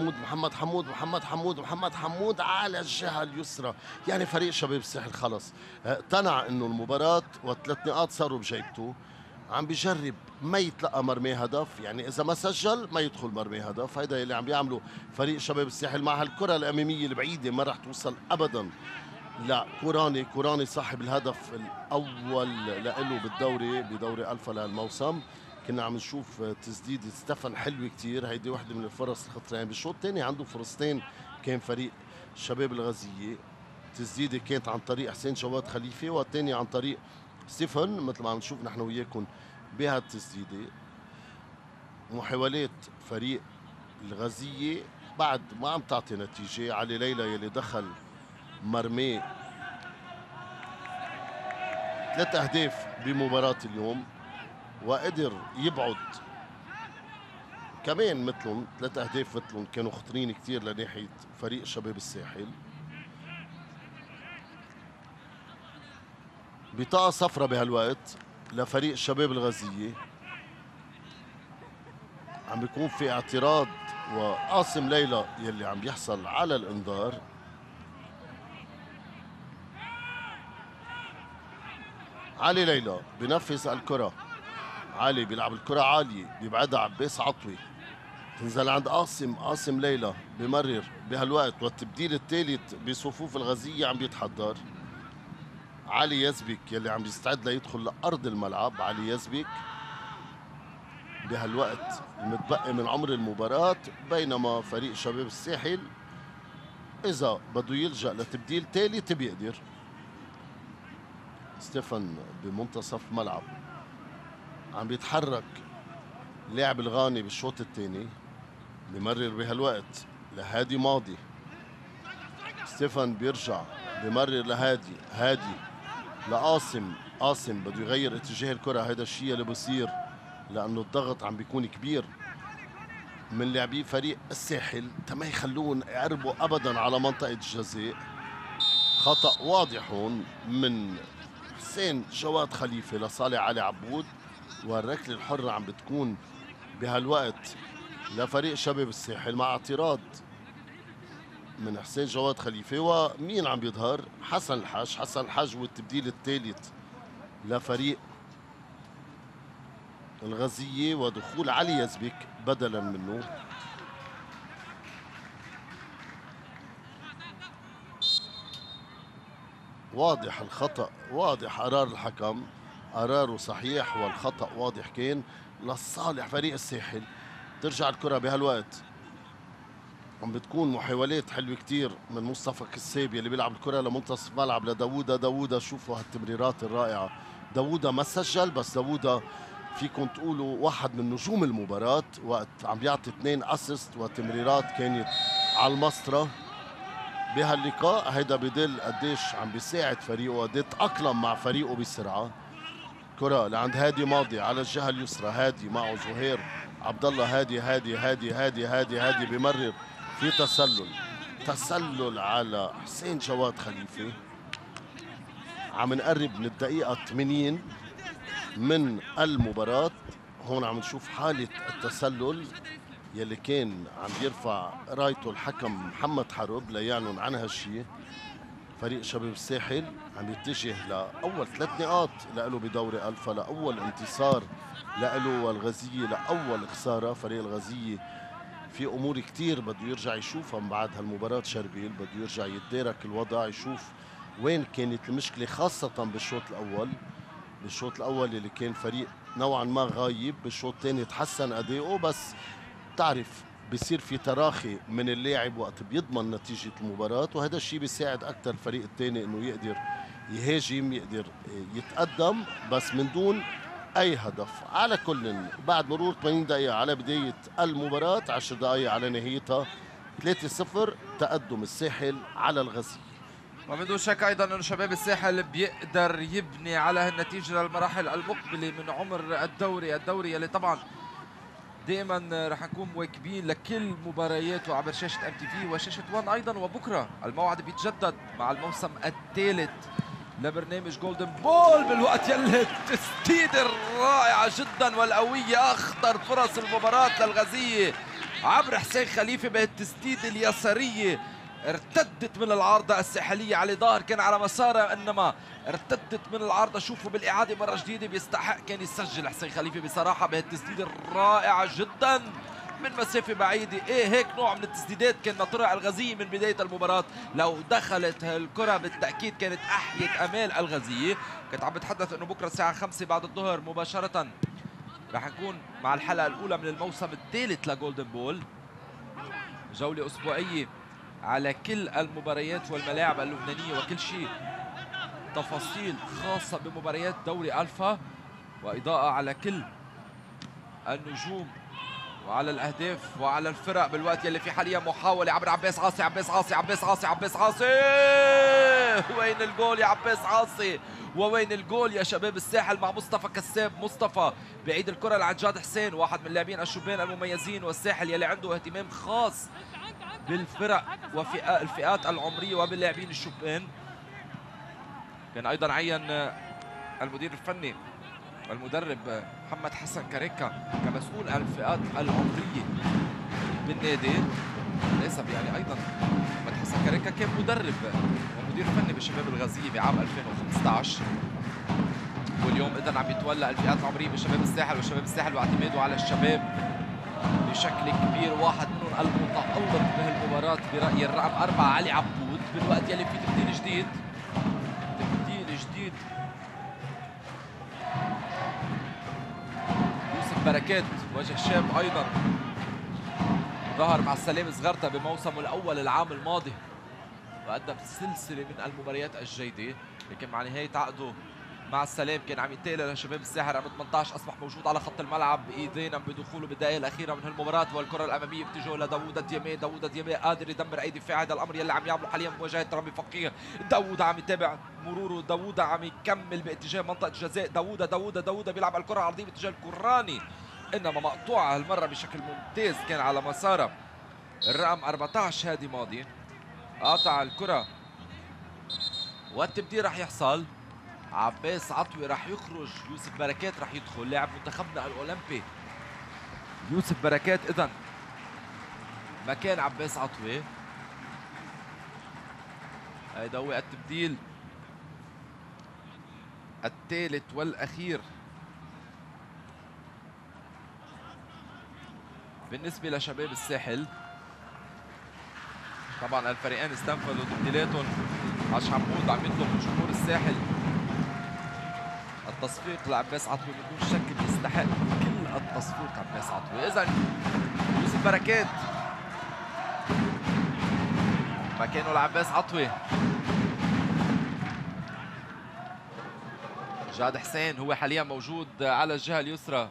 محمد حمود على الجهة اليسرى. يعني فريق شباب الساحل خلص اقتنع انه المباراة والثلاث نقاط صاروا بجيبته. عم بيجرب ما يتلقى مرمي هدف، يعني اذا ما سجل ما يدخل مرمي هدف. هيدا اللي عم بيعمله فريق شباب الساحل مع هالكرة الامامية البعيدة ما رح توصل ابدا. لا كوراني صاحب الهدف الاول له بدوري الفا لهالموسم. كنا عم نشوف تسديد ستيفن حلوه كتير، هيدي وحده من الفرص الخطره. يعني بالشوط الثاني عنده فرصتين كان فريق شباب الغزيه. تسديده كانت عن طريق حسين جواد خليفه والثانيه عن طريق ستيفن مثل ما عم نشوف نحن وياكم بهالتسديده. محاولات فريق الغزيه بعد ما عم تعطي نتيجه. علي ليلى يلي دخل مرمي 3 أهداف بمباراة اليوم وقدر يبعد كمان مثلهم 3 أهداف مثلهم كانوا خطرين كتير لناحية فريق شباب الساحل. بطاقة صفرة بهالوقت لفريق شباب الغزية. عم بيكون في اعتراض وقاسم ليلى يلي عم يحصل على الانذار. علي ليلى بنفذ الكرة. علي بيلعب الكرة عالية بيبعدها عباس عطوي، تنزل عند قاسم ليلى بمرر بهالوقت، والتبديل الثالث بصفوف الغزية عم بيتحضر. علي يزبك يلي عم بيستعد ليدخل لأرض الملعب. علي يزبك بهالوقت المتبقي من عمر المباراة، بينما فريق شباب الساحل إذا بده يلجأ لتبديل ثالث بيقدر. ستيفن بمنتصف ملعب عم بيتحرك لاعب الغاني بالشوط الثاني، بمرر بهالوقت لهادي ماضي. ستيفن بيرجع بمرر هادي لقاسم بده يغير اتجاه الكرة. هذا الشيء اللي بصير لأنه الضغط عم بيكون كبير من لاعبي فريق الساحل ما يخلون يقربوا أبدا على منطقة الجزاء. خطأ واضح هون من حسين جواد خليفة لصالح علي عبود، والركلة الحرة عم بتكون بهالوقت لفريق شباب الساحل مع اعتراض من حسين جواد خليفة. ومين عم بيظهر؟ حسن الحاج. حسن الحاج هو التبديل الثالث لفريق الغزية، ودخول علي يزبك بدلا منه. واضح الخطأ، واضح قرار الحكم، قراره صحيح والخطأ واضح كان لصالح فريق الساحل. ترجع الكرة بهالوقت، عم بتكون محاولات حلوة كتير من مصطفى كساب يلي بيلعب الكرة لمنتصف ملعب لداوودة. داوودة شوفوا هالتمريرات الرائعة. داوودة ما سجل، بس داوودة فيكم تقولوا واحد من نجوم المباراة، وقت عم بيعطي 2 اسيست وتمريرات كانت على المسطرة بهاللقاء. هيدا بدل قديش عم بيساعد فريقه، قد تأقلم مع فريقه بسرعة. كرة لعند هادي ماضي على الجهة اليسرى. هادي معه زهير عبد الله. هادي بمرر في تسلل على حسين جواد خليفة. عم نقرب من الدقيقة 80 من المباراة. هون عم نشوف حالة التسلل يلي كان عم يرفع رايته الحكم محمد حرب ليعلن عن هالشيء. فريق شباب الساحل عم يتجه لأول 3 نقاط لأله بدوري ألفا، لأول انتصار لأله، والغزية لأول خسارة. فريق الغزية في أمور كتير بده يرجع يشوفها من بعد هالمباراة شربيل، بده يرجع يتدارك الوضع، يشوف وين كانت المشكلة، خاصة بالشوط الأول اللي كان فريق نوعا ما غايب. بالشوط الثاني تحسن أداؤه، بس تعرف بصير في تراخي من اللاعب وقت بيضمن نتيجة المباراة، وهذا الشيء بيساعد أكثر الفريق الثاني إنه يقدر يهاجم، يقدر يتقدم، بس من دون أي هدف. على كل، بعد مرور 80 دقيقة على بداية المباراة، 10 دقائق على نهايتها، 3-0 تقدم الساحل على الغزية. ومن دون شك ايضا انه شباب الساحل بيقدر يبني على هالنتيجه للمراحل المقبله من عمر الدوري اللي طبعا دائما رح نكون مواكبين لكل مبارياته عبر شاشه ام تي في وشاشه 1 ايضا. وبكره الموعد بيتجدد مع الموسم الثالث لبرنامج جولدن بول، بالوقت يلي التسديده الرائعه جدا والقويه، اخطر فرص المباراه للغزيه عبر حسين خليفه بهالتسديده اليساريه، ارتدت من العارضة الساحلية على ظاهر كان على مسارها، انما ارتدت من العارضة. شوفوا بالإعادة مرة جديدة، بيستحق كان يسجل حسين خليفة بصراحة بهالتسديدة الرائعة جدا من مسافة بعيدة. ايه هيك نوع من التسديدات كان ناطرها الغزية من بداية المباراة، لو دخلت هالكرة بالتأكيد كانت أحيت أمال الغزية. كنت عم بتحدث انه بكرة الساعة 5 بعد الظهر مباشرة رح نكون مع الحلقة الأولى من الموسم الثالث لجولدن بول، جولة أسبوعية على كل المباريات والملاعب اللبنانية وكل شيء، تفاصيل خاصة بمباريات دوري ألفا، وإضاءة على كل النجوم وعلى الأهداف وعلى الفرق. بالوقت يلي في حاليا محاولة عبر عباس عاصي. وين الجول يا عباس عاصي؟ ووين الجول يا شباب الساحل مع مصطفى كساب؟ مصطفى بعيد الكرة لعند جاد حسين، واحد من اللاعبين الشبان المميزين، والساحل يلي عنده اهتمام خاص بالفرق الفئات العمرية وباللاعبين الشبان. كان أيضا عين المدير الفني والمدرب محمد حسن كاريكا كمسؤول عن الفئات العمرية بالنادي. للأسف يعني أيضا محمد حسن كاريكا كان مدرب ومدير فني بشباب الغزية بعام 2015، واليوم إذا عم يتولى الفئات العمرية بشباب الساحل، وشباب الساحل واعتماده على الشباب بشكل كبير. واحد منهم المتألق بهالمباراة برأيي الرقم 4 علي عبود، بالوقت يلي في تبديل جديد يوسف بركات، وجه شاب ايضا ظهر مع السلام صغرتا بموسمه الاول العام الماضي وقدم سلسله من المباريات الجيده، لكن مع نهايه عقده مع السلام كان عم ينتقل لشباب الساحل رقم 18، اصبح موجود على خط الملعب ايدينا بدخوله بالدقائق الاخيره من هالمباراه. والكره الاماميه بتجه لداوود ديامي قادر يدمر اي دفاع. هذا الامر يلي عم يعمله حاليا بمواجهه رامي فقيه. داوود عم يتابع مروره، داوود عم يكمل باتجاه منطقه الجزاء. داوود بيلعب الكره العرضيه باتجاه الكراني، انما مقطوعه هالمره بشكل ممتاز كان على مساره الرقم 14 هادي ماضي، قاطع الكره والتبديل راح يحصل. عباس عطوي راح يخرج، يوسف بركات راح يدخل لاعب منتخبنا الاولمبي. يوسف بركات اذا مكان عباس عطوي. هيدا هو التبديل الثالث والاخير بالنسبه لشباب الساحل. طبعا الفريقين استنفذوا تبديلاتهم. عش حمود عم يطلب من جمهور الساحل التصفيق لعباس عطوي بدون شك، بيستحق كل التصفيق عباس عطوي. اذا يوسف بركات مكانه لعباس عطوي. جاد حسين هو حاليا موجود على الجهه اليسرى.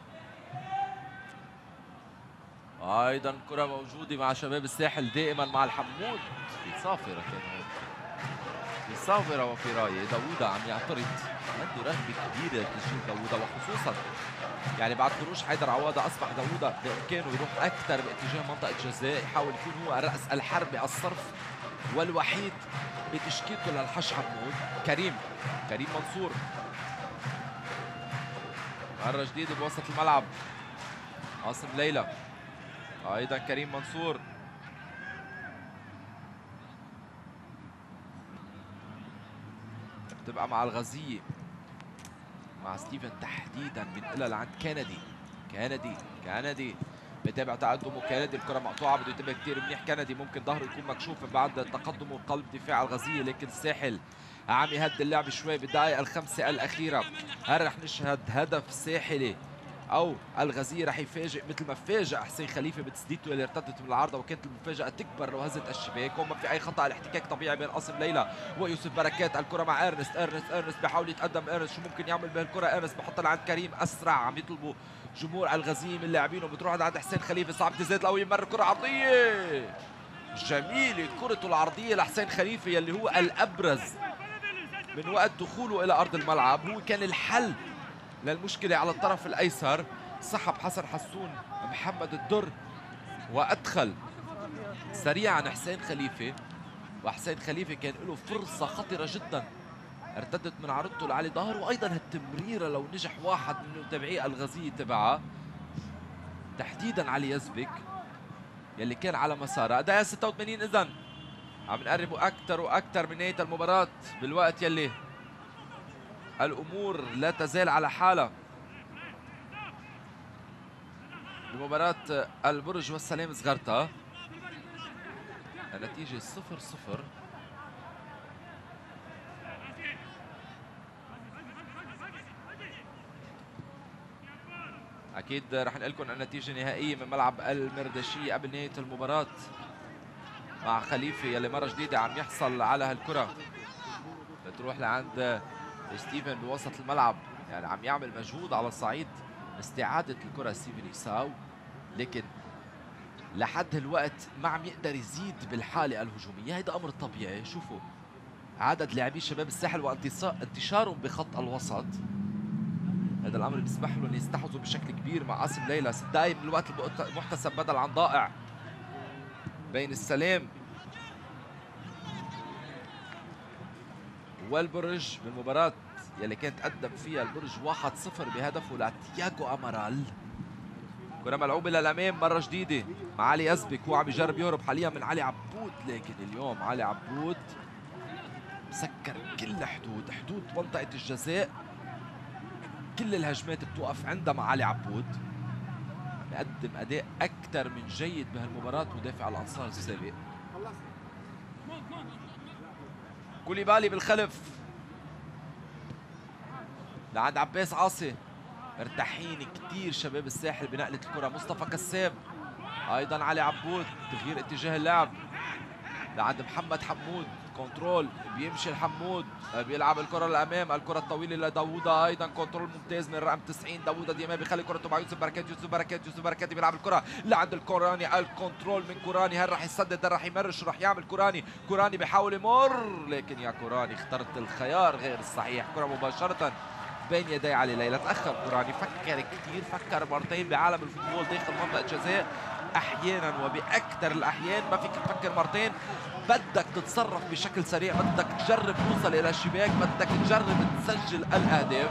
ايضا كره موجوده مع شباب الساحل دائما مع الحمود. في صافره كان في صافره وفي رايه. داوود عم يعترض، عنده رغبه كبيره لتسجيل داوود، وخصوصا يعني بعد خروج حيدر عواده اصبح داوود بامكانه يروح اكثر باتجاه منطقه جزاء، يحاول يكون هو راس الحربه الصرف والوحيد بتشكيلته للحش حمود. كريم منصور مرة جديدة بوسط الملعب. عاصم ليلى ايضا كريم منصور. بتبقى مع الغزية مع ستيفن تحديدا، بينقلها لعند كندي بتابع تقدمه. كندي الكرة مقطوعة، بده ينتبه كثير منيح. كندي ممكن ظهره يكون مكشوف بعد تقدمه قلب دفاع الغزية، لكن الساحل عم يهدي اللعب شوي بالدقائق الخمسة الأخيرة. هل رح نشهد هدف ساحلي أو الغزية رح يفاجئ مثل ما فاجأ حسين خليفة بتسديدته اللي ارتدت من العارضة، وكانت المفاجأة تكبر لو هزت الشباك. وما في أي خطأ، الاحتكاك طبيعي بين قاسم ليلى ويوسف بركات. الكرة مع ارنست بيحاول يتقدم. ارنست شو ممكن يعمل بهالكرة؟ ارنست بحطها لعند كريم أسرع. عم يطلبوا جمهور الغزية من لاعبينه، بتروح لعند حسين خليفة. صعب تزيد القوية، مر كرة عرضية جميلة، كرته العرضية لحسين خليفة يلي هو الأبرز من وقت دخوله إلى أرض الملعب. هو كان الحل للمشكلة على الطرف الأيسر. سحب حسن حسون محمد الدر وأدخل سريعا حسين خليفة، وحسين خليفة كان له فرصة خطرة جدا ارتدت من عرضته لعلي ظهر. وأيضا هالتمريرة لو نجح واحد من متابعي الغزية تبعها تحديدا علي يزبك يلي كان على مساره. أداء 86. إذن عم نقربوا أكثر وأكثر من نهاية المباراة بالوقت يلي الأمور لا تزال على حالها بمباراة البرج والسلام صغرتا. النتيجة 0-0. أكيد رح نقول لكم النتيجة النهائية من ملعب المردشية قبل نهاية المباراة مع خليفة يلي مرة جديدة عم يحصل على هالكرة. بتروح لعند ستيفن بوسط الملعب، يعني عم يعمل مجهود على صعيد استعادة الكرة ستيفن يساو، لكن لحد هالوقت ما عم يقدر يزيد بالحالة الهجومية. هيدا أمر طبيعي. شوفوا عدد لاعبي شباب الساحل وانتشارهم بخط الوسط، هذا الأمر بيسمح لهم يستحوذوا بشكل كبير مع قاسم ليلى. 6 دقايق من الوقت المحتسب بدل عن ضائع بين السلام والبرج بالمباراة يلي كانت قدم فيها البرج 1-0 بهدفه لتياغو أمارال. كرة ملعوبة للأمام مرة جديدة مع علي يزبك. هو عم يجرب يهرب حاليا من علي عبود، لكن اليوم علي عبود مسكر كل حدود منطقة الجزاء. كل الهجمات بتوقف عندها مع علي عبود. بيقدم أداء أكثر من جيد بهالمباراة مدافع الأنصار السابق. كوليبالي بالخلف لعند عباس عاصي. مرتاحين كثير شباب الساحل بنقلة الكرة. مصطفى كساب ايضا علي عبود، تغيير اتجاه اللعب لعند محمد حمود. كنترول بيمشي الحمود، بيلعب الكرة للامام. الكرة الطويلة لداوودة، ايضا كنترول ممتاز من رقم 90 داوودة ديما بيخلي كرته مع يوسف بركات. بيلعب الكرة لعند الكوراني. الكنترول من كوراني، هل راح يسدد؟ هل راح يمرش؟ راح يعمل كوراني بيحاول يمر، لكن يا كوراني اخترت الخيار غير الصحيح. كرة مباشرة بين يدي علي ليلى. تأخر كوراني، فكر كثير، فكر مرتين بعالم الفوتبول داخل منطقة جزاء، احيانا وباكثر الاحيان ما فيك تفكر مرتين، بدك تتصرف بشكل سريع، بدك تجرب توصل الى الشباك، بدك تجرب تسجل الاهداف.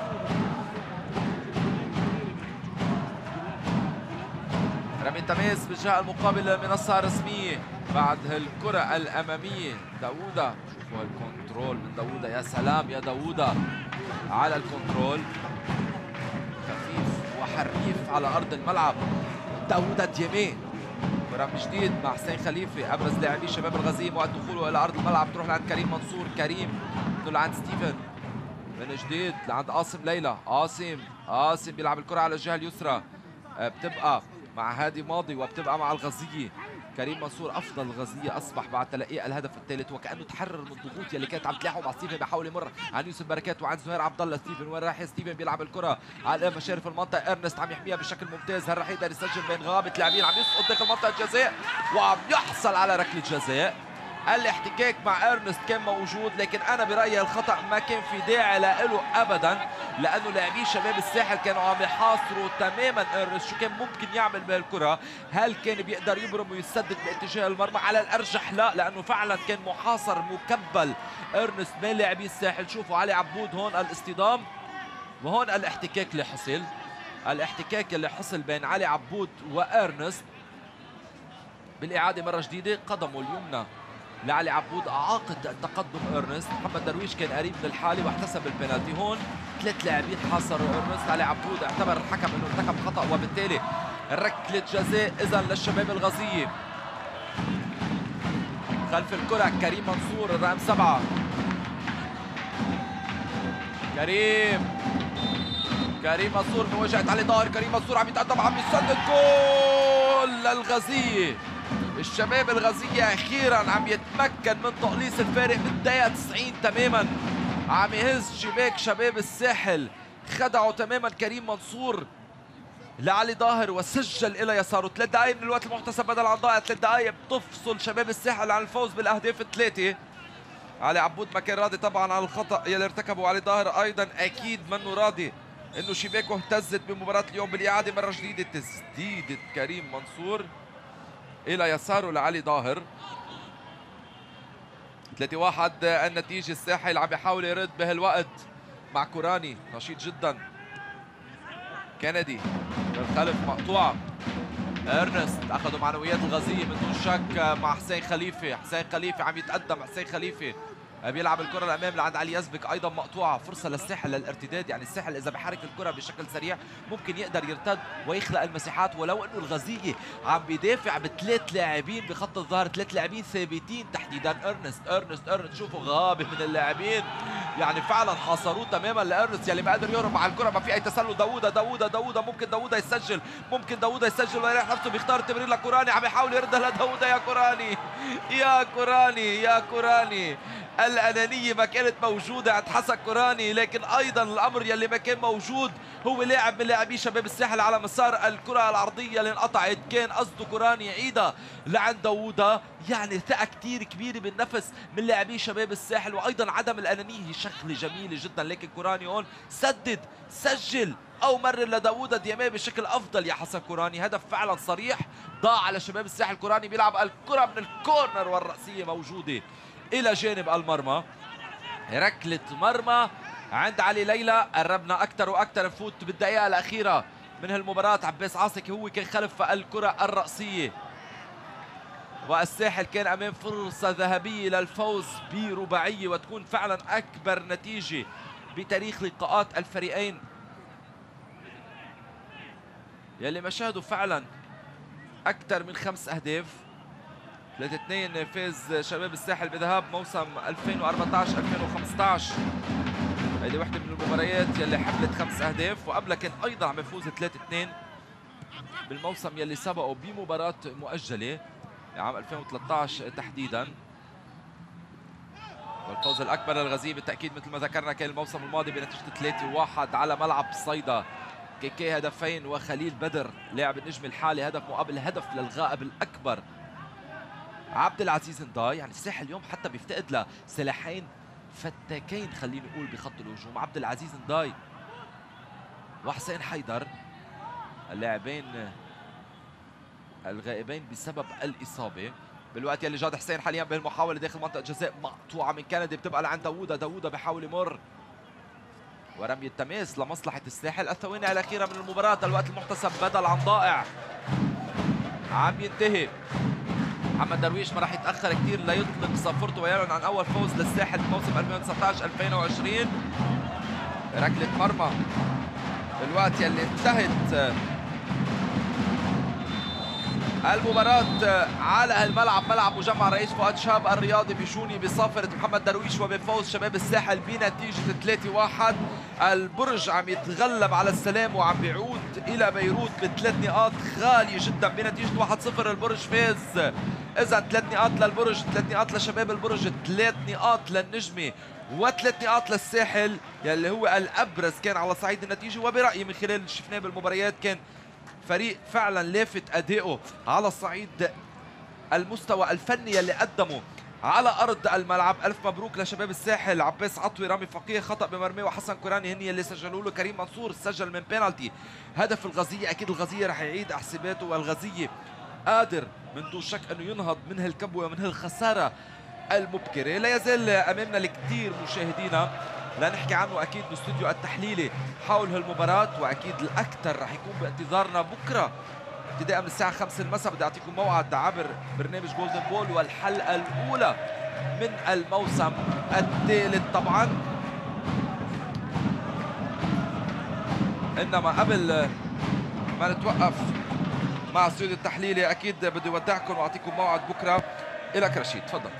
رمي تماس بالجهه المقابله للمنصه الرسميه بعد هالكره الاماميه. داوودة، شوفوا الكنترول من داوودة، يا سلام يا داوودة على الكنترول، خفيف وحريف على ارض الملعب. داوودة ديامي، كرة من جديد مع حسين خليفه، ابرز لاعبي شباب الغزيم وقت دخوله الى ارض الملعب، تروح لعند كريم منصور، كريم لعند ستيفن من جديد لعند قاسم ليلى، قاسم بيلعب الكرة على الجهة اليسرى، بتبقى مع هادي ماضي وبتبقى مع الغزية. كريم منصور افضل الغزية اصبح بعد تلقي الهدف الثالث، وكانه تحرر من الضغوط يلي كانت عم تلاحقه مع ستيفن، بيحاول يمر عن يوسف بركات وعن زهير عبد الله. ستيفن وين راح؟ ستيفن بيلعب الكرة على مشارف المنطقة، ارنست عم يحميها بشكل ممتاز، هل راح يقدر يسجل بين غابة لاعبين؟ عم يسقط داخل منطقة الجزاء وعم يحصل على ركلة جزاء. الاحتكاك مع ارنست كان موجود، لكن انا برايي الخطا ما كان في داعي له ابدا، لانه لاعبي شباب الساحل كانوا عم يحاصروا تماما ارنست. شو كان ممكن يعمل بهالكره؟ هل كان بيقدر يبرم ويسدد باتجاه المرمى؟ على الارجح لا، لانه فعلا كان محاصر مكبل ارنست بين لاعبي الساحل. شوفوا علي عبود هون الاصطدام، وهون الاحتكاك اللي حصل، الاحتكاك اللي حصل بين علي عبود وارنست. بالاعاده مره جديده قدمه اليمنى لعلي عبود اعاقت تقدم ارنست، محمد درويش كان قريب من الحاله واحتسب البنالتي. هون ثلاث لاعبين حاصروا ارنست، علي عبود اعتبر الحكم انه ارتكب خطا، وبالتالي ركله جزاء اذا للشباب الغزيه. خلف الكره كريم منصور الرقم 7، كريم منصور مواجهه علي ظاهر، كريم منصور عم يتقدم، عم يسدد، جول للغزيه. الشباب الغزية أخيراً عم يتمكن من تقليص الفارق بالدقيقة 90 تماماً، عم يهز شباك شباب الساحل، خدعوا تماماً كريم منصور لعلي ظاهر وسجل إلى يساره. 3 دقائق من الوقت المحتسب بدل عن ضائع، 3 دقائق بتفصل شباب الساحل عن الفوز بالأهداف الثلاثة. علي عبود ما كان راضي طبعاً عن الخطأ يلي ارتكبه علي ظاهر، أيضاً أكيد منه راضي إنه شباكه اهتزت بمباراة اليوم. بالإعادة مرة جديدة تسديدة كريم منصور إلى يساره لعلي ظاهر. 3-1 النتيجة. الساحل عم يحاول يرد بهالوقت مع كوراني نشيط جدا. كندي بالخلف مقطوعة، ارنست اخذوا معنويات الغزية من دون شك مع حسين خليفة. حسين خليفة عم يتقدم، حسين خليفة بيلعب الكرة الأمام لعند علي يزبك، أيضا مقطوعة. فرصة للساحل للارتداد، يعني الساحل إذا بحرك الكرة بشكل سريع ممكن يقدر يرتد ويخلق المساحات، ولو إنه الغزية عم بيدافع بثلاث لاعبين بخط الظهر، 3 لاعبين ثابتين تحديدا. ارنست شوفوا غابة من اللاعبين، يعني فعلا حاصروه تماما لارنست يلي ما قدر يهرب مع الكرة، ما في أي تسلل. داوودة ممكن داوودة يسجل ويريح نفسه، بيختار التمرير لكوراني، عم يحاول يردها لداوودة. يا كوراني الأنانية ما كانت موجودة عند حسن كوراني، لكن أيضا الأمر يلي ما كان موجود هو لاعب من لاعبي شباب الساحل على مسار الكرة العرضية اللي انقطعت، كان قصده كوراني يعيدها لعند داوودة. يعني ثقة كتير كبيرة بالنفس من لاعبي شباب الساحل، وأيضا عدم الأنانية شغلة جميلة جدا. لكن كوراني هون سجل أو مرر لداوودة ديامي بشكل أفضل. يا حسن كوراني هدف فعلا صريح ضاع على شباب الساحل. كوراني بيلعب الكرة من الكورنر والرأسية موجودة إلى جانب المرمى. ركلة مرمى عند علي ليلى. قربنا أكثر وأكثر نفوت بالدقيقة الأخيرة من هالمباراة. عباس عاصك هو كان خلف الكرة الرأسية، والساحل كان أمام فرصة ذهبية للفوز برباعية وتكون فعلا أكبر نتيجة بتاريخ لقاءات الفريقين يلي مشاهدوا فعلا أكثر من 5 أهداف. 3-2 فاز شباب الساحل بذهاب موسم 2014-2015. هيدي وحده من المباريات يلي حملت 5 أهداف، وقبلها كان ايضا عم يفوز 3-2 بالموسم يلي سبقه بمباراه مؤجله عام 2013 تحديدا. والفوز الاكبر للغزية بالتاكيد مثل ما ذكرنا كان الموسم الماضي بنتيجه 3-1 على ملعب صيدا. كيكي هدفين وخليل بدر لاعب النجم الحالي هدف مقابل هدف للغائب الاكبر عبد العزيز نداي. يعني الساحل اليوم حتى بيفتقد لسلاحين فتاكين خليني اقول بخط الهجوم، عبد العزيز نداي وحسين حيدر، اللاعبين الغائبين بسبب الإصابة. بالوقت يلي جاد حسين حاليا بالمحاولة داخل منطقة جزاء مقطوعة من كندي، بتبقى لعند داوودة بحاول يمر ورمي التماس لمصلحة الساحل. الثواني الأخيرة من المباراة، الوقت المحتسب بدل عن ضائع عم ينتهي. محمد درويش ما راح يتأخر كثير ليطلق صفرته ويعلن عن أول فوز للساحل بموسم 2019-2020. ركلة مرمى بالوقت يلي انتهت المباراة على الملعب، ملعب مجمع رئيس فؤاد شاب الرياضي بجوني، بصافرة محمد درويش وبفوز شباب الساحل بنتيجة 3-1. البرج عم يتغلب على السلام وعم بيعود إلى بيروت ب3 نقاط غالية جدا بنتيجة 1-0. البرج فاز. إذا 3 نقاط للبرج، 3 نقاط لشباب البرج، 3 نقاط للنجمة و3 نقاط للساحل يلي هو الأبرز كان على صعيد النتيجة. وبرأيي من خلال اللي شفناه بالمباريات كان فريق فعلا لافت أدائه على الصعيد المستوى الفني اللي قدمه على أرض الملعب. ألف مبروك لشباب الساحل. عباس عطوي، رامي فقيه خطأ بمرمى، وحسن كوراني هني اللي سجلوا له. كريم منصور سجل من بينالتي. هدف الغزية، أكيد الغزية رح يعيد حساباته، والغزية قادر من دون شك أنه ينهض من هالكبوة ومن هالخسارة المبكرة. لا يزال أمامنا الكثير مشاهدينا لا نحكي عنه أكيد بالاستوديو التحليلي حول هالمباراة، وأكيد الأكثر رح يكون بانتظارنا بكرة ابتداء من الساعة 5 المساء. بدي أعطيكم موعد عبر برنامج جولدن بول والحلقة الأولى من الموسم الثالث طبعا. إنما قبل ما نتوقف مع الاستوديو التحليلي أكيد بدي أودعكم وأعطيكم موعد بكرة. إلك رشيد، تفضل.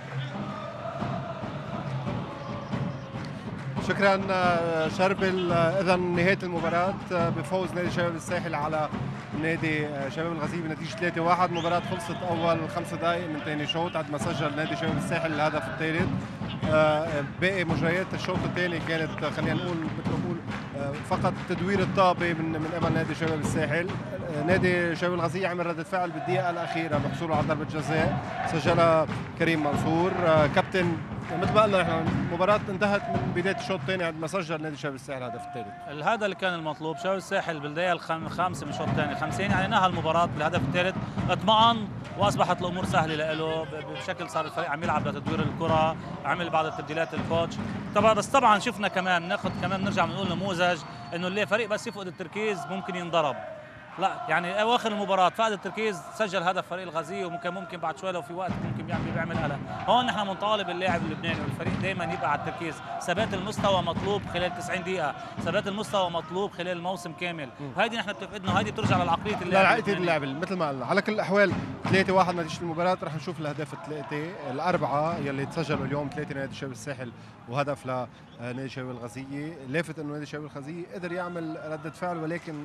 شكرا شربل. اذا نهايه المباراه بفوز نادي شباب الساحل على نادي شباب الغزية بنتيجه 3-1. المباراه خلصت اول 5 دقائق من ثاني شوط بعد ما سجل نادي شباب الساحل الهدف الثالث. باقي مجريات الشوط الثاني كانت خلينا نقول مثل ما بقول فقط تدوير الطابه من قبل نادي شباب الساحل. نادي شباب الغزية عمل ردة فعل بالدقيقه الاخيره بحصوله على ضربه جزاء سجلها كريم منصور كابتن. مثل ما قلنا احنا المباراة انتهت من بداية الشوط الثاني عندما سجل نادي شباب الساحل الهدف الثالث. هذا اللي كان المطلوب. شباب الساحل بالدقيقة الخامسة من الشوط الثاني 50 يعني نهى المباراة بالهدف الثالث، اطمأن واصبحت الامور سهلة له بشكل صار الفريق عم يلعب لتدوير الكرة، عمل بعض التبديلات الكوتش طبعا. بس طبعا شفنا كمان ناخذ كمان نرجع بنقول نموذج انه اللي فريق بس يفقد التركيز ممكن ينضرب. لا يعني اواخر المباراه فقد التركيز، سجل هدف فريق الغزية وممكن بعد شوي لو في وقت ممكن بيعمل قلق. هون نحن بنطالب اللاعب اللبناني والفريق دائما يبقى على التركيز. ثبات المستوى مطلوب خلال 90 دقيقه، ثبات المستوى مطلوب خلال الموسم كامل، وهيدي نحن بتفقدنا وهيدي بترجع لعقليه اللاعب. عقليه اللاعب مثل ما قلنا. على كل الاحوال 3-1 نتيجه المباراه. رح نشوف الاهداف الاربعه يلي تسجلوا اليوم، 3 لنادي شباب الساحل وهدف لنادي شباب الغزية. لافت انه نادي شباب الغزية قدر يعمل ردة فعل ولكن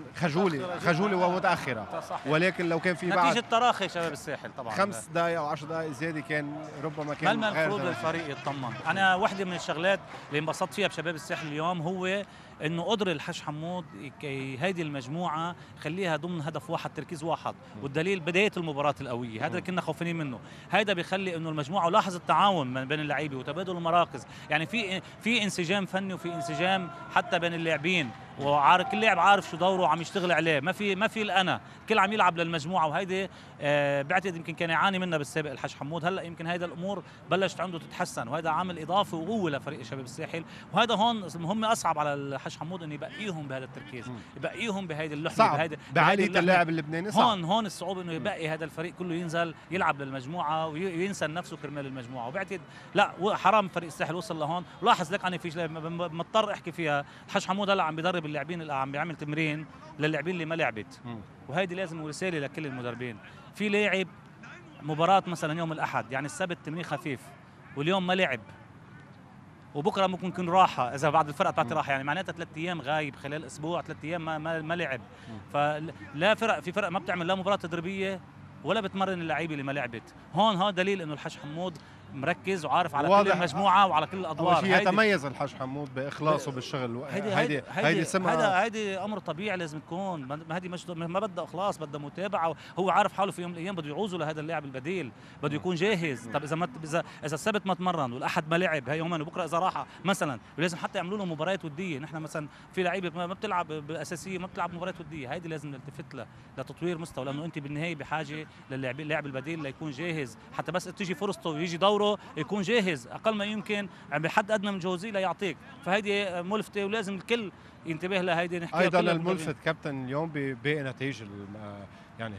خجولة ومتاخره، ولكن لو كان في بعد نتيجه تراخي شباب الساحل طبعا 5 دقائق او 10 دقائق زياده كان ربما كان ما المفروض الفريق يطمن. انا واحده من الشغلات اللي انبسطت فيها بشباب الساحل اليوم هو انه قدر الحاج حمود هيدي المجموعه خليها ضمن هدف واحد، تركيز واحد، والدليل بدايه المباراه القويه، هذا اللي كنا خوفانين منه. هيدا بيخلي انه المجموعه، ولاحظ التعاون بين اللعيبه وتبادل المراكز، يعني في انسجام فني وفي انسجام حتى بين اللاعبين، وعارف كل لاعب عارف شو دوره وعم يشتغل عليه، ما في الانا، كل عم يلعب للمجموعه. وهيدي بعتقد يمكن كان يعاني منها بالسابق الحاج حمود، هلا يمكن هيدا الامور بلشت عنده تتحسن، وهذا عامل اضافي وقوه لفريق شباب الساحل. وهذا هون مهمه اصعب على الحاج حمود انه يبقيهم بهذا التركيز، يبقيهم بهيدي اللحمه، بعاليه اللاعب اللبناني صعب. هون الصعوبه انه يبقي هذا الفريق كله ينزل يلعب للمجموعه وينسى نفسه كرمال المجموعه. وبعتقد لا حرام فريق الساحل وصل لهون. لاحظ لك انا في مضطر احكي فيها، الحاج حمود هلا عم بيدرب اللاعبين اللي عم بيعمل تمرين للاعبين اللي ما لعبت، وهيدي لازم رساله لكل المدربين. في لاعب مباراه مثلا يوم الاحد، يعني السبت تمرين خفيف واليوم ما لعب، وبكره ممكن يكون راحه اذا بعد الفرقه بتعطي راحه، يعني معناتها 3 ايام غايب خلال اسبوع، 3 ايام ما لعب. فلا في فرق ما بتعمل لا مباراه تدريبيه ولا بتمرن اللعيبه اللي ما لعبت. هون دليل انه الحاج حمود مركز وعارف على كل المجموعه وعلى كل الادوار. أول شيء يتميز الحاج حمود باخلاصه بالشغل. هيدي امر طبيعي لازم تكون، ما بدها اخلاص، بدها متابعه. هو عارف حاله في يوم من الايام بده يعوزه لهذا اللاعب البديل، بده يكون جاهز. طب اذا السبت ما تمرن والاحد ما لعب، هي يومين وبكره اذا راحه مثلا، ولازم حتى يعملوا له مباريات وديه. نحن مثلا في لعيبه ما بتلعب باساسيه، ما بتلعب مباريات وديه، هيدي لازم نلتفت لها لتطوير مستوى، لانه انت بالنهايه بحاجه للاعبين اللاعب البديل ليكون جاهز، حتى بس تيجي فرصته ويجي دوره يكون جاهز اقل ما يمكن بحد ادنى من جوزيه ليعطيك. فهيدي ملفته ولازم الكل ينتبه لها. هيدي نحكي ايضا الملفت كابتن اليوم بباقي نتائج يعني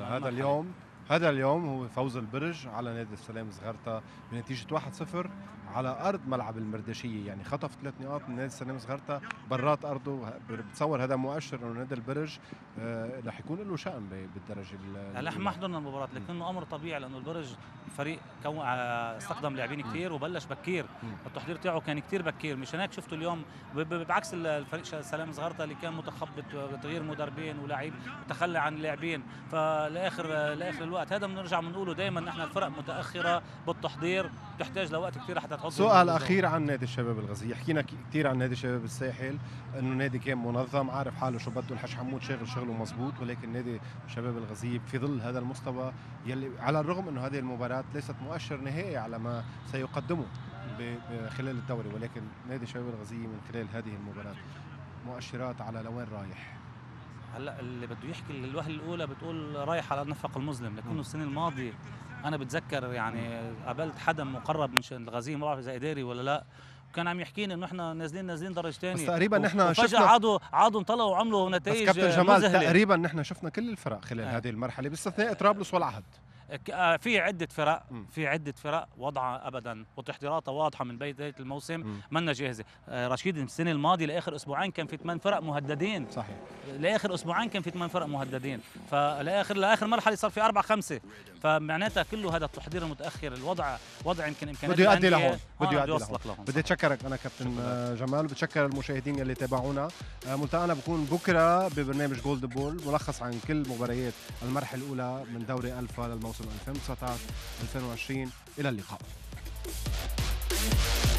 هذا اليوم هو فوز البرج على نادي السلام صغرتا بنتيجه 1-0 على ارض ملعب المردشيه، يعني خطف 3 نقاط من نادي السلام صغرتا برات ارضه. بتصور هذا مؤشر انه نادي البرج رح يكون له شأن بالدرجه هلا احنا ما حضرنا المباراه لكنه امر طبيعي لانه البرج فريق استخدم لاعبين كثير وبلش بكير، التحضير تاعه كان كثير بكير. مشان هيك شفتوا اليوم بعكس الفريق السلام صغرتا اللي كان متخبط بتغيير مدربين ولاعب تخلى عن اللاعبين. فلاخر الوقت هذا بنرجع بنقوله دائما نحن الفرق متاخره بالتحضير بتحتاج لوقت كثير حتى تحط. سؤال اخير عن نادي الشباب الغزية، حكينا كثير عن نادي الشباب الساحل انه نادي كان منظم عارف حاله شو بده، الحاج حمود شغله مزبوط، ولكن نادي الشباب الغزية في ظل هذا المستوى يلي على الرغم انه هذه المباراة ليست مؤشر نهائي على ما سيقدمه خلال الدوري، ولكن نادي الشباب الغزية من خلال هذه المباراة مؤشرات على لوين رايح. هلا اللي بده يحكي الوهله الاولى بتقول رايح على النفق المظلم، لكنه السنه الماضيه انا بتذكر يعني قابلت حدا مقرب من الغزية، ما بعرف اذا اداري ولا لا، كان عم يحكيني انه احنا نازلين درجه ثانيه، بس تقريبا نحن شفنا عادوا انطلعوا وعملوا نتائج. بس كابتن جمال مذهلة. تقريبا نحن شفنا كل الفرق خلال هذه المرحله باستثناء طرابلس والعهد. في عده فرق وضعها ابدا وتحضيراتها واضحه من بدايه الموسم منا جاهزه. رشيد السنه الماضيه لاخر اسبوعين كان في 8 فرق مهددين. صحيح، لاخر اسبوعين كان في 8 فرق مهددين، فلاخر مرحله صار في 4-5، فمعناتها كله هذا التحضير المتاخر. الوضع يمكن امكانيات بده يؤدي لهون، بده يوصلك لهون. بدي اتشكرك انا كابتن جمال، وبتشكر المشاهدين اللي تابعونا. ملتقانا بكون بكره ببرنامج جولد بول، ملخص عن كل مباريات المرحله الاولى من دوري الفا للموسم 2019-2020. الى اللقاء.